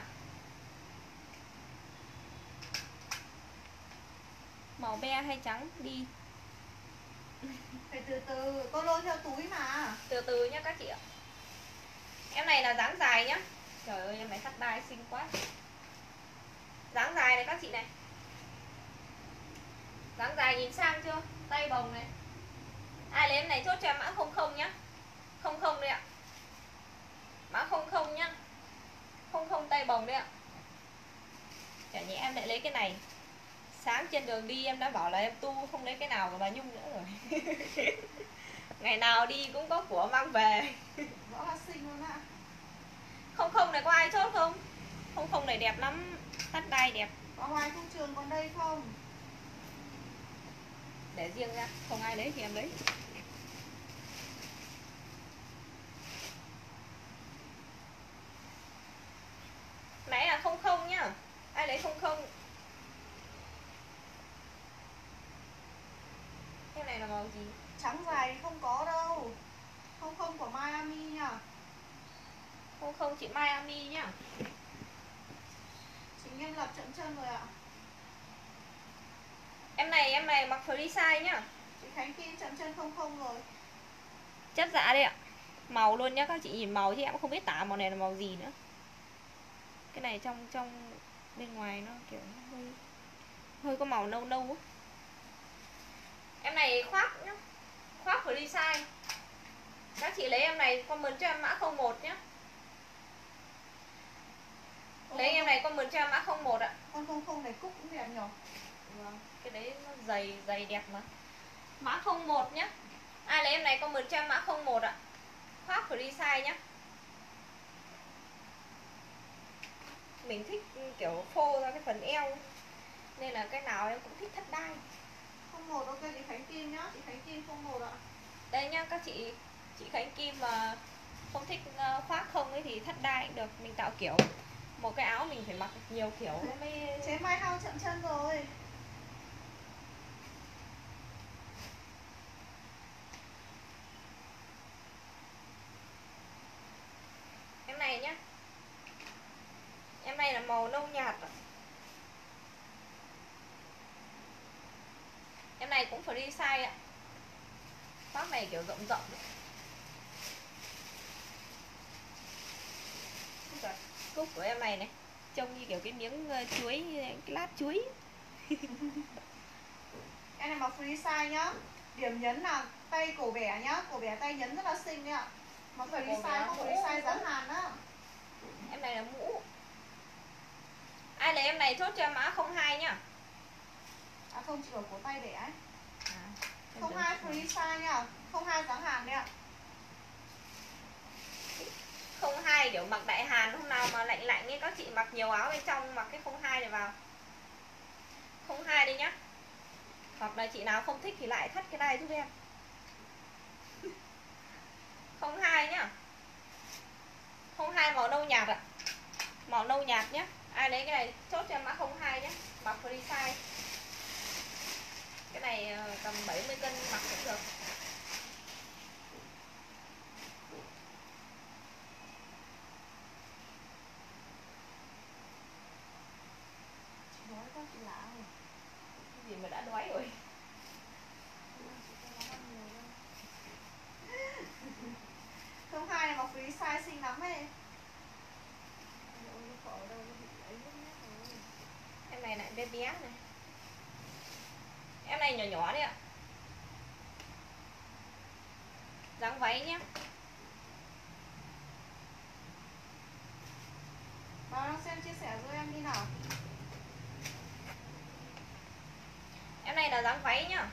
Màu be hay trắng đi. Phải từ từ, tôi lôi theo túi mà. Từ từ nhá các chị ạ. Em này là dáng dài nhá. Trời ơi em này thắt đai xinh quá. Dáng dài này các chị này. Dáng dài nhìn sang chưa? Tay bồng này. Ai lấy em này chốt cho em mã không không nhá. không không đây ạ. Mã không không nhá. không không tay bồng đây ạ. Chả nhẽ em lại lấy cái này. Sáng trên đường đi em đã bảo là em tu không lấy cái nào của bà Nhung nữa rồi. Ngày nào đi cũng có của mang về. Rõ là xinh luôn ạ. Không không này có ai chốt không? Không không này đẹp lắm. Thắt đai đẹp. Có Hoài Thu Trường còn đây không? Để riêng ra. Không ai lấy thì em lấy. Nãy là không không nhá. Ai lấy không không? Cái này là màu gì? Trắng dài không có đâu. Không không của Miami nha. Không không chị Miami nhá. Chị Nghiêm Lập chậm chân rồi ạ. Em này em này mặc free size nhá. Chị Khánh Kim chậm chân không không rồi. Chất dạ đây ạ. Màu luôn nhá, các chị nhìn màu chứ em cũng không biết tả màu này là màu gì nữa. Cái này trong trong bên ngoài nó kiểu hơi hơi có màu nâu nâu á. Em này khoác nhá. Khoác free size. Các chị lấy em này comment cho em mã không một nhá. Lấy em này comment cho em mã không một ạ. Con không không này cúc cũng đẹp nhỉ. Vâng, cái đấy nó dày dày đẹp mà. Mã không một nhá. Ai lấy em này comment cho em mã không một ạ. Khoác free size nhá. Mình thích kiểu phô ra cái phần eo nên là cái nào em cũng thích thắt đai. Không một ok chị Khánh Kim nhá. Chị Khánh Kim không một ạ. Đây nhá các chị. Chị Khánh Kim mà không thích khoác không ấy thì thắt đai cũng được. Mình tạo kiểu. Một cái áo mình phải mặc nhiều kiểu nó mới. Chế Mai Hao chậm chân rồi. Em này nhá. Em này là màu nâu nhạt. Em này cũng free size ạ. Khoác này kiểu rộng rộng. Cúc của em này này trông như kiểu cái miếng chuối, cái lát chuối. Em này mặc free size nhá. Điểm nhấn là tay cổ bẻ nhá. Cổ bẻ tay nhấn rất là xinh đấy ạ. Mặc free size không free size dáng Hàn đó. Em này là mũ. Ai lấy em này chốt cho em mã không hai nhá. À không, chị ở cổ tay bẻ ấy. À, không hai free size nha. không hai dáng Hàn đấy ạ. không hai kiểu mặc đại Hàn, hôm nào mà lạnh lạnh ấy các chị mặc nhiều áo bên trong mặc cái không hai này vào. không hai đi nhá. Hoặc là chị nào không thích thì lại thắt cái đai giúp em. không hai nhá. không hai màu nâu nhạt ạ. Màu nâu nhạt nhá. Ai lấy cái này chốt cho em mã không hai nhé. Mặc free size. Cái này tầm bảy mươi cân mặc cũng được. này mặc free size xinh lắm ấy. Em này lại bé bé này. Em này nhỏ nhỏ đấy ạ. Dáng váy nhé. Vào đang xem chia sẻ với em đi nào. Em này là dáng váy nhá.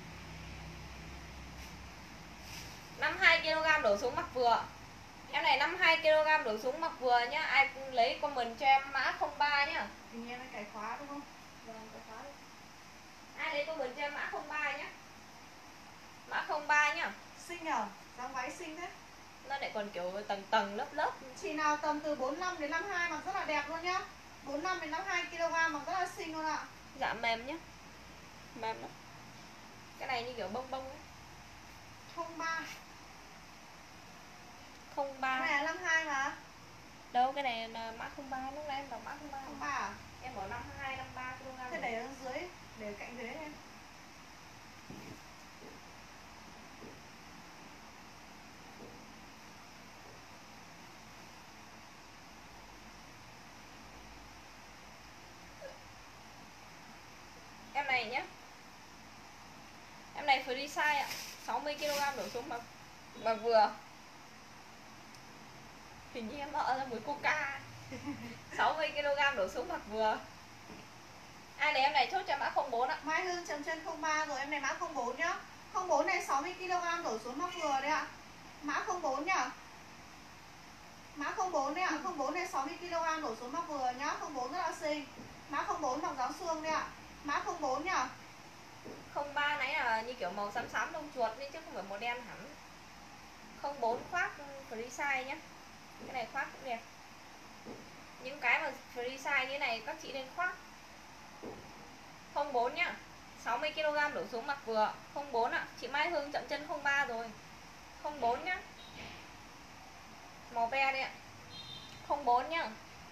năm mươi hai ki lô gam đổ xuống mặc vừa. Em này năm mươi hai ki lô gam đổ xuống mặc vừa nhá. Ai lấy comment cho em mã không ba nhá. Hình như em cái khóa đúng không? Vâng, cái khóa. Ai lấy comment cho em mã không ba nhá. Mã không ba nhá. Xinh nhờ, dáng váy xinh thế. Nó lại còn kiểu tầng tầng lớp lớp. Chị nào tầm từ bốn mươi lăm đến năm mươi hai mặc rất là đẹp luôn nhá. bốn mươi lăm đến năm mươi hai ki lô gam mặc rất là xinh luôn ạ. Dạ mềm nhá. Mềm lắm. Cái này như kiểu bông bông ấy. không ba. không ba. Cái này là năm mươi hai mà. Đâu, cái này là mã không ba, lúc nãy em đọc mã không ba. không ba à? Em bảo năm mươi hai, năm mươi ba ki lô gam. Thế để ở dưới, để cạnh ghế em. Em này nhé. Em này free size ạ. sáu mươi ki lô gam đổ xuống mặc mặc vừa. Hình như em mở ra mùi coca. sáu mươi ki lô gam đổ xuống mặc vừa. Ai lấy em này chốt cho mã không bốn ạ. Mai Hương chấm chân không ba rồi, em này mã không bốn nhá. không bốn này sáu mươi ki lô gam đổ xuống mặc vừa đấy ạ. Mã không bốn nhá. Mã không bốn đấy ạ. không bốn này sáu mươi ki lô gam đổ xuống mặc vừa nhá. không bốn rất là xinh. Mã không bốn mặc dáng suông đấy ạ. Mã không bốn nhá. không ba nãy là như kiểu màu xám xám lông chuột đấy chứ không phải màu đen hẳn. không bốn khoác free size nhé. Cái này khoác cũng đẹp. Những cái mà free size như này các chị nên khoác. không bốn nhá. sáu mươi ki lô gam đổ xuống mặc vừa. không bốn ạ. Chị Mai Hương chậm chân không ba rồi. không bốn nhá. Màu ve đây ạ. không bốn nhá.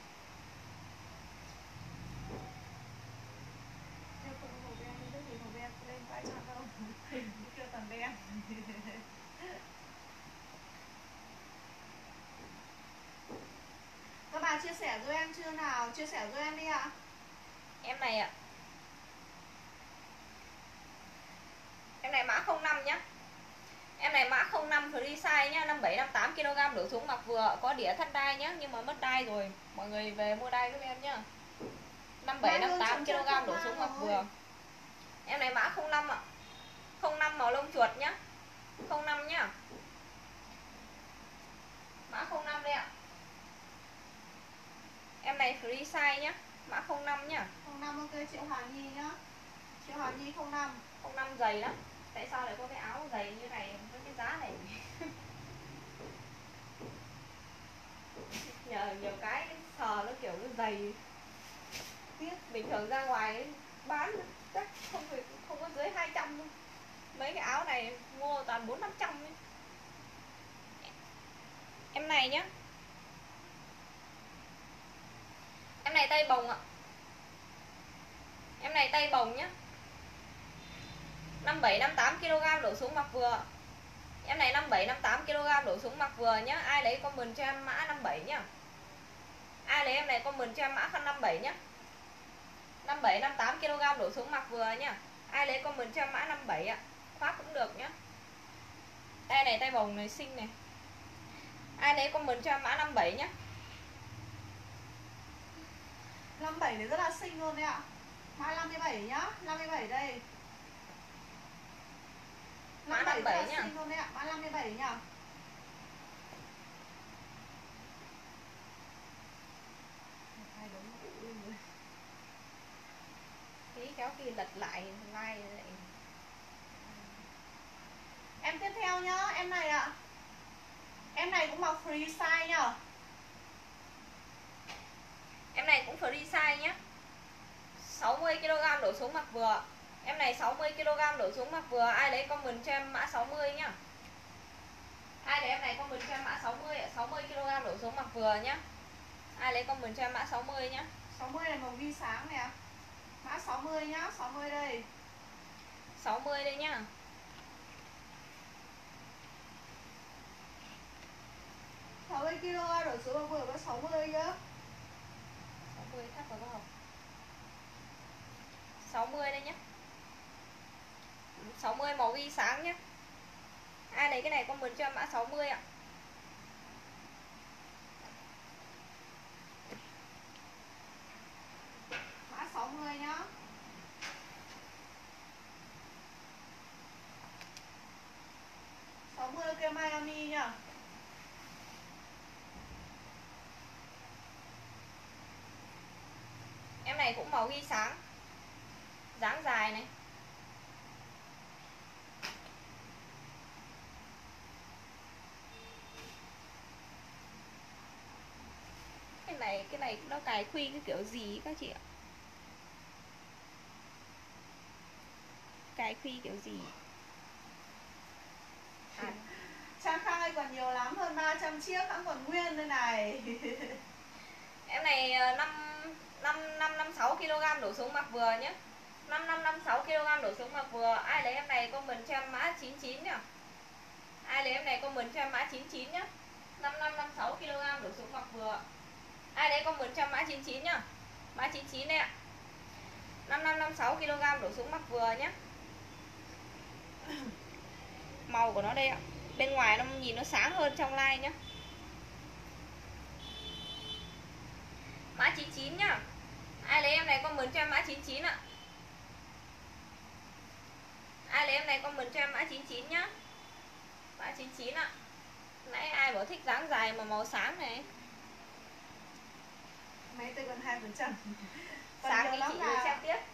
Các bạn chia sẻ giúp em chưa nào? Chia sẻ giúp em đi ạ. Em này ạ. Em này mã không năm nhá. Em này mã không năm free size nhá, năm bảy năm tám ki lô gam đổ xuống mặc vừa, có đĩa thắt đai nhá, nhưng mà mất đai rồi. Mọi người về mua đai giúp em nhá. năm bảy năm tám ki lô gam đổ xuống mặc vừa. Em này mã không năm ạ. không năm màu lông chuột nhá. không năm nhá. Mã không năm đây ạ. Em này free size nhá, mã không năm nhá. không năm ok Triệu Hà Nhi nhá. Triệu Hà Nhi không năm. không năm dày lắm. Tại sao lại có cái áo dày như này với cái giá này? Nhờ nhiều cái sờ nó kiểu nó dày. Biết bình thường ra ngoài bán chắc không phải không có dưới hai trăm luôn. Mấy cái áo này mua toàn bốn năm trăm ấy. Em này nhá. Em này tay bồng ạ. Em này tay bồng nhá. năm bảy năm tám ki lô gam đổ xuống mặc vừa. Em này năm bảy năm tám ki lô gam đổ xuống mặc vừa nhá. Ai lấy comment cho em mã năm bảy nhá. Ai lấy em này comment cho em mã năm bảy nhá. năm bảy năm tám ki lô gam đổ xuống mặc vừa nhá. Ai lấy comment cho em mã năm bảy ạ. Khoác cũng được nhá. Tay này tay bồng này xinh này. Ai lấy comment cho em mã năm bảy nhá. năm bảy này rất là xinh luôn đấy ạ. Mã năm mươi bảy nhá. năm mươi bảy đây. Mã năm mươi bảy nhá. Xinh luôn đấy ạ. Mã năm mươi bảy nhá. Tí kéo kia lật lại like lại. Em tiếp theo nhá, em này ạ. Em này cũng mặc free size nhá. Em này cũng free size nhá. sáu mươi ki lô gam đổ xuống mặc vừa. Em này sáu mươi ki lô gam đổ xuống mặc vừa. Ai lấy comment cho em mã sáu mươi nhá. Ai lấy em này comment cho em mã sáu mươi ạ. sáu mươi ki lô gam đổ xuống mặc vừa nhá. Ai lấy comment cho em mã sáu mươi nhá. sáu mươi này màu ghi sáng nè. Mã sáu mươi nhá, sáu mươi đây. sáu mươi đây nhá. mươi ki lô gam đổ xuống mặc vừa có sáu mươi nhá. sáu mươi thắt vào có học. sáu mươi đây nhá. sáu mươi màu ghi sáng nhá. Ai lấy cái này comment cho em mã sáu mươi ạ. Mã sáu mươi nhá. sáu mươi ok Miami nhá. Em này cũng màu ghi sáng. Dáng dài này. Cái này cái này nó cài khuy cái kiểu gì các chị ạ? Cài khuy kiểu gì? À. Trang Khang ơi còn nhiều lắm, hơn ba trăm chiếc vẫn còn nguyên đây này. Em này năm năm năm năm sáu ki lô gam đổ xuống mặc vừa nhé. năm năm năm sáu ki lô gam đổ xuống mặc vừa. Ai lấy em này comment cho em mã chín chín nhá. Ai lấy em này comment cho em mã chín chín nhá. năm năm năm sáu ki lô gam đổ xuống mặc vừa. Ai lấy comment cho em mã chín chín nhá. Mã chín chín đây ạ. năm năm năm sáu ki lô gam đổ xuống mặc vừa nhé. Màu của nó đây ạ. Bên ngoài nó nhìn nó sáng hơn trong like nhá. Mã chín chín nhá. Ai lấy em này comment cho em mã chín chín ạ. Ai lấy em này comment cho em mã chín chín nhá. Mã chín chín ạ. Nãy ai bảo thích dáng dài mà màu sáng này. Mấy tôi còn hai phần trăm. Sáng đi chị ơi xem tiếp.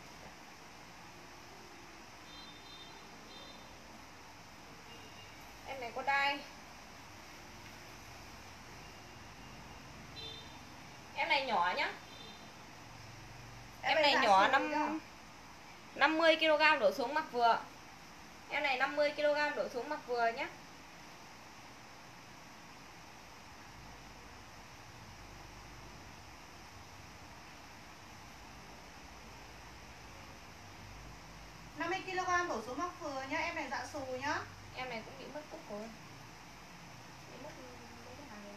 Em này có đai. Em này nhỏ nhá. Em, em này nhỏ năm năm mươi ki lô gam đổ xuống mặc vừa. Em này năm mươi ki lô gam đổ xuống mặc vừa nhé. năm mươi ki lô gam đổ xuống mặc vừa nhá. Em này dạ xù nhá. Em này cũng bị mất cúc rồi. Bị mất mấy cái hàng này.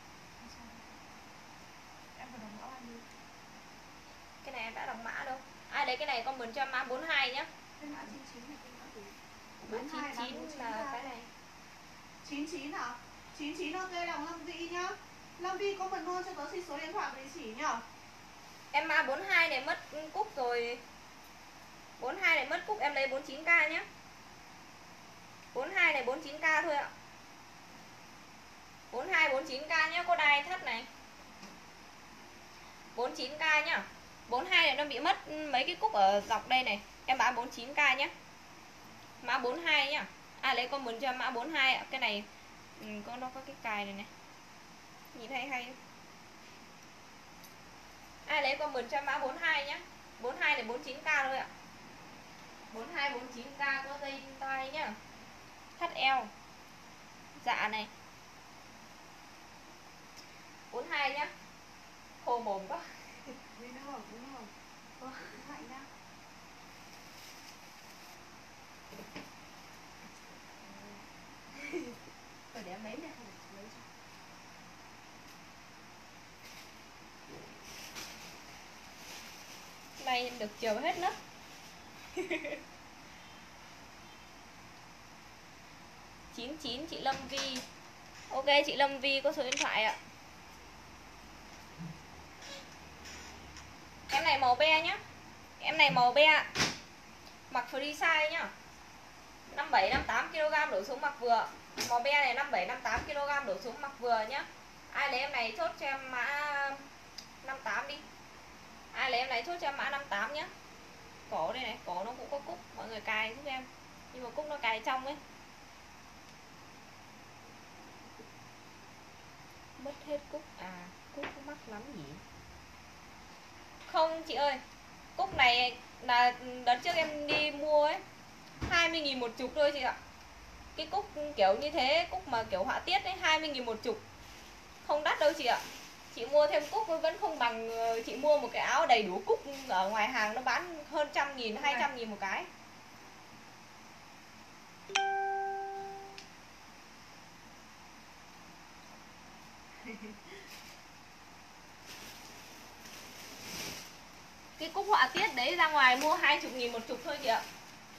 Em phải đóng mã bao nhiêu? Cái này em đã đóng mã đâu. Ai lấy cái này comment cho mã bốn mươi hai nhá. Cái mã chín chín này cái mã gì? bốn chín chín là cái này. chín chín hả? chín chín ok lòng Lâm Vy nhá. Lâm Vy có phần luôn cho tớ xin số điện thoại địa chỉ nhá. Em mã bốn mươi hai này mất cúc rồi. bốn mươi hai này mất cúc em lấy bốn mươi chín k nhá. bốn mươi hai này bốn mươi chín k thôi ạ. bốn mươi hai bốn mươi chín k nhá, có đai thắt này. bốn mươi chín k nhá. bốn mươi hai này nó bị mất mấy cái cúc ở dọc đây này. Em bán bốn mươi chín k nhá. Mã bốn mươi hai nhá. À lấy comment cho mã bốn mươi hai ạ. Cái này ừ, con nó có cái cài này này. Nhìn thấy hay không? Ai lấy comment cho mã bốn mươi hai nhá. bốn mươi hai này bốn mươi chín k thôi ạ. bốn mươi hai bốn mươi chín k có dây tay nhá. Thắt eo. Dạ này. bốn mươi hai nhá. Khô mồm quá. Đi nữa không? Đi nữa không? Có lạnh nha. Rồi để em lấy nha. Lấy cho. Này được chiều hết nấc. chín chín chị Lâm Vi. Ok chị Lâm Vi có số điện thoại ạ. Em này màu be nhá. Em này màu be. Mặc free size nhá. năm bảy năm tám ki lô gam đổ xuống mặc vừa. Màu be này năm bảy năm tám ki lô gam đổ xuống mặc vừa nhá. Ai lấy em này chốt cho em mã năm tám đi. Ai lấy em này chốt cho em mã năm tám nhá. Cổ đây này, cổ nó cũng có cúc, mọi người cài giúp em. Nhưng mà cúc nó cài trong ấy. Mất hết cúc. À, cúc có mắc lắm nhỉ? Không chị ơi. Cúc này là đợt trước em đi mua ấy, hai mươi nghìn một chục thôi chị ạ. Cái cúc kiểu như thế, cúc mà kiểu họa tiết ấy, hai mươi nghìn một chục. Không đắt đâu chị ạ. Chị mua thêm cúc vẫn không bằng chị mua một cái áo đầy đủ cúc ở ngoài hàng nó bán hơn trăm nghìn, hai trăm nghìn một cái. Cái cúc họa tiết đấy ra ngoài mua hai mươi nghìn một chục thôi chị ạ.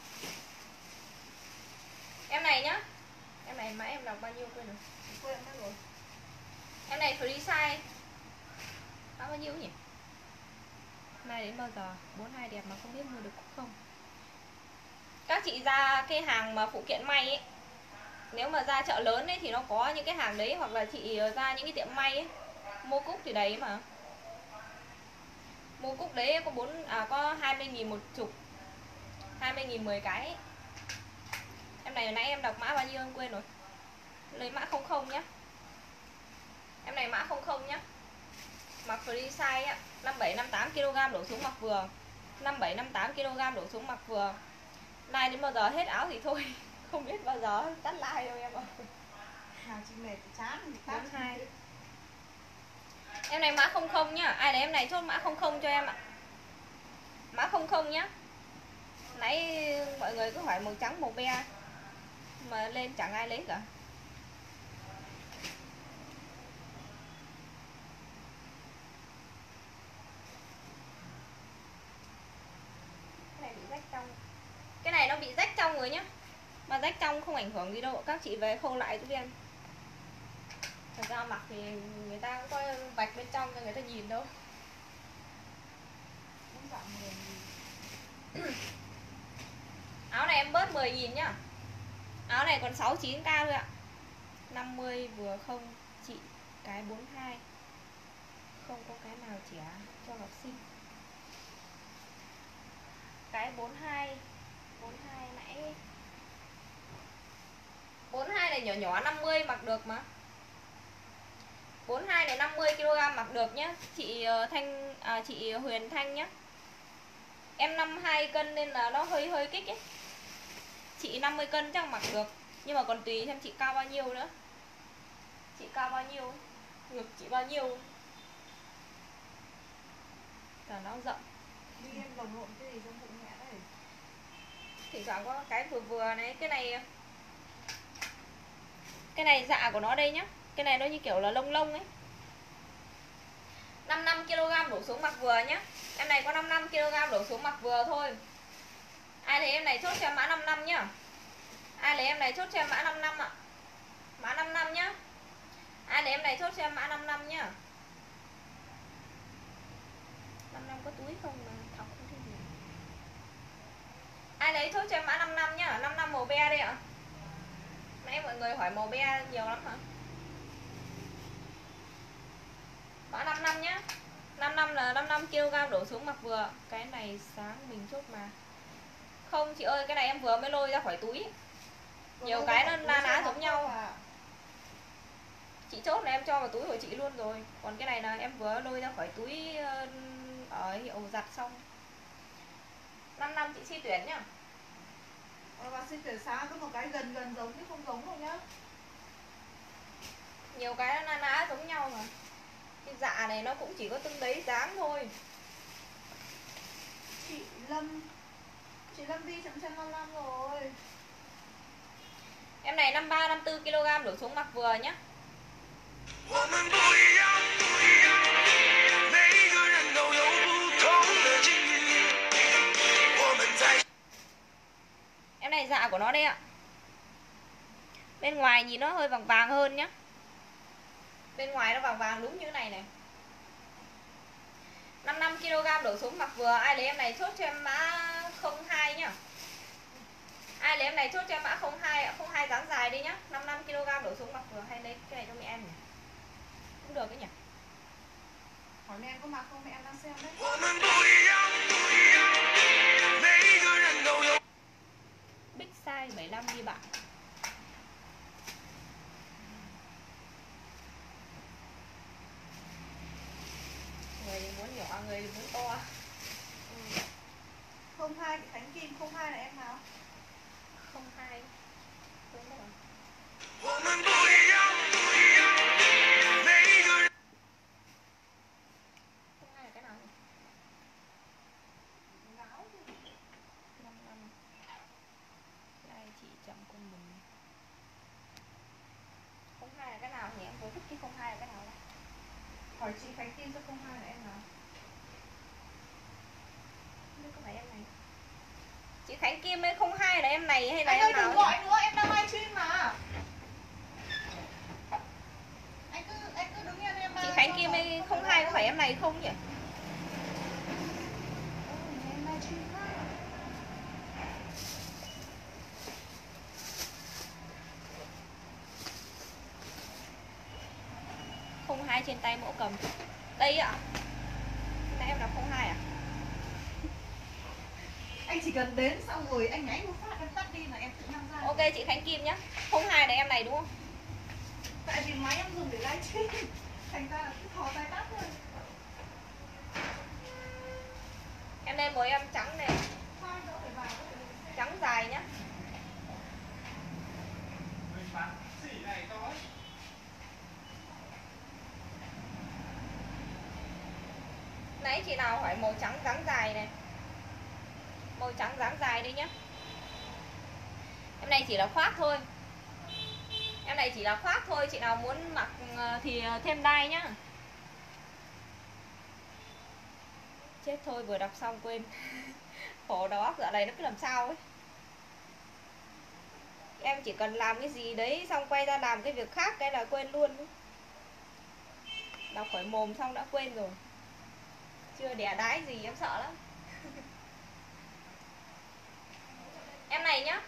Em này nhá. Em này mã em đọc bao nhiêu quên rồi. Quên mất rồi. Em này free size. Mã bao nhiêu nhỉ? Này đến bao giờ? bốn mươi hai đẹp mà không biết mua được cúc không. Các chị ra cái hàng mà phụ kiện may ấy, nếu mà ra chợ lớn ấy thì nó có những cái hàng đấy, hoặc là chị ra những cái tiệm may ấy, mua cúc thì đấy mà. Mua cúc đấy có bốn à có hai mươi nghìn một chục. hai mươi nghìn mười cái ấy. Em này nãy em đọc mã bao nhiêu em quên rồi. Lấy mã không không nhá. Em này mã không không nhá. Mặc free size á, năm bảy năm tám ki lô gam đổ xuống mặc vừa. năm bảy năm tám ki lô gam đổ xuống mặc vừa. Like đến bao giờ hết áo thì thôi. Không biết bao giờ tắt like đâu em ạ. Nào chị mệt thì chán thì tắt. bốn hai. Em này mã không không nhá. Ai lấy em này chốt mã không không cho em ạ. Mã không không nhá. Nãy mọi người cứ hỏi màu trắng màu be mà lên chẳng ai lấy cả. Cái này bị rách trong. Cái này nó bị rách trong rồi nhá. Mà rách trong không ảnh hưởng gì đâu. Các chị về khâu lại giúp em. Thật ra mặc thì người ta cũng có vạch bên trong cho người ta nhìn đâu. Áo này em bớt mười nghìn nhá. Áo này còn sáu mươi chín k thôi ạ. năm mươi vừa không chị. Cái bốn mươi hai. Không có cái nào trẻ cho học sinh. Cái bốn mươi hai. bốn mươi hai nãy. bốn mươi hai này nhỏ nhỏ năm mươi mặc được mà. bốn mươi hai này năm mươi ki lô gam mặc được nhá. Chị Thanh à, chị Huyền Thanh nhá. Em năm mươi hai cân nên là nó hơi hơi kích ấy. Chị năm mươi cân chắc mặc được. Nhưng mà còn tùy xem chị cao bao nhiêu nữa. Chị cao bao nhiêu, ngực chị bao nhiêu. Cả nó rộng. Đi em lồng lộn cái gì trong bụng mẹ đấy. Thì thoảng có cái vừa vừa này. Cái này Cái này dạ của nó đây nhá. Cái này nó như kiểu là lông lông ấy. năm mươi lăm ki lô gam đổ xuống mặc vừa nhá. Em này có năm mươi lăm ki lô gam đổ xuống mặc vừa thôi. Ai lấy em này chốt cho em mã năm mươi lăm nhá. Ai lấy em này chốt cho em mã năm mươi lăm ạ. Mã năm mươi lăm nhá. Ai lấy em này chốt cho em mã năm mươi lăm nhá. năm mươi lăm có túi không mà thọc không thấy gì. Ai lấy chốt cho em mã năm mươi lăm nhá. năm mươi lăm màu be đây ạ. Nãy mọi người hỏi màu be nhiều lắm hả? Mã năm mươi lăm nhá. năm mươi lăm là năm mươi lăm ki lô gam đổ xuống mặc vừa. Cái này sáng mình chốt mà. Không chị ơi, cái này em vừa mới lôi ra khỏi túi. Nhiều Còn cái nó na ná giống nhau à. Chị chốt là em cho vào túi của chị luôn rồi. Còn cái này là em vừa lôi ra khỏi túi ở hiệu giặt xong. năm mươi lăm chị si tuyển nhá. Ờ, bà si tuyển sáng có một cái gần gần giống chứ không giống đâu nhá. Nhiều cái nó na ná giống nhau mà. Cái dạ này nó cũng chỉ có từng đấy dáng thôi. Chị Lâm Chị Lâm đi chậm chân năm mươi lăm rồi. Em này năm mươi ba năm mươi tư ki lô gam đổ xuống mặc vừa nhá. Em này dạ của nó đây ạ. Bên ngoài nhìn nó hơi vàng vàng hơn nhá. Bên ngoài nó vàng vàng đúng như này này. năm mươi lăm ki lô gam đổ xuống mặc vừa. Ai lấy em này chốt cho em mã không hai nhá. Ai lấy em này chốt cho em mã không hai. không hai dáng dài đi nhá. năm mươi lăm ki lô gam đổ xuống mặc vừa. Hay lấy cái này cho mẹ em nhỉ. Cũng được đấy nhỉ. Hỏi mẹ em có mặc không, mẹ em đang xem đấy. Big size bảy mươi lăm đi bạn. Người thì muốn nhỏ, người thì muốn to. Ừ. không hai cái Khánh Kim, không hai là em nào? không hai. Quên mất rồi. không hai là cái nào? Gáo chứ. năm năm. Đây chị chậm con mình. không hai là cái nào nhỉ? Em vừa thích cái không hai là cái nào đây? Hỏi chị Khánh Kim cho không hai là em nào? Đây có phải em này. Chị Khánh Kim ấy không hai là em này hay là Anh em ơi nào? đừng gọi nữa, em đang live stream mà. Anh cứ anh cứ đứng yên em. Chị Khánh Kim ấy không hai có phải em này không nhỉ? Không hai trên tay mẫu cầm. Đây ạ. Nãy em đọc không hai à? Anh chỉ cần đến xong rồi anh nháy một phát em tắt đi là em tự năng ra. Ok chị Khánh Kim nhá. Không hai là em này đúng không? Tại vì máy em dùng để livestream, thành ra là cứ thò tay tắt thôi. Em lên với em trắng này. Trắng dài nhá. Nãy chị nào hỏi màu trắng dáng dài này. Màu trắng dáng dài đi nhá. Em này chỉ là khoác thôi. Em này chỉ là khoác thôi, chị nào muốn mặc thì thêm đai nhá. Chết thôi, vừa đọc xong quên. Khổ đầu óc dạo này nó cứ làm sao ấy. Em chỉ cần làm cái gì đấy xong quay ra làm cái việc khác cái là quên luôn ấy. Đọc khỏi mồm xong đã quên rồi. Chưa đẻ đái gì em sợ lắm. Em này nhá.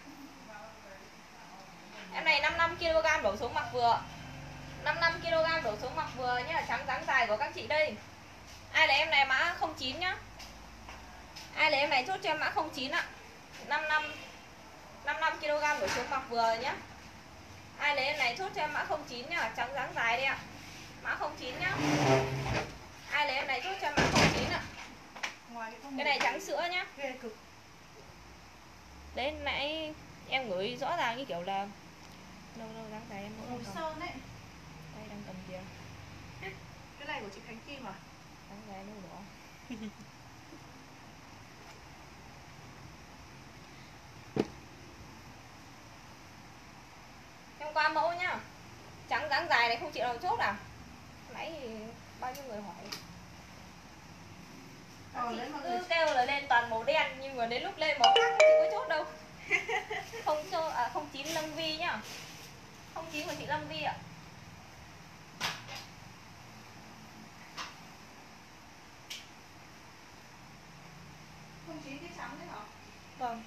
Em này năm mươi lăm ki lô gam đổ xuống mặc vừa. năm mươi lăm ki lô gam đổ xuống mặc vừa nhá, trắng dáng dài của các chị đây. Ai lấy em này mã không chín nhá. Ai lấy em này chốt cho em mã không chín ạ. năm mươi lăm năm mươi lăm ki lô gam đổ xuống mặc vừa nhá. Ai lấy em này chốt cho em mã không chín nhá, trắng dáng dài đây ạ. Mã không chín nhá. Ai lấy em này chốt cho em mã không chín ạ. Cái này trắng sữa nhá. Ghê cực. Đấy nãy em gửi rõ ràng như kiểu là đâu đâu dáng dài em Màu sơn đấy. Đây đang cầm kìa. Cái này của chị Khánh Kim à? Dáng dài đâu đó. Em qua mẫu nhá. Trắng dáng dài này không chịu nào chốt à? Nãy bao nhiêu người hỏi. Ờ, Chị đấy mọi cứ người... kêu là lên toàn màu đen nhưng mà đến lúc lên màu khác chị có chốt đâu. Không cho à không chín Lâm Vi nhá. Không chín của chị Lâm Vi ạ. Không chín cái trắng đấy hả? Vâng.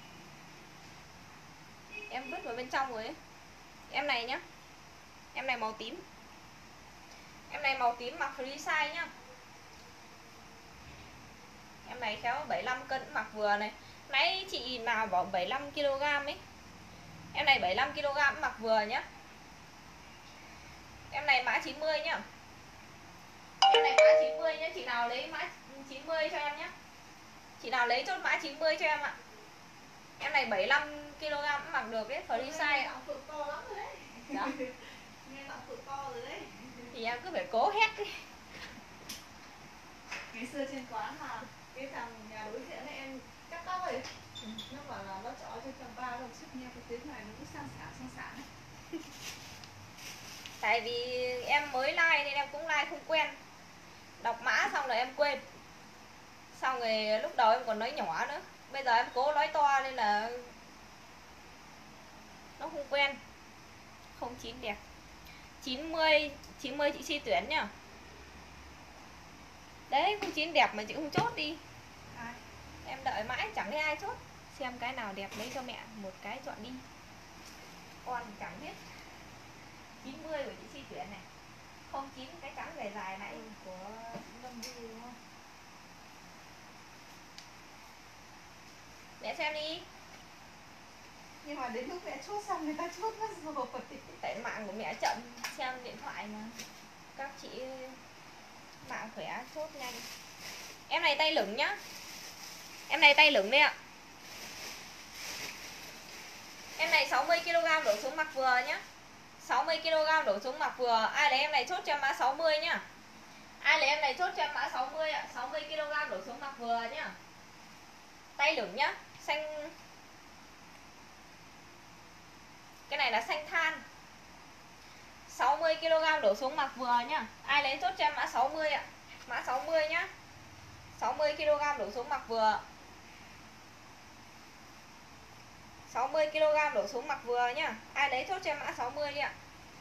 Em vứt vào bên trong rồi ấy. Em này nhá. Em này màu tím. Em này màu tím mặc free size nhá. Em này khéo bảy mươi lăm cân mặc vừa này. Nãy chị nào bảo bảy mươi lăm ki lô gam ấy. Em này bảy mươi lăm ki lô gam mặc vừa nhá. Em này mã chín mươi nhá. Em này mã chín mươi nhá, chị nào lấy mã chín mươi cho em nhá. Chị nào lấy chốt mã chín mươi cho em ạ. Em này bảy mươi lăm ki lô gam mặc được đấy, free size ạ. Phượng to lắm rồi đấy. Đó. Nghe giọng Phượng to rồi đấy. Thì em cứ phải cố hét đi. Ngày xưa trên quán mà cái thằng nhà đối diện ấy em cắt tóc ấy, ừ. Nó bảo là nó chó cho thằng ba lần trước nghe cái tiếng này nó cứ sang xả sang xả ấy. Tại vì em mới like nên em cũng like không quen. Đọc mã xong rồi em quên. Xong rồi lúc đầu em còn nói nhỏ nữa. Bây giờ em cố nói to nên là nó không quen. Không chín đẹp. chín mươi chín mươi chị Si tuyển nhá. Đấy không chín đẹp mà chị không chốt đi. À. Em đợi mãi chẳng thấy ai chốt. Xem cái nào đẹp lấy cho mẹ một cái chọn đi. Con chẳng biết. chín mươi của chị Si tuyển này. Không chín cái trắng dài dài nãy ừ. Của Lâm Vi đúng không? Mẹ xem đi. Nhưng mà đến lúc mẹ chốt xong người ta chốt mất rồi. Tại mạng của mẹ chậm xem điện thoại mà. Các chị mạng khỏe chốt nhanh. Em này tay lửng nhá. Em này tay lửng đấy ạ. Em này sáu mươi ki lô gam đổ xuống mặc vừa nhá. sáu mươi ki lô gam đổ xuống mặc vừa. Ai lấy em này chốt cho em mã sáu mươi nhá. Ai lấy em này chốt cho em mã sáu mươi ạ. sáu mươi ki lô gam đổ xuống mặc vừa nhá. Tay lửng nhá. Xanh. Cái này là xanh than. sáu mươi ki lô gam đổ xuống mặc vừa nhá. Ai lấy chốt cho em mã sáu mươi ạ. Mã sáu mươi nhá. sáu mươi ki lô gam đổ xuống mặc vừa. sáu mươi ki lô gam đổ xuống mặc vừa nhá. Ai lấy chốt cho em mã sáu mươi đi ạ.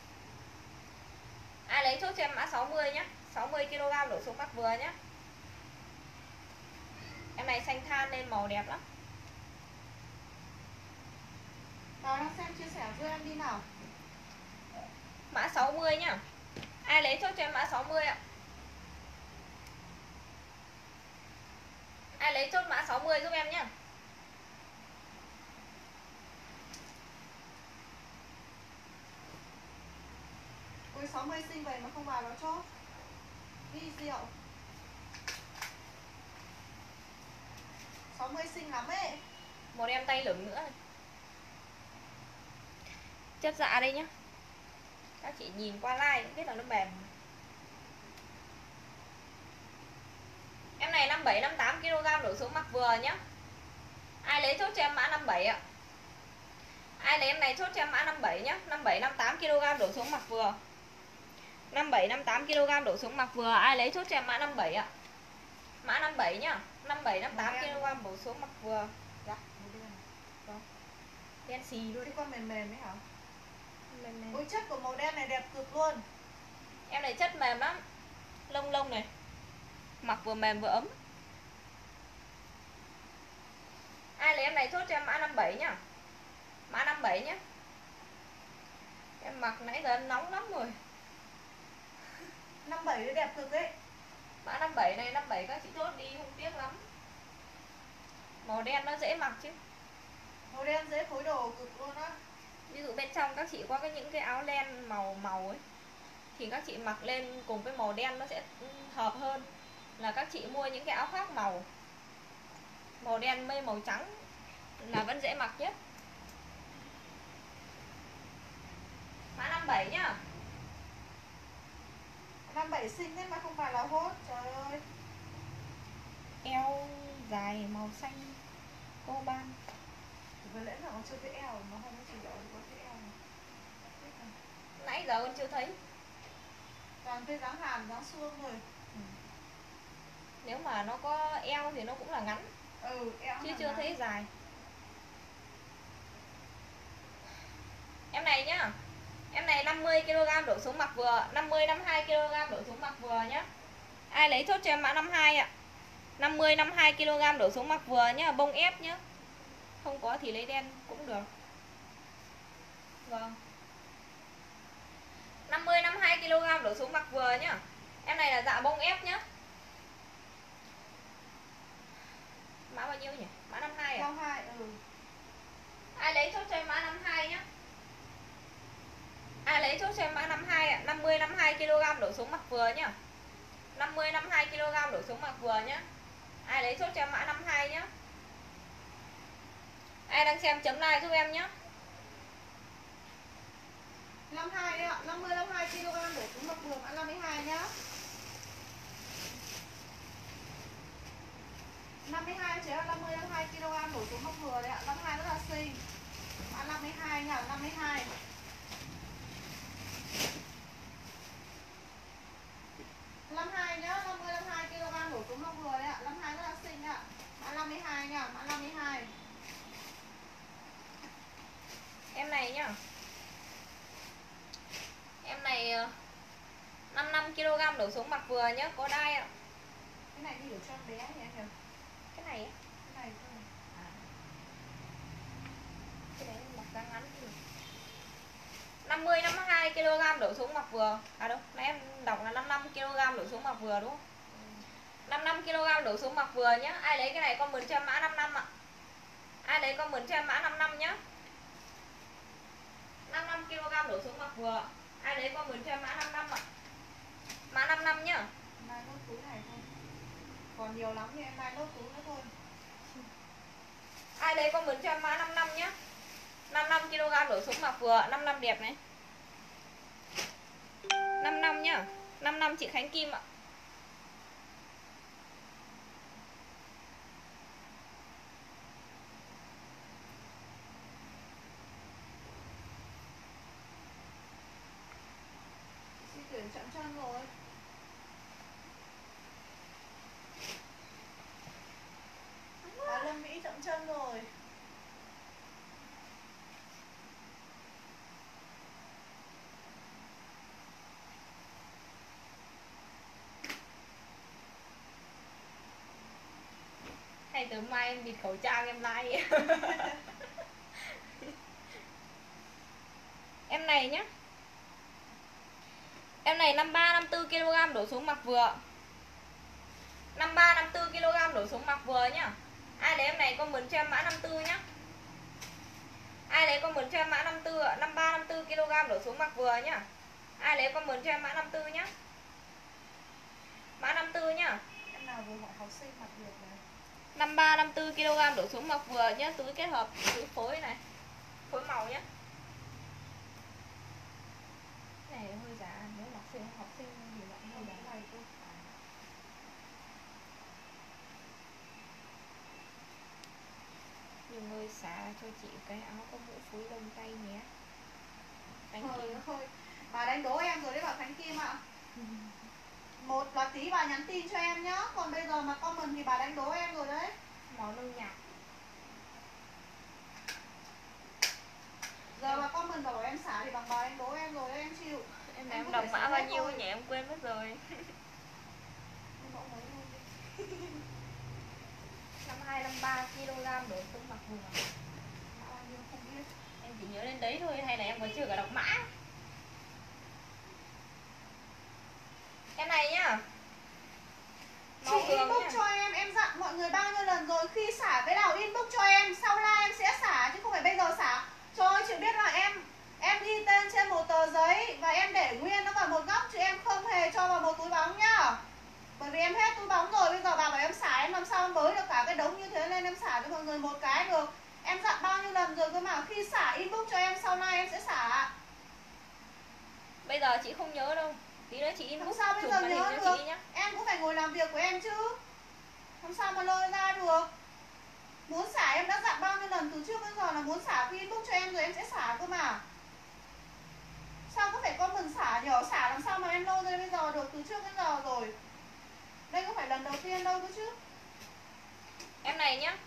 Ai lấy chốt cho em mã sáu mươi nhá. sáu mươi ki lô gam đổ xuống mặc vừa nhá. Em này xanh than lên màu đẹp lắm. Nào đang xem chia sẻ giúp em đi nào. Mã sáu mươi nhá. Ai lấy chốt cho em mã sáu mươi ạ. Ai lấy chốt mã sáu mươi giúp em nhá. Ôi sáu mươi xinh vậy mà không vào nó chốt. Ghi rượu. sáu mươi xinh lắm ấy. Một em tay lửng nữa. Chất dạ đây nhá. Các chị nhìn qua like cũng biết là nó mềm. Em này năm bảy năm tám ki lô gam đổ xuống mặc vừa nhá. Ai lấy chốt cho em mã năm bảy ạ. Ai lấy em này chốt cho em mã năm bảy nhá. năm bảy năm tám ki lô gam đổ xuống mặc vừa. năm bảy năm tám ki lô gam đổ xuống mặc vừa. Ai lấy chốt cho em mã năm bảy ạ. Mã năm bảy nhá. năm bảy năm tám ki lô gam đổ xuống mặc vừa. Dạ, một đen. Vâng. Đen xì luôn. Cái con mềm mềm ấy hả? Mềm mềm. Ôi chất của màu đen này đẹp cực luôn. Em này chất mềm lắm. Lông lông này. Mặc vừa mềm vừa ấm. Ai lấy em này chốt cho em mã năm bảy nhá. Mã năm bảy nhá. Em mặc nãy giờ em nóng lắm rồi. năm bảy đẹp cực ấy. Mã năm bảy này, năm bảy các chị chốt đi không tiếc lắm. Màu đen nó dễ mặc chứ. Màu đen dễ phối đồ cực luôn á. Ví dụ bên trong các chị có cái những cái áo len màu màu ấy thì các chị mặc lên cùng cái màu đen nó sẽ hợp hơn là các chị mua những cái áo khác màu. Màu đen mây màu trắng là vẫn dễ mặc nhất. Mã năm bảy nhá. năm bảy xinh thế mà không phải là hốt. Trời ơi. Eo dài màu xanh cô ban. Vừa lẽ nào nó chưa thấy eo, nó không có chỉ đợi có thấy eo này. Nãy giờ con chưa thấy. Toàn thấy dáng hàn, dáng suông rồi. Ừ. Nếu mà nó có eo thì nó cũng là ngắn. Ừ, eo chứ là chưa ngắn. thấy dài. Em này nhá. Em này năm mươi ki lô gam đổ xuống mặc vừa. năm mươi năm mươi hai ki lô gam đổ xuống mặc vừa nhá. Ai lấy chốt cho em mã năm mươi hai ạ. năm mươi năm mươi hai ki lô gam đổ xuống mặc vừa nhá. Bông ép nhá. Không có thì lấy đen cũng được. Vâng. năm mươi năm mươi hai ki lô gam đổ xuống mặc vừa nhá. Em này là dạ bông ép nhá. Mã bao nhiêu nhỉ? Mã năm mươi hai à? năm mươi hai, ừ. Ai lấy chốt cho em mã năm mươi hai nhá. Ai lấy chốt cho em mã năm mươi hai ạ. năm mươi năm mươi hai ki lô gam đổ xuống mặc vừa nhá. năm mươi năm mươi hai ki lô gam đổ xuống mặc vừa nhá. Ai lấy chốt cho em mã năm mươi hai nhá. Ai đang xem chấm like giúp em nhá. năm mươi hai đấy ạ, năm mươi năm mươi hai ki lô gam đổ xuống mặc vừa mã năm mươi hai nhá. năm mươi hai chế là năm mươi năm mươi hai ki lô gam đổ xuống mặc vừa đấy ạ. năm mươi hai rất là xinh. Mã năm mươi hai nhá, năm mươi hai. năm mươi hai nhá, năm mươi năm mươi hai ki lô gam đổ xuống mặc vừa đấy ạ. năm mươi hai rất là xinh ạ. Mã năm mươi hai nhá, mã năm mươi hai. Em này nhá. Em này năm mươi lăm ki lô gam đổ xuống mặc vừa nhá, có đai ạ. Cái này đi để cho em bé nhỉ em hiểu. Cái này ấy. Cái này thôi. À. Cái đấy mặc da ngắn thì năm mươi năm mươi hai ki lô gam đổ xuống mặc vừa. À đâu, nãy em đọc là năm mươi lăm ki lô gam đổ xuống mặc vừa đúng không? Ừ. năm mươi lăm ki lô gam đổ xuống mặc vừa nhá. Ai lấy cái này comment cho em mã năm mươi lăm ạ. Ai lấy comment cho em mã năm mươi lăm nhá. năm mươi lăm ki lô gam đổ xuống mặc vừa. Ai lấy comment cho em mã năm mươi lăm ạ. Mã năm mươi lăm nhá. Mai nốt túi này thôi. Còn nhiều lắm thì em mai nốt túi nữa thôi. Ai lấy comment cho em mã năm mươi lăm nhá. năm mươi lăm ki lô gam đổ xuống mặc vừa, năm mươi lăm đẹp này. năm mươi lăm nhá. năm mươi lăm chị Khánh Kim ạ. từ mai em bịt khẩu trang em like. Em này nhá. Em này năm ba năm tư ki lô gam đổ xuống mặc vừa. năm ba năm tư ki lô gam đổ xuống mặc vừa nhá. Ai lấy em này comment cho em mã năm tư nhá. Ai lấy comment cho em mã năm tư ạ, năm ba năm tư ki lô gam đổ xuống mặc vừa nhá. Ai lấy comment cho em mã năm tư nhá. Mã năm tư nhá. Em nào vừa hỏi học sinh mặc được này. năm ba năm tư ki lô gam đổ xuống mặc vừa nhá, túi kết hợp túi phối này. Phối màu nhá. Này hơi giá, nếu học sinh học sinh thì lại hơi giá này cô. Nhiều người xả cho chị cái áo có mũ phối lông tay nhé. Khánh Thôi, thôi. Bà đánh đố em rồi đấy bà Khánh Kim ạ. Ừ. Một là tí bà nhắn tin cho em nhá. Còn bây giờ mà comment thì bà đánh đố em rồi đấy. Màu nâu nhạt. Giờ bà comment bảo em xả thì bằng bà đánh đố em rồi đấy, em chịu. Em, em đồng mã bao nhiêu nhỉ, em quên mất rồi. năm hai năm ba ki lô gam đổ xuống mặc vừa. Bao nhiêu không biết. Em chỉ nhớ đến đấy thôi, hay là em còn chưa cả đọc mã. Em này nhá. Chị inbox cho em, em dặn mọi người bao nhiêu lần rồi, khi xả cái nào inbox cho em, sau live em sẽ xả chứ không phải bây giờ xả. Trời ơi, chị biết là em em ghi tên trên một tờ giấy và em để nguyên nó vào một góc chứ em không hề cho vào một túi bóng nhá. Bởi vì em hết túi bóng rồi, bây giờ bà bảo em xả em làm sao em bới được cả cái đống như thế lên em xả cho mọi người một cái được. Em dặn bao nhiêu lần rồi cơ mà, khi xả inbox cho em, sau live em sẽ xả. Bây giờ chị không nhớ đâu. Tí nữa chị inbox sao bây chụp giờ màn hình nhớ cho được. chị nhá. Em cũng phải ngồi làm việc của em chứ. Làm sao mà lôi ra được. Muốn xả em đã dặn bao nhiêu lần từ trước đến giờ là muốn xả khi inbox cho em rồi em sẽ xả cơ mà. Sao có phải comment xả nhỏ xả làm sao mà em lôi ra bây giờ được, từ trước đến giờ rồi. Đây có phải lần đầu tiên đâu cơ chứ. Em này nhá.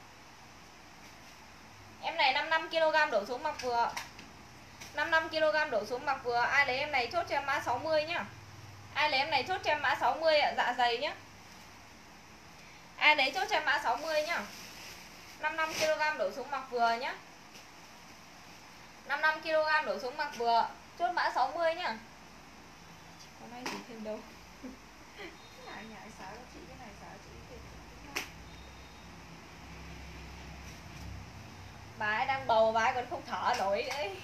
Em này năm mươi lăm ki lô gam đổ xuống mặc vừa. năm mươi lăm ki lô gam đổ xuống mặc vừa. Ai lấy em này chốt cho em mã sáu mươi nhá. Ai lấy em này chốt cho em mã sáu mươi ạ, dạ dày nhá. Ai lấy chốt cho em mã sáu mươi nhá. năm mươi lăm ki lô gam đổ xuống mặc vừa nhá. năm mươi lăm ki lô gam đổ xuống mặc vừa. Chốt mã sáu mươi nhá. Hôm nay gì thêm đâu. Cái này nhảy xả cho chị, cái này xả cho chị. Bà ấy đang bầu, bà ấy còn không thở nổi đấy.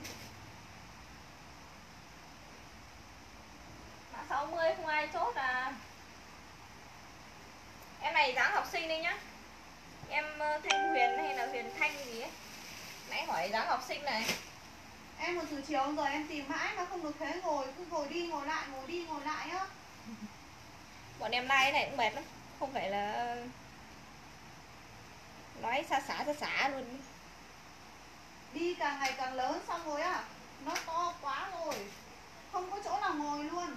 Mã sáu mươi không ai chốt à. Em này dáng học sinh đi nhá. Em Thanh Huyền hay là Huyền Thanh gì ấy. Nãy hỏi dáng học sinh này. Em một từ chiều rồi em tìm mãi mà không được thế, ngồi cứ ngồi đi ngồi lại, ngồi đi ngồi lại á. Bọn em like này cũng mệt lắm. Không phải là nói xa xả xa xả luôn. Đi càng ngày càng lớn xong rồi á, nó to quá rồi, không có chỗ nào ngồi luôn.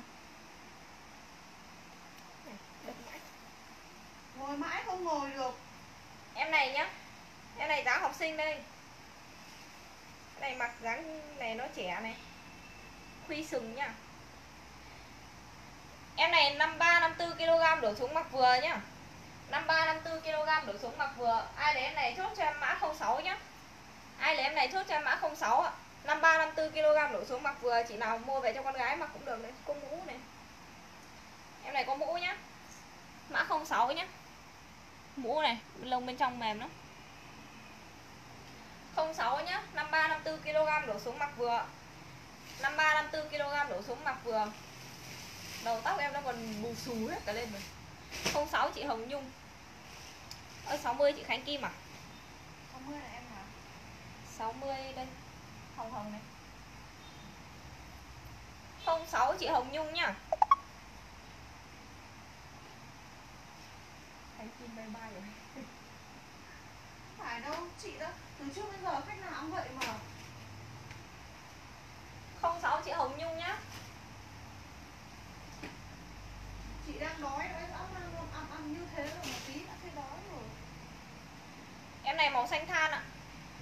Ngồi mãi không ngồi được. Em này nhá. Em này dáng học sinh đây. Cái này mặc dáng này nó trẻ này. Khuy sừng nhá. Em này năm mươi ba năm mươi tư ki lô gam đổ xuống mặc vừa nhá. năm mươi ba năm mươi tư ki lô gam đổ xuống mặc vừa. Ai lấy em này chốt cho em mã không sáu nhá. Ai lấy em này chốt cho em mã không sáu ạ. năm mươi ba năm mươi tư ki lô gam đổ xuống mặc vừa, chị nào mua về cho con gái mặc cũng được đấy, có mũ này. Em này có mũ nhá. Mã không sáu nhá. Mũ này, lông bên trong mềm lắm. không sáu nhá, năm mươi ba năm mươi tư ki lô gam đổ xuống mặc vừa. năm mươi ba năm mươi tư ki lô gam đổ xuống mặc vừa. Đầu tóc em nó còn bù xù hết cả lên rồi. không sáu chị Hồng Nhung. Ơ sáu mươi chị Khánh Kim à? sáu mươi là em hả? sáu mươi đây. Hồng Hồng này. không sáu chị Hồng Nhung nhá. Khánh Kim bye bye rồi. Không phải đâu, chị đó, từ trước đến giờ khách nào cũng vậy mà. không sáu chị Hồng Nhung nhá. Chị đang đói, đói dã man luôn, ăn ăn như thế rồi một tí đã thấy đói rồi. Em này màu xanh than ạ.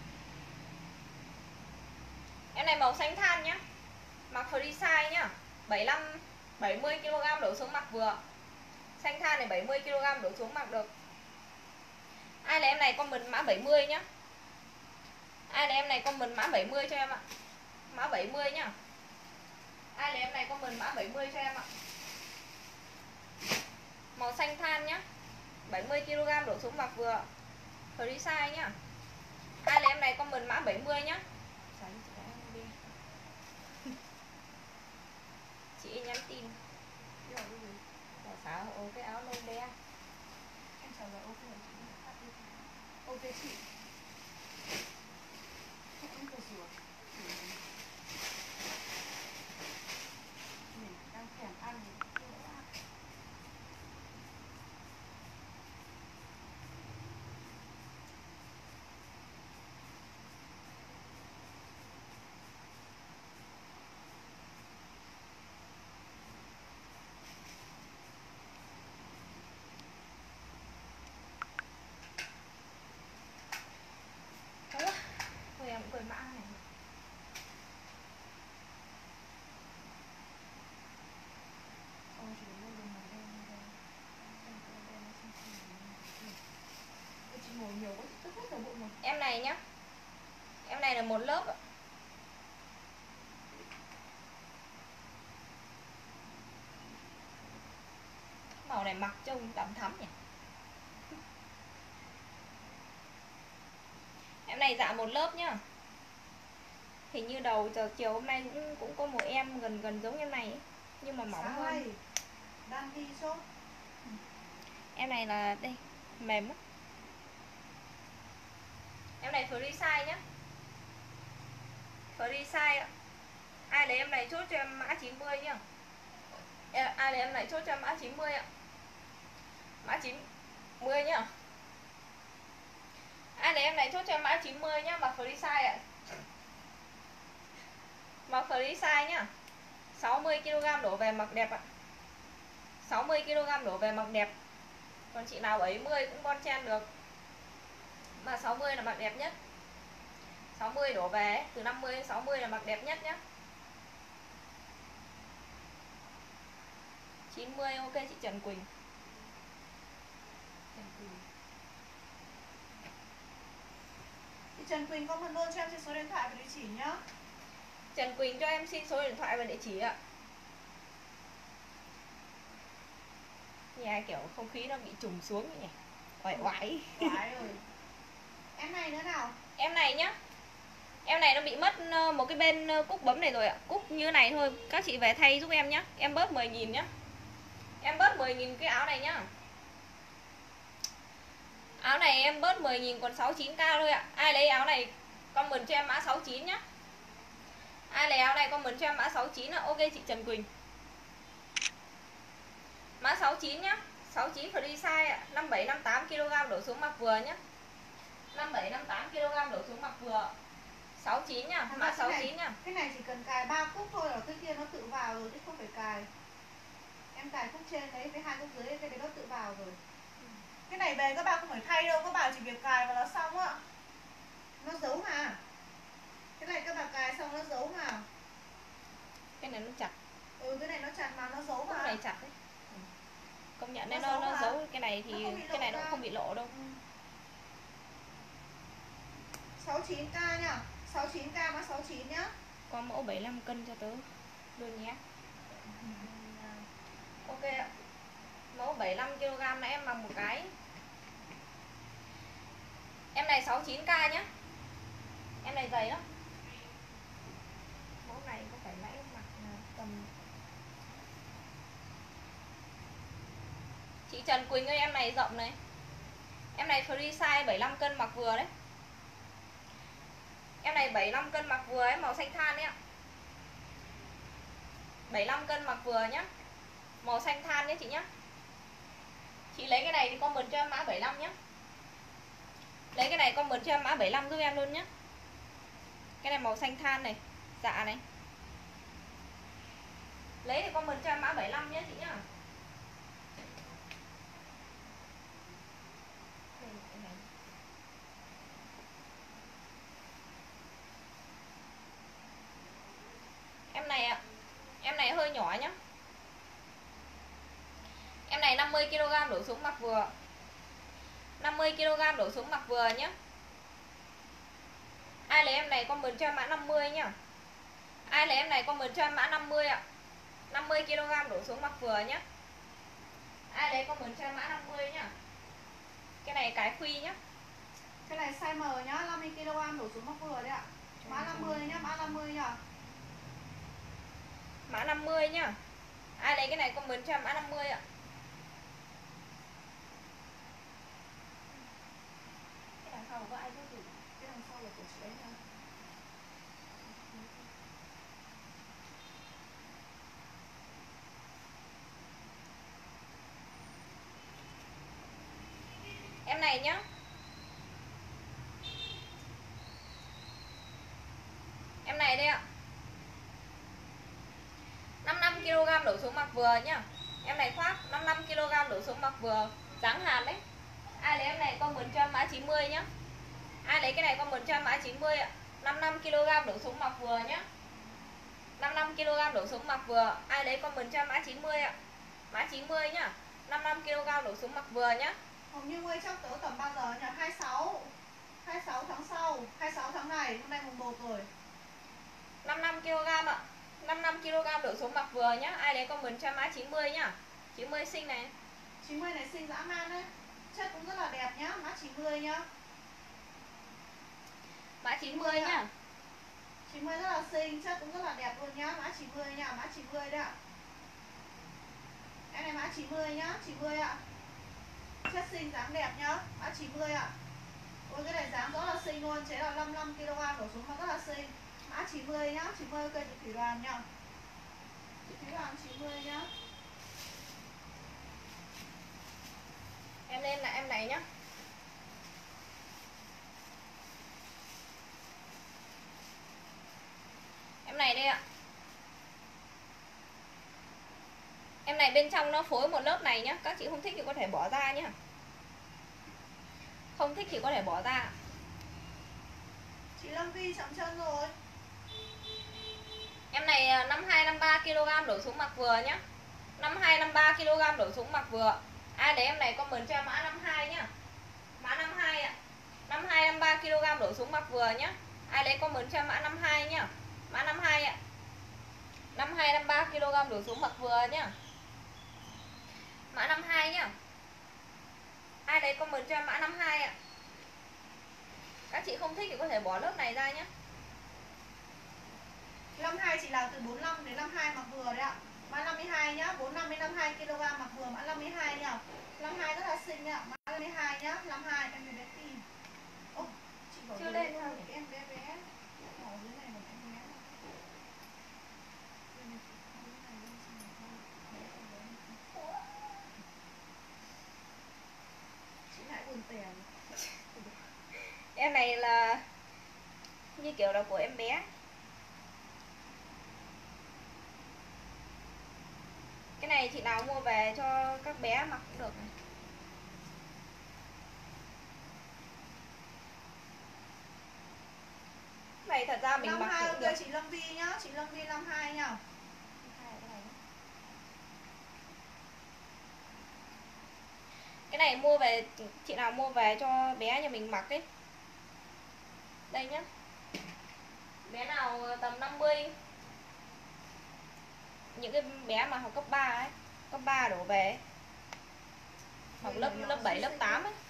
Em này màu xanh than nhá. Mặc free size nhá. bảy mươi lăm bảy mươi ki lô gam đổ xuống mặc vừa. Xanh than này bảy mươi ki lô gam đổ xuống mặc được. Ai là em này comment mã bảy mươi nhá. Ai là em này comment mã bảy mươi cho em ạ. Mã bảy mươi nhá. Ai là em này comment mã bảy mươi cho em ạ. Màu xanh than nhá. bảy mươi ki lô gam đổ xuống mặc vừa. Free size nhá. Ai là em này comment mã bảy mươi nhá. Chị nhắn tin. Bảo sao ô cái áo nôm đe. Em trả lời ok chị. Ok chị. Em vừa rửa. Mình đang thèm ăn. Thôi em cũng quên mã này. Em này nhá. Em này là một lớp ạ. Màu này mặc trông đậm thắm nhỉ. Em này dạ một lớp nhá. Hình như đầu giờ chiều hôm nay cũng cũng có một em gần gần giống em này ấy, nhưng mà mỏng hơn. Đang đi số. Em này là đây, mềm lắm. Em này free size nhá. Free size ạ. Ai lấy em này chốt cho em mã chín mươi nhá. Ai lấy em này chốt cho em mã chín mươi ạ. Mã chín mươi nhá. Ai lấy em này chốt cho em mã chín mươi nhá, mặc free size ạ. Mặc free size nhá. sáu mươi ki lô gam đổ về mặc đẹp ạ. sáu mươi ki lô gam đổ về mặc đẹp. Còn chị nào bảy mươi cũng bon chen được. Mà sáu mươi là mặc đẹp nhất. sáu mươi đổ về từ năm mươi đến sáu mươi là mặc đẹp nhất nhá. chín mươi ok chị Trần Quỳnh. Trần Quỳnh. Chị Trần Quỳnh comment luôn cho em xin số điện thoại và địa chỉ nhá. Trần Quỳnh cho em xin số điện thoại và địa chỉ ạ. Nhà kiểu không khí nó bị trùng xuống nhỉ. Oải oải. Oải rồi. Em này nữa nào? Em này nhá. Em này nó bị mất một cái bên cúc bấm này rồi ạ. Cúc như này thôi. Các chị về thay giúp em nhá. Em bớt mười nghìn nhá. Em bớt mười nghìn cái áo này nhá. Áo này em bớt mười nghìn còn sáu mươi chín k thôi ạ. Ai lấy áo này comment cho em mã sáu mươi chín nhá. Ai lấy áo này comment cho em mã sáu mươi chín ạ. Ok chị Trần Quỳnh. Mã sáu mươi chín nhá. sáu mươi chín free size ạ. năm mươi bảy năm mươi tám ki lô gam đổ xuống mặc vừa nhá. năm mươi bảy năm mươi tám ki lô gam đổ xuống mặc vừa. sáu mươi chín nhá, mã sáu mươi chín nhá. Cái này chỉ cần cài ba cúc thôi, ở cái kia nó tự vào rồi chứ không phải cài. Em cài cúc trên đấy với hai cúc dưới cái đấy nó tự vào rồi. Cái này về các bạn không phải thay đâu, các bạn chỉ việc cài và nó xong á. Nó giấu mà. Cái này các bạn cài xong nó giấu mà. Cái này nó chặt. Ừ cái này nó chặt mà nó giấu mà. Cái này chặt đấy. Ừ. Công nhận nên nó, nó, nó giấu cái này thì cái này nó cũng không bị lộ đâu. Ừ. sáu mươi chín k nhá. sáu mươi chín k mã sáu mươi chín nhá. Có mẫu bảy mươi lăm cân cho tớ luôn nhé. Ok ạ. Mẫu bảy mươi lăm ki lô gam nãy em mặc một cái. Em này sáu mươi chín k nhá. Em này dày lắm. Mẫu này có phải nãy em mặc tầm. Chị Trần Quỳnh ơi, em này rộng này. Em này free size bảy mươi lăm cân mặc vừa đấy. Em này bảy mươi lăm cân mặc vừa ấy, màu xanh than đấy ạ. bảy mươi lăm cân mặc vừa nhá. Màu xanh than nhé chị nhá. Chị lấy cái này thì comment cho em mã bảy mươi lăm nhá. Lấy cái này comment cho em mã bảy mươi lăm giúp em luôn nhá. Cái này màu xanh than này, dạ này. Lấy thì comment cho em mã bảy mươi lăm nhé chị nhá. Em này ạ. Em này hơi nhỏ nhá. Em này năm mươi ki lô gam đổ xuống mặc vừa. năm mươi ki lô gam đổ xuống mặc vừa nhé. Ai lấy em này comment cho mã năm mươi nhá. Ai lấy em này comment cho mã năm mươi ạ. năm mươi ki lô gam đổ xuống mặc vừa nhé. Ai lấy comment cho mã năm mươi nhá. Cái này cái khuy nhá. Cái này size M nhá, năm mươi ki lô gam đổ xuống mặc vừa đấy ạ. Mã năm mươi nhá, mã năm mươi nhá. Mã năm mươi nhá. Ai lấy cái này comment cho mã năm mươi ạ. Cái đằng sau có ai có gì? Cái đằng sau là của chị ấy nha. Em này nhá. Em này đây ạ. năm mươi lăm ki lô gam đổ xuống mặc vừa nhá. Em này khoác năm mươi lăm ki lô gam đổ xuống mặc vừa, dáng hàn đấy. Ai lấy em này comment cho mã chín mươi nhá. Ai lấy cái này comment cho mã chín mươi ạ. năm mươi lăm ki lô gam đổ xuống mặc vừa nhá. năm mươi lăm ki lô gam đổ xuống mặc vừa. Ai lấy comment cho mã chín mươi ạ. Mã chín mươi nhá. năm mươi lăm ki lô gam đổ xuống mặc vừa nhá. Hồng Nhung ơi, chắc tớ tầm bao giờ nhỉ? hai mươi sáu. hai mươi sáu tháng sau, hai mươi sáu tháng này, hôm nay mùng một rồi. năm mươi lăm ki lô gam ạ. năm mươi lăm ki lô gam đổ xuống mặc vừa nhá. Ai lấy comment cho mã chín mươi nhá. chín mươi xinh này. chín mươi này xinh dã man đấy. Chất cũng rất là đẹp nhá, mã chín mươi nhá. Mã chín mươi nhá. chín mươi rất là xinh, chất cũng rất là đẹp luôn nhá, mã chín mươi nhá, mã chín mươi đấy ạ. Em này mã chín mươi nhá, chín mươi ạ. Chất xinh dáng đẹp nhá, mã chín mươi ạ. Ôi cái này dáng rất là xinh luôn, chế là năm mươi lăm ki lô gam đổ xuống mà rất là xinh. Mã chín mươi nhá, chín mươi cây chị Thủy Đoàn nhá. Chị Thủy Đoàn chín mươi nhá. Em lên là em này nhá. Em này đây ạ. Em này bên trong nó phối một lớp này nhá. Các chị không thích thì có thể bỏ ra nhá. Không thích thì có thể bỏ ra. Chị Lâm Vi chậm chân rồi. Em này năm mươi hai năm mươi ba ki lô gam đổ xuống mặc vừa nhá. năm mươi hai năm mươi ba ki lô gam đổ xuống mặc vừa. Ai lấy em này comment cho mã năm mươi hai nhá. Mã năm mươi hai ạ. năm mươi hai năm mươi ba ki lô gam đổ xuống mặc vừa nhá. Ai lấy comment cho mã năm mươi hai nhá. Mã năm mươi hai ạ. năm mươi hai năm mươi ba ki lô gam đổ xuống mặc vừa nhá. Mã năm mươi hai nhá. Ai lấy comment cho mã năm mươi hai ạ. Các chị không thích thì có thể bỏ lớp này ra nhé. năm mươi hai chị làm từ bốn mươi lăm đến năm mươi hai mặc vừa đấy ạ. Mã năm mươi hai nhá, bốn mươi lăm đến năm mươi hai ki lô gam mặc vừa, mã năm mươi hai nhá. năm mươi hai rất là xinh ạ, mã năm mươi hai nhá, năm mươi hai em bé Betty. Ô, chị bảo chưa lên sao em bé bé. Ở dưới này một em bé. Chị lại buồn tèn. Em này là như kiểu là của em bé. Cái này chị nào mua về cho các bé mặc cũng được này. Này thật ra mình mặc cũng được. Chị Lâm Vi nhá, chị Lâm Vi năm mươi hai nhá. Cái này mua về, chị nào mua về cho bé nhà mình mặc ấy. Đây nhá. Bé nào tầm năm mươi. Những cái bé mà học cấp ba ấy, cấp ba đổ về ấy. Học lớp lớp bảy, lớp tám ấy.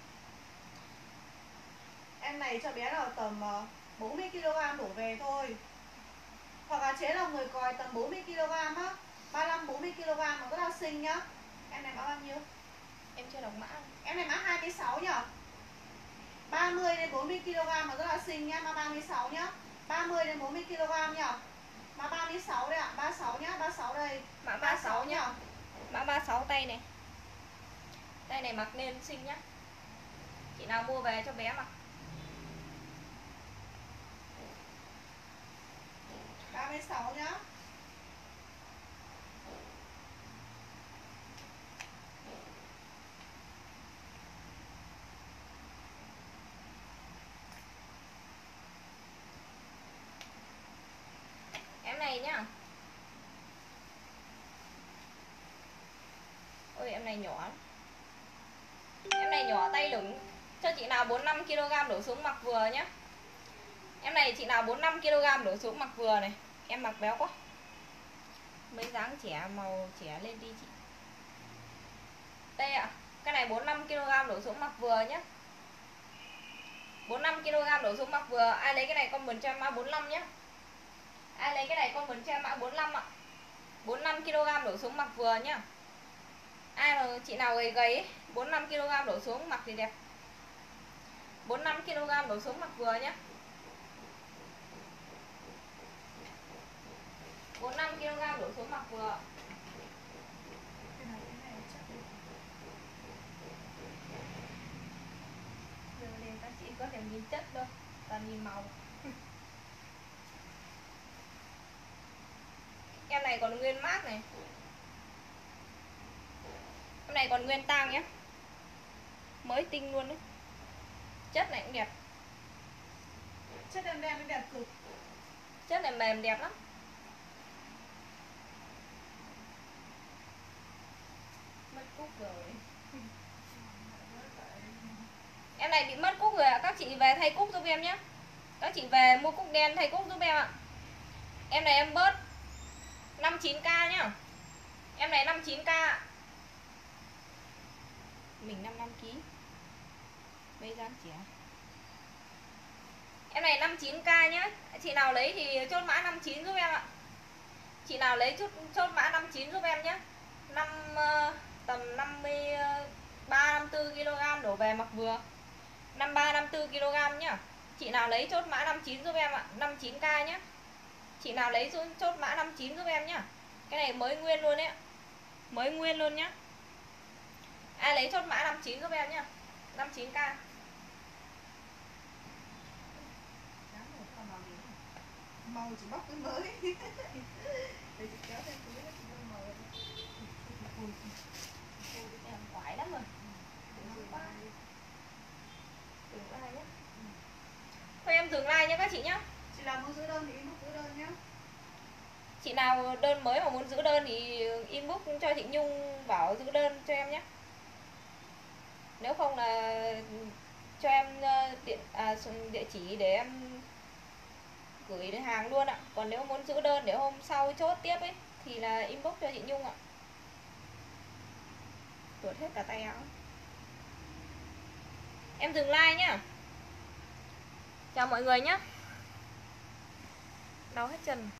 Em này cho bé nào tầm bốn mươi ki lô gam đổ về thôi. Hoặc là chế là người còi tầm bốn mươi ki lô gam á, ba mươi lăm bốn mươi ki lô gam mà rất là xinh nhá. Em này mã bao nhiêu? Em chưa đọc mã. Em này mã hai mươi sáu nhá. ba mươi đến bốn mươi ki lô gam mà rất là xinh nhá, mã ba mươi sáu nhá. ba mươi đến bốn mươi ki lô gam nhá. Mã ba mươi sáu đây ạ, ba mươi sáu nhá, ba mươi sáu đây. Mã ba mươi sáu nhá. Mã ba mươi sáu tay này. Tay này mặc nên xinh nhá. Chị nào mua về cho bé mặc. ba mươi sáu nhá. Em này nhá. Ôi em này nhỏ lắm. Em này nhỏ tay lửng, cho chị nào bốn mươi lăm ki lô gam đổ xuống mặc vừa nhá. Em này chị nào bốn mươi lăm ki lô gam đổ xuống mặc vừa này. Em mặc béo quá. Mấy dáng trẻ màu trẻ lên đi chị. Đây ạ, cái này bốn mươi lăm ki lô gam đổ xuống mặc vừa nhá. bốn mươi lăm ki lô gam đổ xuống mặc vừa. Ai lấy cái này comment cho em mã bốn mươi lăm nhá. Ai lấy cái này comment cho em mã bốn mươi lăm ạ. bốn mươi lăm ki lô gam đổ xuống mặc vừa nhá. Ai mà chị nào gầy gầy ấy, bốn mươi lăm ki lô gam đổ xuống mặc thì đẹp. bốn mươi lăm ki lô gam đổ xuống mặc vừa nhá. bốn mươi lăm ki lô gam đổ xuống mặc vừa. Giờ lên các chị có thèm nhìn chất đâu, toàn nhìn màu. Em này còn nguyên mát này. Em này còn nguyên tang nhé. Mới tinh luôn đấy. Chất này cũng đẹp. Chất đen đen nó đẹp cực. Chất này mềm đẹp lắm. Mất cúc rồi. Em này bị mất cúc rồi ạ. Các chị về thay cúc giúp em nhé. Các chị về mua cúc đen thay cúc giúp em ạ. Em này em bớt năm mươi chín k nhá. Em này năm mươi chín k. Mình năm mươi lăm ki lô gam. Mấy dáng trẻ. Em này năm mươi chín k nhá. Chị nào lấy thì chốt mã năm mươi chín giúp em ạ. Chị nào lấy chút chốt mã năm mươi chín giúp em nhé. năm tầm năm mươi ba năm mươi tư ki lô gam đổ về mặc vừa. năm mươi ba năm mươi tư ki lô gam nhá. Chị nào lấy chốt mã năm mươi chín giúp em ạ, năm mươi chín k nhá. Chị nào lấy chốt mã năm mươi chín giúp em nhá. Cái này mới nguyên luôn đấy ạ. Mới nguyên luôn nhá. Ai lấy chốt mã năm mươi chín giúp em nhá. năm mươi chín k. Màu chỉ bóc cái mới. Để chị kéo thêm túi nó chỉ đưa màu. Em quái lắm rồi. Dừng like nhé. Thôi em dừng like nhé các chị nhá. Chị nào muốn giữ đơn thì inbox giữ đơn nhá. Chị nào đơn mới mà muốn giữ đơn thì inbox cho chị Nhung bảo giữ đơn cho em nhé. Nếu không là cho em điện à, địa chỉ để em gửi đến hàng luôn ạ. Còn nếu muốn giữ đơn để hôm sau chốt tiếp ấy thì là inbox cho chị Nhung ạ. Tuột hết cả tay áo. Em dừng like nhá. Chào mọi người nhé. Đau hết chân.